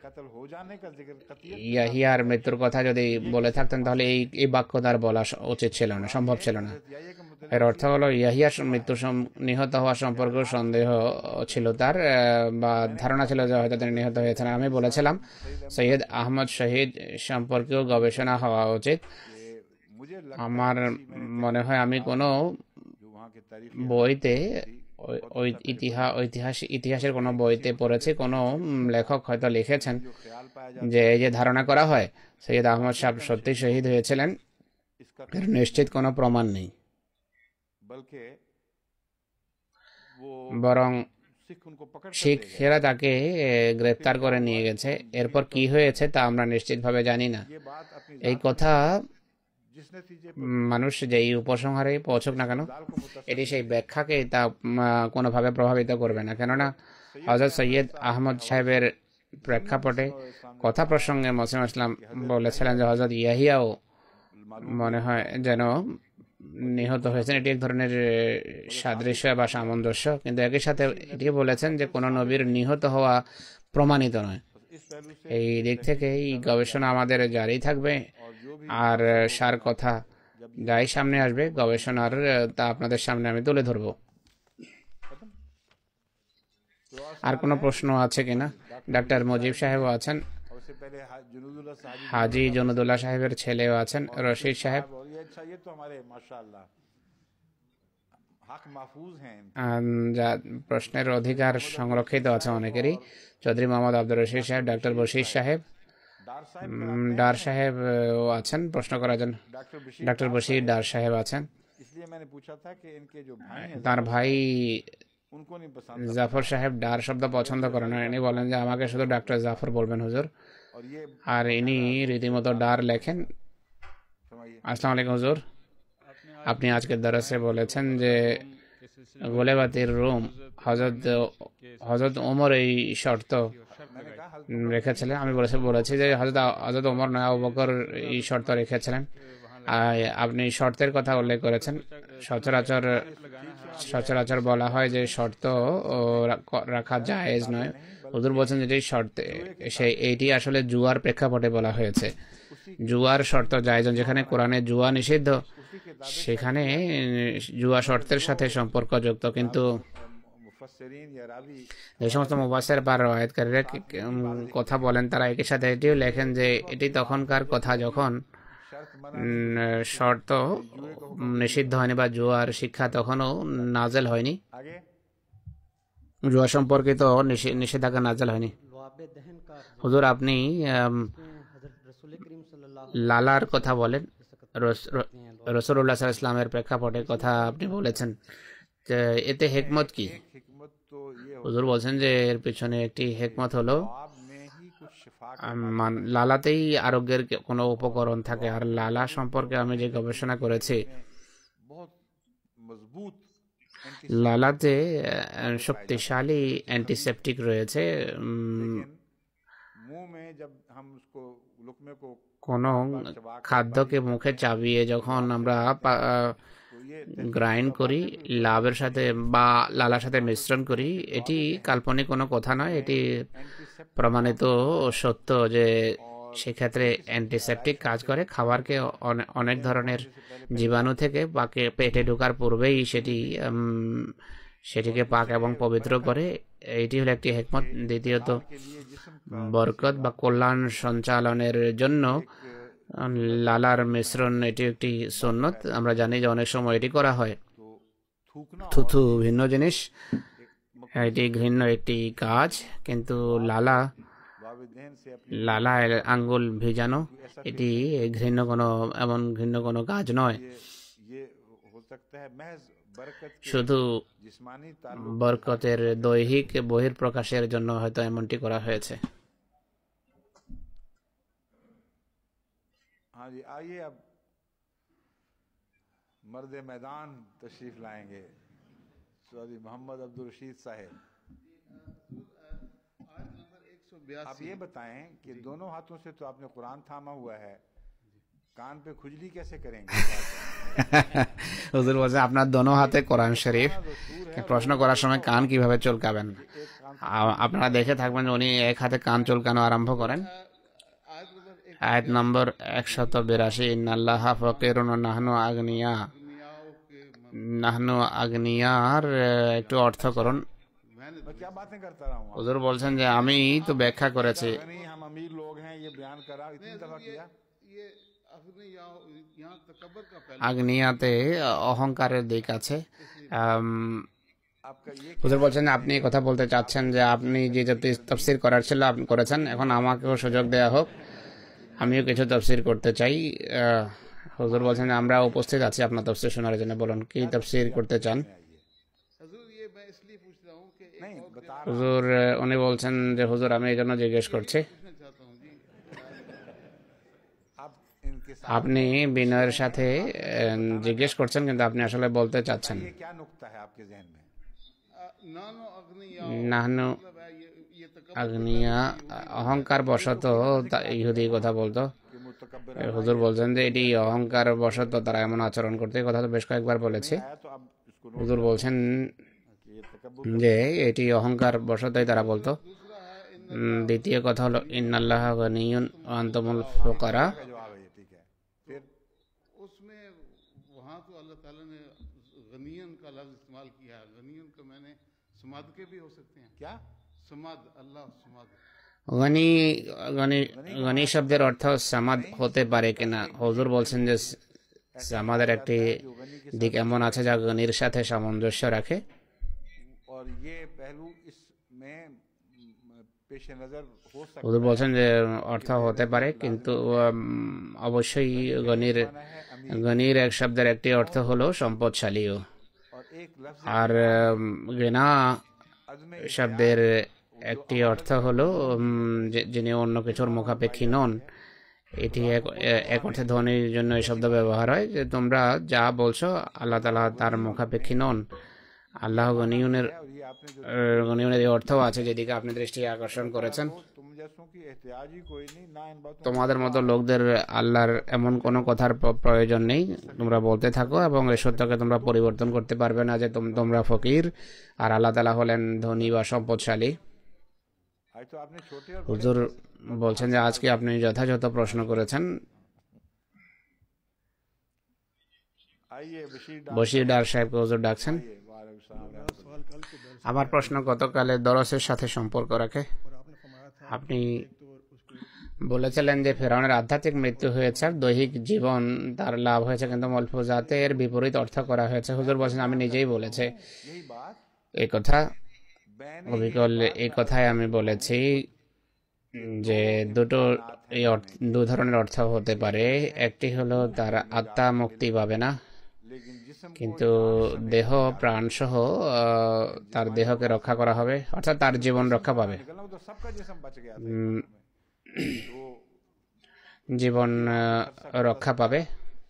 ইয়াহিয়ার মৃত্যুর কথা যদি বলে থাকতেন তাহলে এই বাক্য তার বলা উচিত ছিল না, সম্ভব ছিল না। এর অর্থ হলো ইয়াহিয়ার মৃত্যু নিহত হওয়া সম্পর্কে সন্দেহ ছিল তার, বা ধারণা ছিল যে হয়তো তিনি নিহত হয়েছেন। আমি বলেছিলাম সৈয়দ আহমদ শহীদ সম্পর্কেও গবেষণা হওয়া উচিত। আমার মনে হয় আমি কোনো বইতে ইতিহাসের কোনো বইতে পড়েছি, কোনো লেখক হয়তো লিখেছেন যে এই যে ধারণা করা হয় সৈয়দ আহমদ সাহেব সত্যি শহীদ হয়েছিলেন, এর নিশ্চিত কোনো প্রমাণ নেই, বরং শিখেরা তাকে গ্রেপ্তার করে নিয়ে গেছে। এরপর কি হয়েছে তা আমরা নিশ্চিতভাবে জানি না। এই কথা মানুষ যেই উপসংহারে পৌঁছক না কেন, এটি সেই ব্যাখ্যাকে তা কোনোভাবে প্রভাবিত করবে না, কেননা হযরত সৈয়দ আহমদ সাহেবের প্রেক্ষাপটে কথা প্রসঙ্গে মুসলিম ইসলাম বলেছিলেন যে হযরত ইয়াহিয়াও মনে হয় যেন নিহত হয়েছেন। এটি এক ধরনের সাদৃশ্য বা সামঞ্জস্য, কিন্তু একই সাথে এটি বলেছেন যে কোনো নবীর নিহত হওয়া প্রমাণিত নয়। এই দিক থেকে এই গবেষণা আমাদের জারি থাকবে, আর সার কথা যাই সামনে আসবে গবেষণার তা আপনাদের সামনে আমি তুলে ধরব। আর কোনো প্রশ্ন আছে কিনা? ডাক্তার মুজিব সাহেবও আছেন, হাজি জনুদুল্লাহ সাহেবের ছেলেও আছেন, রশিদ সাহেব, যা প্রশ্নের অধিকার সংরক্ষিত আছে অনেকেরই। চৌধুরী মোহাম্মদ আব্দুর রশিদ সাহেব, ডাক্তার বশির সাহেব, ডার সাহেব আছেন প্রশ্ন করার জন্য। ডাক্তার বশির ডার সাহেব আছেন। তার ভাই জাফর সাহেব ডার শব্দ পছন্দ করেন না, ইনি বলেন যে আমাকে শুধু ডাক্তার জাফর বলবেন হুজুর, আর ইনি রীতিমতো ডার লেখেন। আসসালামু আলাইকুম হুজুর, আপনি আজকের দরসে বলেছেন যে গোলেবাতির রুম হজরত ওমর এই শর্ত রেখেছিলেন। আমি বলেছি যে হজরত ওমর নয়, আবু বকর এই শর্ত রেখেছিলেন। আপনি শর্তের কথা উল্লেখ করেছেন। সচরাচর বলা হয় যে শর্ত রাখা জায়েজ নয়। হুজুর বলছেন যে শর্তে এইটি আসলে জুয়ার প্রেক্ষাপটে বলা হয়েছে। জুয়ার শর্ত জায়েজ, যেখানে কোরআনে জুয়া নিষিদ্ধ সেখানে জুয়া শর্তের সাথে সম্পর্কযুক্ত। কিন্তু যে সমস্ত মুফাসসির বা রওয়ায়াতকারীরা কথা বলেন তারা একই সাথে এটিও লেখেন যে এটি তখনকার কথা যখন শর্ত নিষিদ্ধ হয়নি বা জুয়ার শিক্ষা তখনও নাজেল হয়নি, জুয়া সম্পর্কিত নিষেধাজ্ঞা নাজেল হয়নি। হুজুর আপনি লালার কথা বলেন, রাসূলুল্লাহ সাল্লাল্লাহু আলাইহি ওয়াসাল্লামের প্রেক্ষাপটে কথা আপনি বলেছেন, এতে হিকমত কি? হুজুর বলছেন যে এর পিছনে একটি হিকমত হলো লালাতেই আরোগ্যের কোনো উপকরণ থাকে। আর লালা সম্পর্কে আমি যে গবেষণা করেছি, লালাতে শক্তিশালী অ্যান্টিসেপটিক রয়েছে। কোনো খাদ্যকে মুখে চাবিয়ে যখন আমরা গ্রাইন্ড করি লাভের সাথে বা লালার সাথে মিশ্রণ করি, এটি কাল্পনিক কোনো কথা নয়, এটি প্রমাণিত সত্য যে সেক্ষেত্রে অ্যান্টিসেপটিক কাজ করে। খাবারকে অনেক ধরনের জীবাণু থেকে পেটে ঢোকার পূর্বেই সেটিকে পাক এবং পবিত্র করে। এটি হলো একটি হিকমত। দ্বিতীয়ত, বরকত বা কল্যাণ সঞ্চালনের জন্য লালার মিশ্রণ এটি একটি সুন্নত। আমরা জানি যে অনেক সময় এটি করা হয়। থুথু ভিন্ন জিনিস, এটি ঘৃণ্য একটি কাজ, কিন্তু লালা আঙ্গুল ভিজানো এটি ঘৃণ্য কোনো কাজ নয়। শুধু বরকতের দৈহিক বহিঃপ্রকাশের জন্য হয়তো এমনটি করা হয়েছে।
आइए अब मर्द मैदान तशरीफ लाएंगे सॉरी मोहम्मद अब्दुल रशीद साहिब। आप ये बताएं कि दोनों हाथों से तो आपने कुरान थामा हुआ है, कान पे खुजली कैसे करेंगे?
হুজুর বলছে আপনার দোনো হাতে কোরআন শরীফ, প্রশ্ন করার সময় কান কিভাবে চুলকাবেন? আপনারা দেখে থাকবেন উনি এক হাতে কান চুলকানো আরম্ভ করেন। আয়াত নম্বর 182, ইন্নাল্লাহা ফাকিরুন ওয়া নাহনু আগনিয়ার একটু অর্থ করুন। হুজুর বলছেন যে আমি তো ব্যাখ্যা করেছি। আগনিয়াতে অহংকারের দিক আছে। হুজুর বলছেন আপনি কথা বলতে চাচ্ছেন যে আপনি যে তাফসীর করার ছিল আপনি করেছেন, এখন আমাকেও সুযোগ দেওয়া হোক, আমিও কিছু তাফসীর করতে চাই। হুজুর বলছেন আমরা উপস্থিত আছি আপনার তাফসীর শোনার জন্য, বলুন কি তাফসীর করতে চান? হুজুর উনি বলছেন যে হুজুর আমি এই জন্য জিজ্ঞেস করছি, আপনি বিনয়ের সাথে জিজ্ঞেস করছেন কিন্তু আপনি আসলে বলতে চাচ্ছেন নাহনু আগনিয়া অহংকার বশত ইহুদি কথা বলতো। হুজুর বলছেন যে এটি অহংকার বশত তারা এমন আচরণ করতে, কথা তো বেশ কয়েকবার বলেছি। হুজুর বলছেন যে এটি অহংকার বশতই তারা বলতো। দ্বিতীয় কথা হলো ইন্নাল্লাহা গনিয়্যুন ওয়া আনতুমুল ফুকারা। গনি শব্দের অর্থ সামাদ হতে পারে কিনা? হুজুর বলছেন যে সামাদের একটি দিক এমন আছে যা গনির সাথে সামঞ্জস্য রাখে। হুজুর বলছেন যে অর্থ হতে পারে, কিন্তু অবশ্যই গনির এক শব্দের একটি অর্থ হলো সম্পদশালীও, আর গিনা শব্দের একটি অর্থ হলো যিনি অন্য কিছুর মুখাপেক্ষী নন। এটি এক অর্থে ধ্বনির জন্য এই শব্দ ব্যবহার হয় যে তোমরা যা বলছো আল্লাহ তাআলা তার মুখাপেক্ষী নন। আল্লাহ গনিউনের গনিউনের এই অর্থও আছে যেদিকে আপনি দৃষ্টি আকর্ষণ করেছেন। তোমাদের মতো লোকদের আল্লাহর এমন কোনো কথার প্রয়োজন নেই, তোমরা বলতে থাকো এবং এই সত্যকে তোমরা পরিবর্তন করতে পারবে না যে তোমরা ফকির আর আল্লাহ তাআলা হলেন ধনী বা সম্পদশালী। হুজুর বলছেন যে আজকে আপনি যথাযথ প্রশ্ন করেছেন। বশির ডার সাহেবকে হুজুর ডাকছেন। আমার প্রশ্ন গতকালের দরসের সাথে সম্পর্ক রাখে। আপনি বলেছিলেন যে ফেরাউনের আধ্যাত্মিক মৃত্যু হয়েছে আর দৈহিক জীবন তার লাভ হয়েছে, কিন্তু মলফুজাতে এর বিপরীত অর্থ করা হয়েছে। হুজুর বলছেন আমি নিজেই বলেছি এই কথা, অবিকল এই কথাই আমি বলেছি যে দু ধরনের অর্থ হতে পারে। একটি হলো তার আত্মা মুক্তি পাবে না, কিন্তু দেহ প্রাণ সহ তার দেহকে রক্ষা করা হবে, অর্থাৎ তার জীবন রক্ষা পাবে, জীবন রক্ষা পাবে।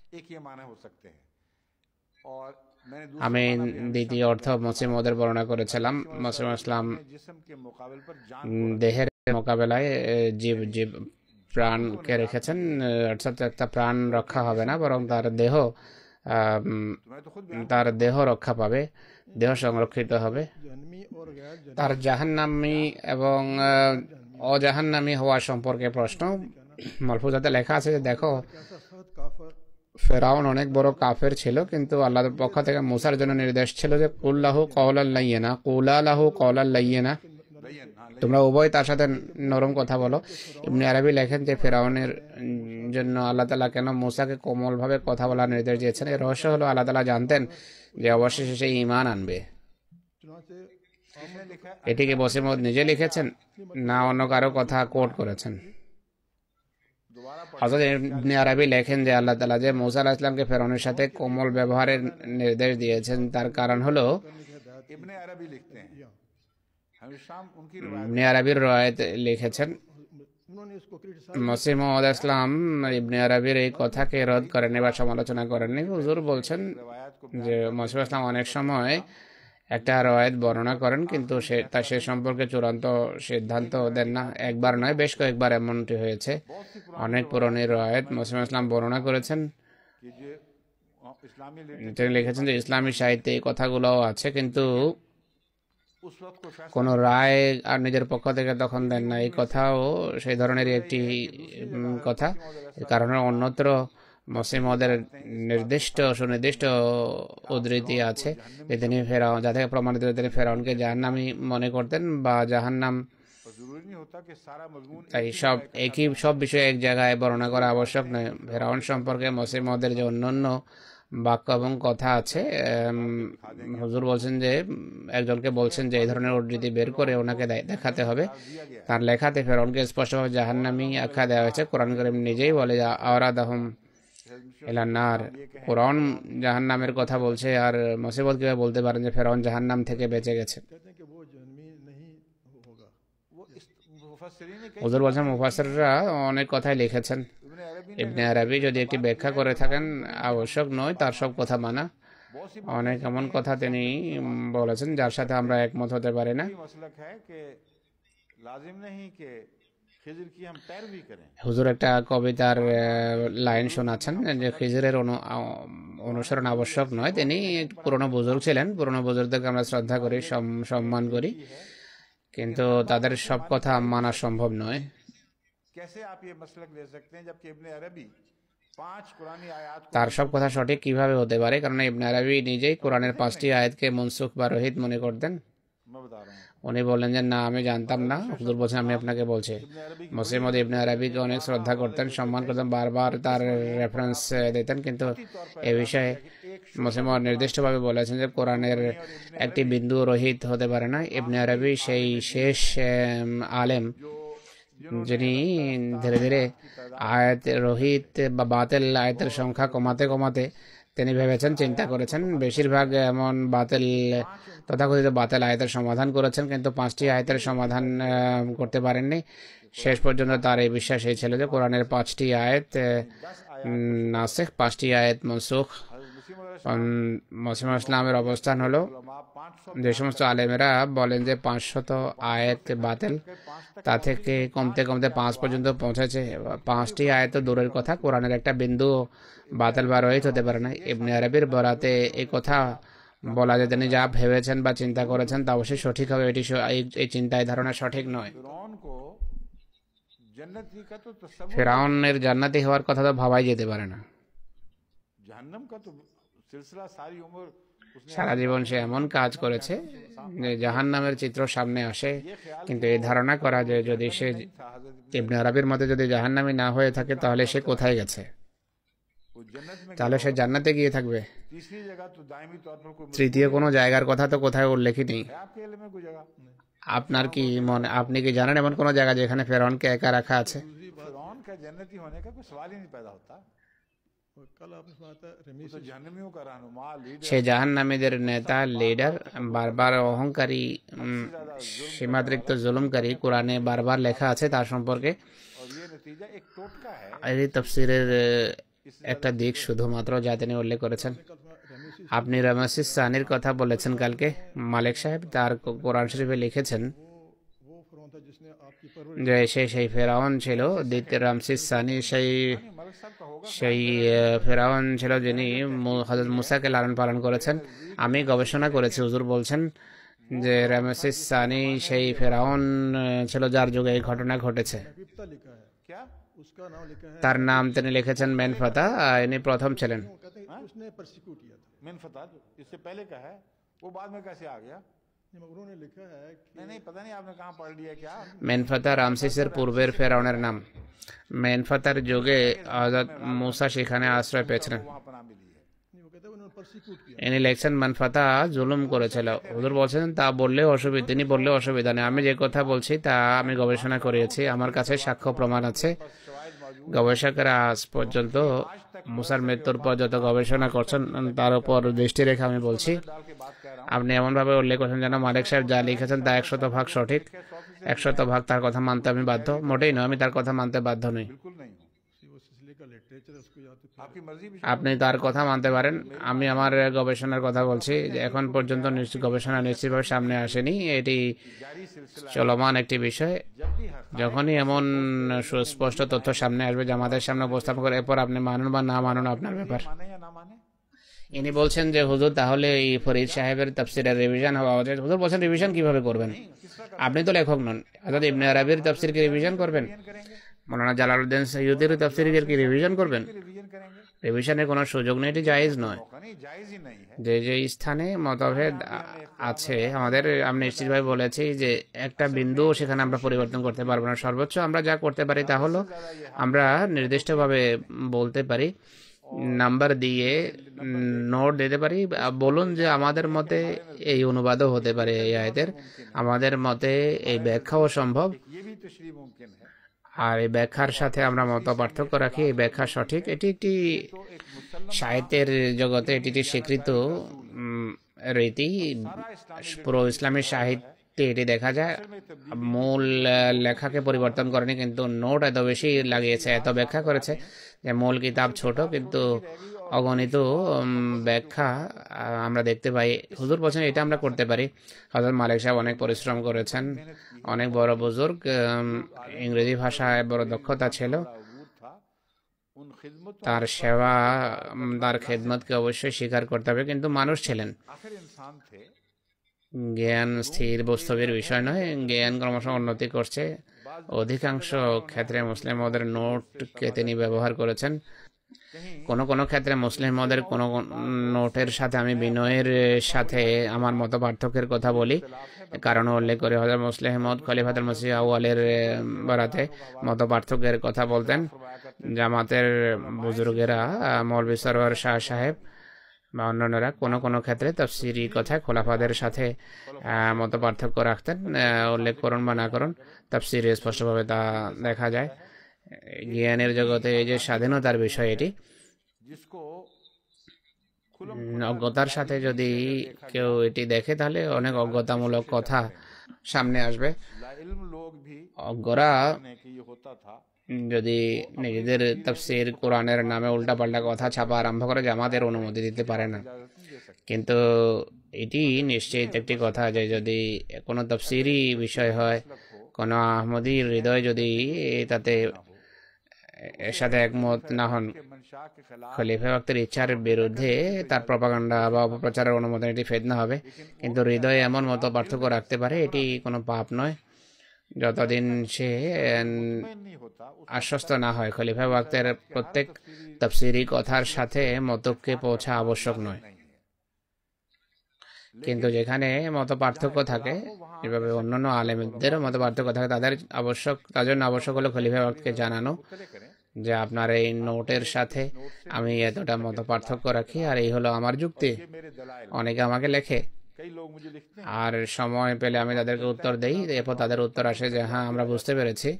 আমি দ্বিতীয় অর্থ মসিহ মওদের বর্ণনা করেছিলাম। মসিহ ইসলাম দেহের মোকাবেলায় জীব প্রাণকে রেখেছেন, অর্থাৎ একটা প্রাণ রক্ষা হবে না, বরং তার দেহ রক্ষা পাবে, দেহ সংরক্ষিত হবে। তার জাহান্নামী এবং অজাহান্নামী হওয়া সম্পর্কে প্রশ্ন। মলফুজাতে লেখা আছে যে দেখো ফেরাউন অনেক বড় কাফের ছিল, কিন্তু আল্লাহর পক্ষ থেকে মুসার জন্য নির্দেশ ছিল যে কুল্লাহু কওলাল লাইয়িনা, কুলা লাহু কওলাল লাইয়িনা, তোমরা উভয় তার সাথে নরম কথা বলো। ইবনে আরবি লেখেন যে ফেরাউনের জন্য আল্লাহ তাআলা কেন মুসাকে কোমলভাবে কথা বলার নির্দেশ দিয়েছেন। এর রহস্য হলো আল্লাহ তাআলা জানতেন যে অবশেষে সে ঈমান আনবে। এটিকে বসির মওদ নিজে লিখেছেন না অন্য কারো কথা কোট করেছেন? হযরত ইবনে আরবি লেখেন যে আল্লাহ তাআলা যে মুসা আলাইহিস সালামকে ফেরাউনের সাথে কোমল ব্যবহারের নির্দেশ দিয়েছেন তার কারণ হলো ইবনে আরবির রওয়ায়াত লিখেছেন মসিহ মওদ ইসলাম ইবনে আরবির এই কথাকে রদ করেননি বা সমালোচনা করেননি। হুজুর বলছেন যে মসিহ ইসলাম অনেক সময় একটা রওয়ায়াত বর্ণনা করেন, কিন্তু সে সম্পর্কে চূড়ান্ত সিদ্ধান্ত দেন না। একবার নয়, বেশ কয়েকবার এমনটি হয়েছে। অনেক পুরনো রওয়ায়াত মসিহ ইসলাম বর্ণনা করেছেন। তিনি লিখেছেন যে ইসলামী সাহিত্যে এই কথাগুলোও আছে, কিন্তু কোন রায় আর নিজের পক্ষ থেকে তখন দেন না। এই কথাও সেই ধরনেরই একটি কথা। এর কারণে অন্যত্র মসিহ মওদের সুনির্দিষ্ট উদ্ধৃতি আছে যে তিনি ফেরাউন, যা থেকে প্রমাণিত তিনি ফেরাউনকে জাহান্নামী মনে করতেন বা জাহান্নাম। তাই সব বিষয়ে এক জায়গায় বর্ণনা করা আবশ্যক নয়। ফেরাউন সম্পর্কে মসিহ মওদের যে অন্যান্য বাক্য এবং কথা আছে, হুজুর বলছেন যে একজনকে বলছেন যে এই ধরনের উদ্ধৃতি বের করে ওনাকে দেখাতে হবে। তার লেখাতে ফেরাউনকে স্পষ্টভাবে জাহান্নামী আখ্যা দেওয়া হয়েছে। কোরআন কারীম নিজেই বলে আওরাদাহুম ইলান নার, কোরআন জাহান্নামের কথা বলছে। আর মসিহ মওদ কিভাবে বলতে পারেন যে ফেরাউন জাহান্নাম থেকে বেঁচে গেছে? হুজুর বলছেন মুফাসসিররা অনেক কথাই লিখেছেন। ইবনে আরবি যদি একটি ব্যাখ্যা করে থাকেন, আবশ্যক নয় তার সব কথা মানা। অনেক এমন কথা তিনি বলেছেন যার সাথে আমরা একমত হতে পারি না। হুজুর একটা কবিতার লাইন শোনাচ্ছেন যে খিজিরের অনুসরণ আবশ্যক নয়। তিনি পুরনো বুজুর্গ ছিলেন, পুরনো বুজুর্গদেরকে আমরা শ্রদ্ধা করি, সম্মান করি, কিন্তু তাদের সব কথা মানা সম্ভব নয়। তার সব কথা সঠিক কিভাবে হতে পারে? কারণ ইবনে আরবি নিজেই কোরআনের 5টি আয়াতকে মনসুখ বা রহিত মনে করতেন। উনি বললেন যে না, আমি জানতাম না। হুজুর বলছেন আমি আপনাকে বলছি। মসিহ মওদ ইবনে আরবিকে অনেক শ্রদ্ধা করতেন, সম্মান করতেন, বারবার তার রেফারেন্স দিতেন, কিন্তু এ বিষয়ে মসিহ মওদ নির্দিষ্টভাবে বলেছেন যে কোরআনের একটি বিন্দু রহিত হতে পারে না। ইবনে আরবি সেই শেষ আলেম যিনি ধীরে ধীরে আয়াত রহিত বা বাতিল আয়াতের সংখ্যা কমাতে কমাতে তিনি ভেবেছেন, চিন্তা করেছেন, বেশিরভাগ এমন বাতিল তথাকথিত বাতিল আয়াতের সমাধান করেছেন, কিন্তু 5টি আয়াতের সমাধান করতে পারেননি। শেষ পর্যন্ত তার এই বিশ্বাস এই ছিল যে কোরআনের 5টি আয়াত নাসিখ, 5টি আয়াত মনসুখ। মসিহ ইসলামের অবস্থান হলো, যে সমস্ত আলেমেরা বলেন যে 500 আয়াত বাতিল, তা থেকে কমতে কমতে 5 পর্যন্ত পৌঁছেছে। 5টি আয়াত তো দূরের কথা, কোরআনের একটা বিন্দু বাতিল বা রহিত হতে পারে না। ইবনে আরবির বরাতে এই কথা বলা যে তিনি যা ভেবেছেন বা চিন্তা করেছেন তা অবশ্যই সঠিক হবে, এটি এই চিন্তায় ধারণা সঠিক নয়। ফেরাউনের জান্নাতি হওয়ার কথা তো ভাবাই যেতে পারে না। সারা জীবন সে এমন কাজ করেছে যে জাহান্নামের চিত্র সামনে আসে, কিন্তু এই ধারণা করা যে যদি সে ইবনে আরবির মতে যদি জাহান্নামী না হয়ে থাকে তাহলে সে কোথায় গেছে, তাহলে সে জান্নাতে গিয়ে থাকবে। তৃতীয় কোনো জায়গার কথা তো কোথায় উল্লেখই নেই। আপনার কি মনে, আপনি কি জানেন এমন কোন জায়গা যেখানে ফেরাউনকে একা রাখা আছে? সে জাহান্নামীদের নেতা, লিডার, বারবার অহংকারী, সীমাতিরিক্ত জুলুমকারী, কোরআনে বারবার লেখা আছে তার সম্পর্কে। এই তাফসীরের একটা দিক শুধুমাত্র যা তিনি উল্লেখ করেছেন। আপনি রামাসিস সানির কথা বলেছেন কালকে, মালিক সাহেব তার কোরআন শরীফে লিখেছেন যে সেই ফেরাউন ছিল, দ্বিতীয় রামসিস সানি সেই ফেরাউন ছিল যিনি হযরত মুসাকে লালন পালন করেছেন। আমি গবেষণা করেছি, হুজুর বলছেন যে রামসিস সানি সেই ফেরাউন ছিল যার যুগে এই ঘটনা ঘটেছে। তার নাম তিনি লিখেছেন মেনফাতা, ইনি প্রথম ছিলেন। মেনফাতা রামসিসের পূর্বের ফেরাউনের নাম। মেনফাতার যুগে হযরত মুসা সেখানে আশ্রয় পেয়েছিলেন। ইনি লেখছেন মেনফাতা জুলুম করেছিল। হুজুর বলছেন তা বললে অসুবিধা, তিনি বললে অসুবিধা নেই। আমি যে কথা বলছি তা আমি গবেষণা করিয়েছি, আমার কাছে সাক্ষ্য প্রমাণ আছে। গবেষকরা আজ পর্যন্ত মুসার মৃত্যুর পর যত গবেষণা করছেন তার উপর দৃষ্টি রেখে আমি বলছি। আপনি এমনভাবে উল্লেখ করছেন যেন মালিক সাহেব যা লিখেছেন তা 100% সঠিক, 100% তার কথা মানতে আমি বাধ্য। মোটেই নয়, আমি তার কথা মানতে বাধ্য নই। আপনি তার কথা মানতে পারেন, আমি আমার গবেষণার কথা বলছি যে এখন পর্যন্ত গবেষণা নিশ্চিতভাবে সামনে আসেনি, এটি চলমান একটি বিষয়। যখনই এমন সুস্পষ্ট তথ্য সামনে আসবে জামাতের সামনে উপস্থাপন করে, এরপর আপনি মানুন বা না মানুন আপনার ব্যাপার। ইনি বলছেন যে হুজুর তাহলে এই ফরিদ সাহেবের তাফসিরের রিভিশন হওয়া উচিত। হুজুর বলছেন রিভিশন কিভাবে করবেন? আপনি তো লেখক নন। অর্থাৎ ইবনে আরবির তাফসিরকে রিভিশন করবেন? মৌলানা জালালউদ্দিন সৈয়দীর তাফসিরকে কি রিভিশন করবেন? রিভিশনের কোনো সুযোগ নেই, এটি জায়েজ নয়। যে যে স্থানে মতভেদ আছে আমাদের, আমি নিশ্চিতভাবে বলেছি যে একটা বিন্দু সেখানে আমরা পরিবর্তন করতে পারবো না। সর্বোচ্চ আমরা যা করতে পারি তা হলো আমরা নির্দিষ্টভাবে বলতে পারি, নাম্বার দিয়ে নোট দিতে পারি, বলুন যে আমাদের মতে এই অনুবাদও হতে পারে এই আয়াতের, আমাদের মতে এই ব্যাখ্যাও সম্ভব, আর এই ব্যাখ্যার সাথে আমরা মত পার্থক্য রাখি, এই ব্যাখ্যা সঠিক। এটি একটি সাহিত্যের জগতে এটি একটি স্বীকৃত রীতি। পুরো ইসলামী সাহিত্যে এটি দেখা যায়। মূল লেখাকে পরিবর্তন করেনি, কিন্তু নোট এত বেশি লাগিয়েছে, এত ব্যাখ্যা করেছে যে মূল কিতাব ছোট কিন্তু অগণিত ব্যাখ্যা আমরা দেখতে পাই। হুজুর বলছেন এটা আমরা করতে পারি। হযরত মালিক সাহেব অনেক পরিশ্রম করেছেন, অনেক বড় বুজুর্গ, ইংরেজি ভাষায় বড় দক্ষতা ছিল, তার সেবা, তার খেদমতকে অবশ্যই স্বীকার করতে হবে, কিন্তু মানুষ ছিলেন। জ্ঞান স্থির বাস্তবের বিষয় নয়, জ্ঞান ক্রমশ উন্নতি করছে। অধিকাংশ ক্ষেত্রে মুসলিম মদের নোটকে তিনি ব্যবহার করেছেন। কোনো কোনো ক্ষেত্রে মুসলিম মদের কোনো নোটের সাথে আমি বিনয়ের সাথে আমার মত পার্থক্যের কথা বলি, কারণ উল্লেখ করে হযরত মুসলিম মদ খলিফাতুল-মাসিহ আউয়ালের বরাতে মত পার্থক্যের কথা বলতেন। জামাতের বুজুর্গেরা, মৌলভী সরওয়ার শাহ সাহেব বা অন্যান্যরা কোনো কোনো ক্ষেত্রে তাফসিরি কথায় খোলাফাদের সাথে মত পার্থক্য রাখতেন। উল্লেখ করুন বা না করুন, তাফসিরে স্পষ্টভাবে তা দেখা যায়। জ্ঞানের জগতে এই যে স্বাধীনতার বিষয়, এটি অজ্ঞতার সাথে যদি কেউ এটি দেখে তাহলে অনেক অজ্ঞতামূলক কথা সামনে আসবে। অজ্ঞরা যদি নিজেদের তাফসীর কোরআনের নামে উল্টাপাল্টা কথা ছাপা আরম্ভ করে জামাতের অনুমতি দিতে পারে না। কিন্তু এটি নিশ্চিত একটি কথা যে যদি কোনো তাফসীরি বিষয় হয়, কোনো আহমদীর হৃদয় যদি তাতে এর সাথে একমত না হন, খলিফা ওয়াক্তের ইচ্ছার বিরুদ্ধে তার প্রপাগান্ডা বা অপপ্রচারের অনুমোদন, এটি ফিতনা হবে। কিন্তু হৃদয়ে এমন মত পার্থক্য রাখতে পারে, এটি কোনো পাপ নয় যতদিন সে আশ্বস্ত না হয়। খলিফা ওয়াক্তের প্রত্যেক তাফসীরি কথার সাথে মতকে পৌঁছা আবশ্যক নয়। কিন্তু যেখানে মত পার্থক্য থাকে, যেভাবে অন্যান্য আলেমদেরও মত পার্থক্য থাকে, তার জন্য আবশ্যক হলো খলিফা ওয়াক্তকে জানানো যে আপনার এই নোটের সাথে আমি এতটা মত পার্থক্য রাখি আর এই হলো আমার যুক্তি। অনেকে আমাকে লেখে আর সময় পেলে আমি তাদেরকে উত্তর দেই, এরপর তাদের উত্তর আসে যে হ্যাঁ আমরা বুঝতে পেরেছি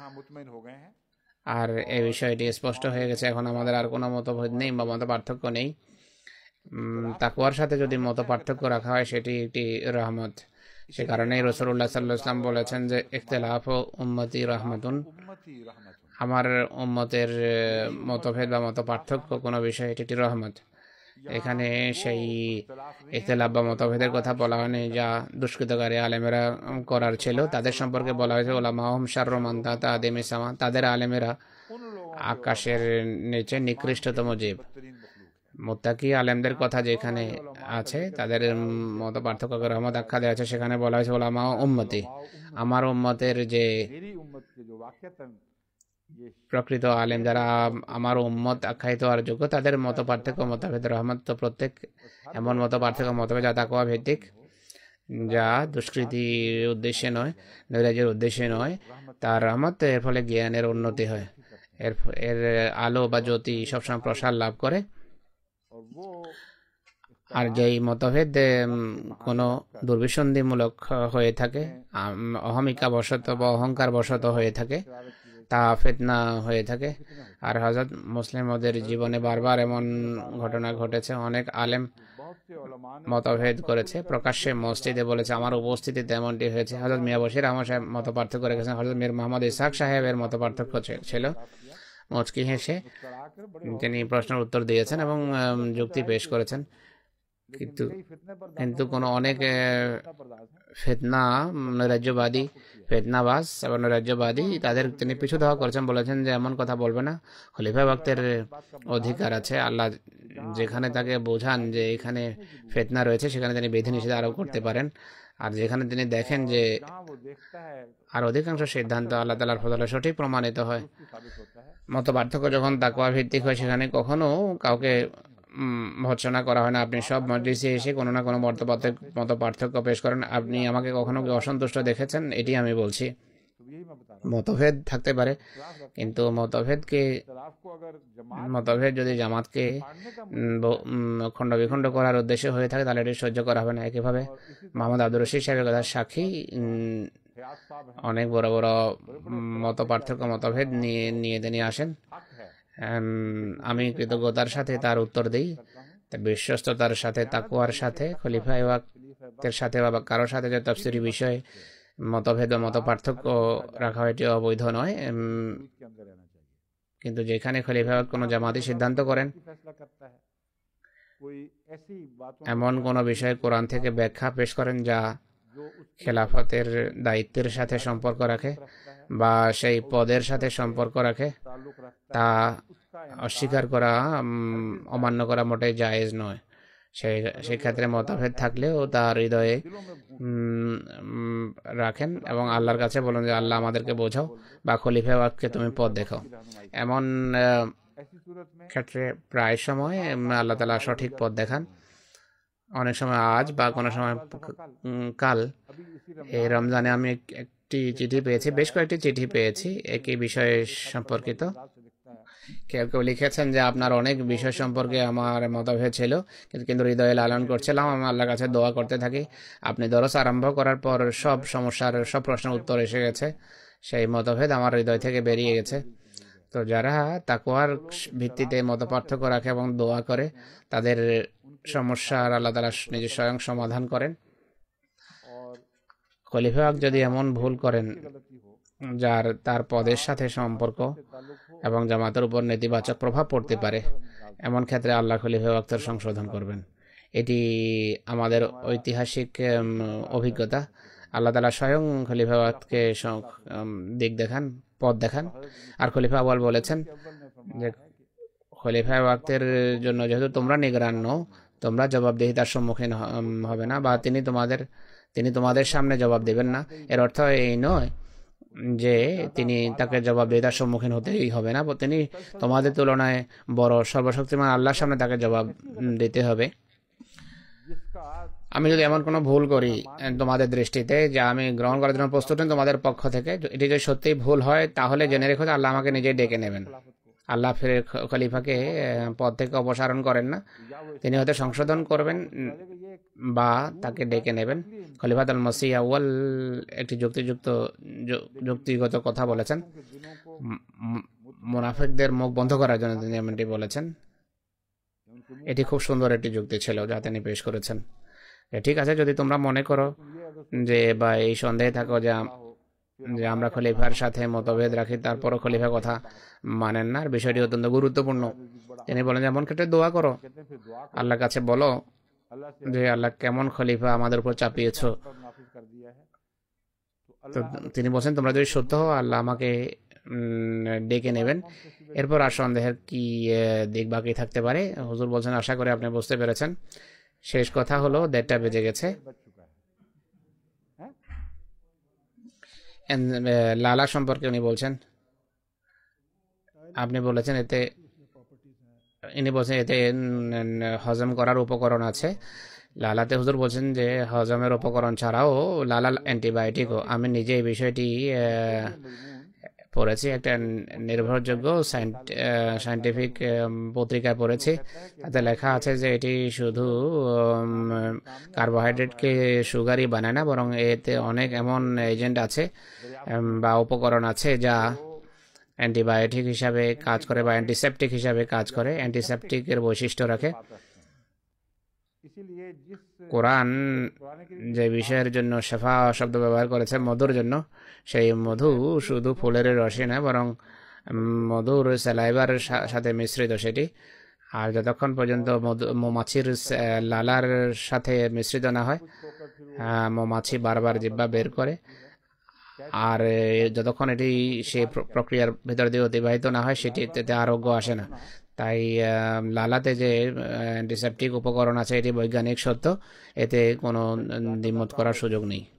আর এই বিষয়টি স্পষ্ট হয়ে গেছে, এখন আমাদের আর কোনো মতভেদ নেই বা মত পার্থক্য নেই। তাকওয়ার সাথে যদি মত পার্থক্য রাখা হয় সেটি একটি রহমত। সে কারণেই রাসূলুল্লাহ সাল্লাল্লাহু আলাইহি ওয়াসাল্লাম বলেছেন যে ইখতিলাফ উম্মতি রাহমাতুন, আমার উম্মতের মতভেদ বা মত পার্থক্য কোনো বিষয়, এটি একটি রহমত। এখানে সেই ইখতিলাফ বা মতভেদের কথা বলা হয়নি যা দুষ্কৃতকারী আলেমেরা করার ছিল, তাদের সম্পর্কে বলা হয়েছে উলামাহুম শাররু মান তাহতা আদিমি সামা, তাদের আলেমেরা আকাশের নিচে নিকৃষ্টতম জীব। মুত্তাকি আলেমদের কথা যেখানে আছে, তাদের মত পার্থক্যকে রহমত আখ্যা দেওয়া আছে, সেখানে বলা হয়েছে উলামা উম্মতি, আমার উম্মতের যে প্রকৃত আলেম যারা আমার উম্মত আখ্যায়িত হওয়ার যোগ্য, তাদের মত পার্থক্য মতভেদ রহমত। তো প্রত্যেক এমন মত পার্থক্য মতভেদ যা তাকওয়া ভিত্তিক, যা দুষ্কৃতির উদ্দেশ্যে নয়, নৈরাজ্যের উদ্দেশ্যে নয়, তার রহমত। এর ফলে জ্ঞানের উন্নতি হয়, এর আলো বা জ্যোতি সবসময় প্রসার লাভ করে। আর যেই মতভেদ কোনো দুর্বিসন্ধিমূলক হয়ে থাকে, অহমিকা বশত বা অহংকার বশত হয়ে থাকে, তা ফিতনা হয়ে থাকে। আর হযরত মুসলিমদের জীবনে বারবার এমন ঘটনা ঘটেছে, অনেক আলেম মতভেদ করেছে, প্রকাশ্যে মসজিদে বলেছে, আমার উপস্থিতিতে এমনটি হয়েছে। হযরত মিয়া বশির আহমদ সাহেব মত পার্থক্য রেখেছেন, হযরত মীর মোহাম্মদ ইসহাক সাহেবের মত পার্থক্য ছিল। মুচকি হেসে তিনি প্রশ্নের উত্তর দিয়েছেন এবং যুক্তি পেশ করেছেন। কিন্তু কোনো অনেক ফিতনা নৈরাজ্যবাদী, ফিতনাবাজ এবং নৈরাজ্যবাদী, তাদের তিনি পিছু ধাওয়া করেছেন, বলেছেন যে এমন কথা বলবে না। খলিফা ওয়াক্তের অধিকার আছে, আল্লাহ যেখানে তাকে বোঝান যে এখানে ফিতনা রয়েছে সেখানে তিনি বিধিনিষেধ আরোপ করতে পারেন। আর যেখানে তিনি দেখেন যে আর অধিকাংশ সিদ্ধান্ত আল্লাহ তাআলার ফজলে সঠিক প্রমাণিত হয়। মত পার্থক্য যখন তাকওয়া ভিত্তিক হয়, সেখানে কখনো কাউকে ভৎসনা করা হয় না। আপনি সব মজলিসে এসে কোনো না কোনো মত পার্থক্য পেশ করেন, আপনি আমাকে কখনো কি অসন্তুষ্ট দেখেছেন? এটি আমি বলছি। মতভেদ থাকতে পারে, কিন্তু মতভেদ যদি জামাতকে খণ্ড বিখণ্ড করার উদ্দেশ্য হয়ে থাকে তাহলে এটি সহ্য করা হবে না। একইভাবে মোহাম্মদ আব্দুর রশিদ সাহেবের কথা সাক্ষী, অনেক বড় বড় মত পার্থক্য মতভেদ নিয়ে তিনি আসেন। আমি কৃতজ্ঞতার সাথে তার উত্তর দিই, বিশ্বস্ততার সাথে, তাকওয়ার সাথে, খলিফা ওয়াক্তের সাথে বা কারোর সাথে যে তাফসীরি বিষয়ে মতভেদ বা মত পার্থক্য রাখা এটি অবৈধ নয়। কিন্তু যেখানে খলিফা ওয়াক্ত কোনো জামাতি সিদ্ধান্ত করেন, এমন কোনো বিষয়ে কোরআন থেকে ব্যাখ্যা পেশ করেন যা খেলাফতের দায়িত্বের সাথে সম্পর্ক রাখে বা সেই পদের সাথে সম্পর্ক রাখে, তা অস্বীকার করা, অমান্য করা মোটেই জায়েজ নয়। সেই ক্ষেত্রে মতভেদ থাকলেও তার হৃদয়ে রাখেন এবং আল্লাহর কাছে বলুন যে আল্লাহ আমাদেরকে বোঝাও বা খলিফা ওয়াক্তকে তুমি পথ দেখাও। এমন ক্ষেত্রে প্রায় সময় আল্লাহ তাআলা সঠিক পথ দেখান। অনেক সময় আজ বা কোনো সময় কাল, এই রমজানে আমি একটি চিঠি পেয়েছি, বেশ কয়েকটি চিঠি পেয়েছি একই বিষয় সম্পর্কিত। কেউ কেউ লিখেছেন যে আপনার অনেক বিষয় সম্পর্কে আমার মতভেদ ছিল, কিন্তু হৃদয়ে লালন করছিলাম, আমি আল্লাহর কাছে দোয়া করতে থাকি। আপনি দরস আরম্ভ করার পর সব সমস্যার, সব প্রশ্নের উত্তর এসে গেছে, সেই মতভেদ আমার হৃদয় থেকে বেরিয়ে গেছে। তো যারা তাকওয়ার ভিত্তিতে মতপার্থক্য রাখে এবং দোয়া করে, তাদের সমস্যার আল্লাহ তাআলা নিজে স্বয়ং সমাধান করেন। খলিফা যদি এমন ভুল করেন যার তার পদের সাথে সম্পর্ক এবং জামাতের উপর নেতিবাচক প্রভাব পড়তে পারে, এমন ক্ষেত্রে আল্লাহ খলিফা ওয়াক্তের সংশোধন করবেন। এটি আমাদের ঐতিহাসিক অভিজ্ঞতা। আল্লাহ তাআলা স্বয়ং খলিফা ওয়াক্তকে দিক দেখান, পথ দেখান। আর খলিফা আউয়াল বলেছেন যে খলিফা ওয়াক্তের জন্য যেহেতু তোমরা নিগরান নও, তোমরা জবাবদিহিতার সম্মুখীন হবে না, বা তিনি তোমাদের সামনে জবাব দেবেন না। এর অর্থ এই নয় যে তিনি তাকে জবাবদিহিতার সম্মুখীন হতেই হবে না, তিনি তোমাদের তুলনায় বড়, সর্বশক্তিমান আল্লাহর সামনে তাকে জবাব দিতে হবে। আমি যদি এমন কোনো ভুল করি তোমাদের দৃষ্টিতে যা আমি গ্রহণ করার জন্য প্রস্তুত নই তোমাদের পক্ষ থেকে, এটি যদি সত্যিই ভুল হয়, তাহলে জেনে রেখো আল্লাহ আমাকে নিজেই ডেকে নেবেন। আল্লাহ ফিরে খলিফাকে পদ থেকে অপসারণ করেন না, তিনি হয়তো সংশোধন করবেন বা তাকে ডেকে নেবেন। খলিফাতুল-মাসিহ আউয়াল একটি যুক্তিগত কথা বলেছেন, মুনাফিকদের মুখ বন্ধ করার জন্য তিনি এমনটি বলেছেন। এটি খুব সুন্দর একটি যুক্তি ছিল যা তিনি পেশ করেছেন। ঠিক আছে, যদি তোমরা মনে করো যে বা এই সন্দেহে থাকো যে আমরা খলিফার সাথে মতভেদ রাখি, তারপরও খলিফা কথা মানেন না, বিষয়টি অত্যন্ত গুরুত্বপূর্ণ। তিনি বলেন যে এমন ক্ষেত্রে দোয়া করো, আল্লাহর কাছে বলো যে আল্লাহ কেমন খলিফা আমাদের উপর চাপিয়েছ। তো তিনি বলছেন তোমরা যদি সত্য হও আল্লাহ আমাকে ডেকে নেবেন। এরপর আর সন্দেহের কি দিক বাকি থাকতে পারে? হুজুর বলছেন আশা করে আপনি বুঝতে পেরেছেন। শেষ কথা হলো 1:30 বেজে গেছে। লালা সম্পর্কে উনি বলছেন, আপনি বলেছেন ইনি বলছেন এতে হজম করার উপকরণ আছে। লালাতে হুজুর বলছেন যে হজমের উপকরণ ছাড়াও লালা অ্যান্টিবায়োটিকও। আমি নিজে এই বিষয়টি পড়েছি, একটা নির্ভরযোগ্য সায়েন্টিফিক পত্রিকায় পড়েছি। তাতে লেখা আছে যে এটি শুধু কার্বোহাইড্রেটকে সুগারই বানায় না, বরং এতে অনেক এমন এজেন্ট আছে বা উপকরণ আছে যা অ্যান্টিবায়োটিক হিসাবে কাজ করে বা অ্যান্টিসেপটিক হিসাবে কাজ করে, অ্যান্টিসেপটিকের বৈশিষ্ট্য রাখে। কোরআন যে বিষয়ের জন্য শেফা শব্দ ব্যবহার করেছে মধুর জন্য, সেই মধু শুধু ফুলের রসে না, বরং মধুর স্যালাইভার সাথে মিশ্রিত সেটি। আর যতক্ষণ পর্যন্ত মৌমাছির লালার সাথে মিশ্রিত না হয়, মৌমাছি বারবার জিহ্বা বের করে, আর যতক্ষণ এটি সেই প্রক্রিয়ার ভিতর দিয়ে অতিবাহিত না হয় সেটিতে আরোগ্য আসে না। তাই লালাতে যে অ্যান্টিসেপটিক উপকরণ আছে এটি বৈজ্ঞানিক সত্য, এতে কোনো দ্বিমত করার সুযোগ নেই।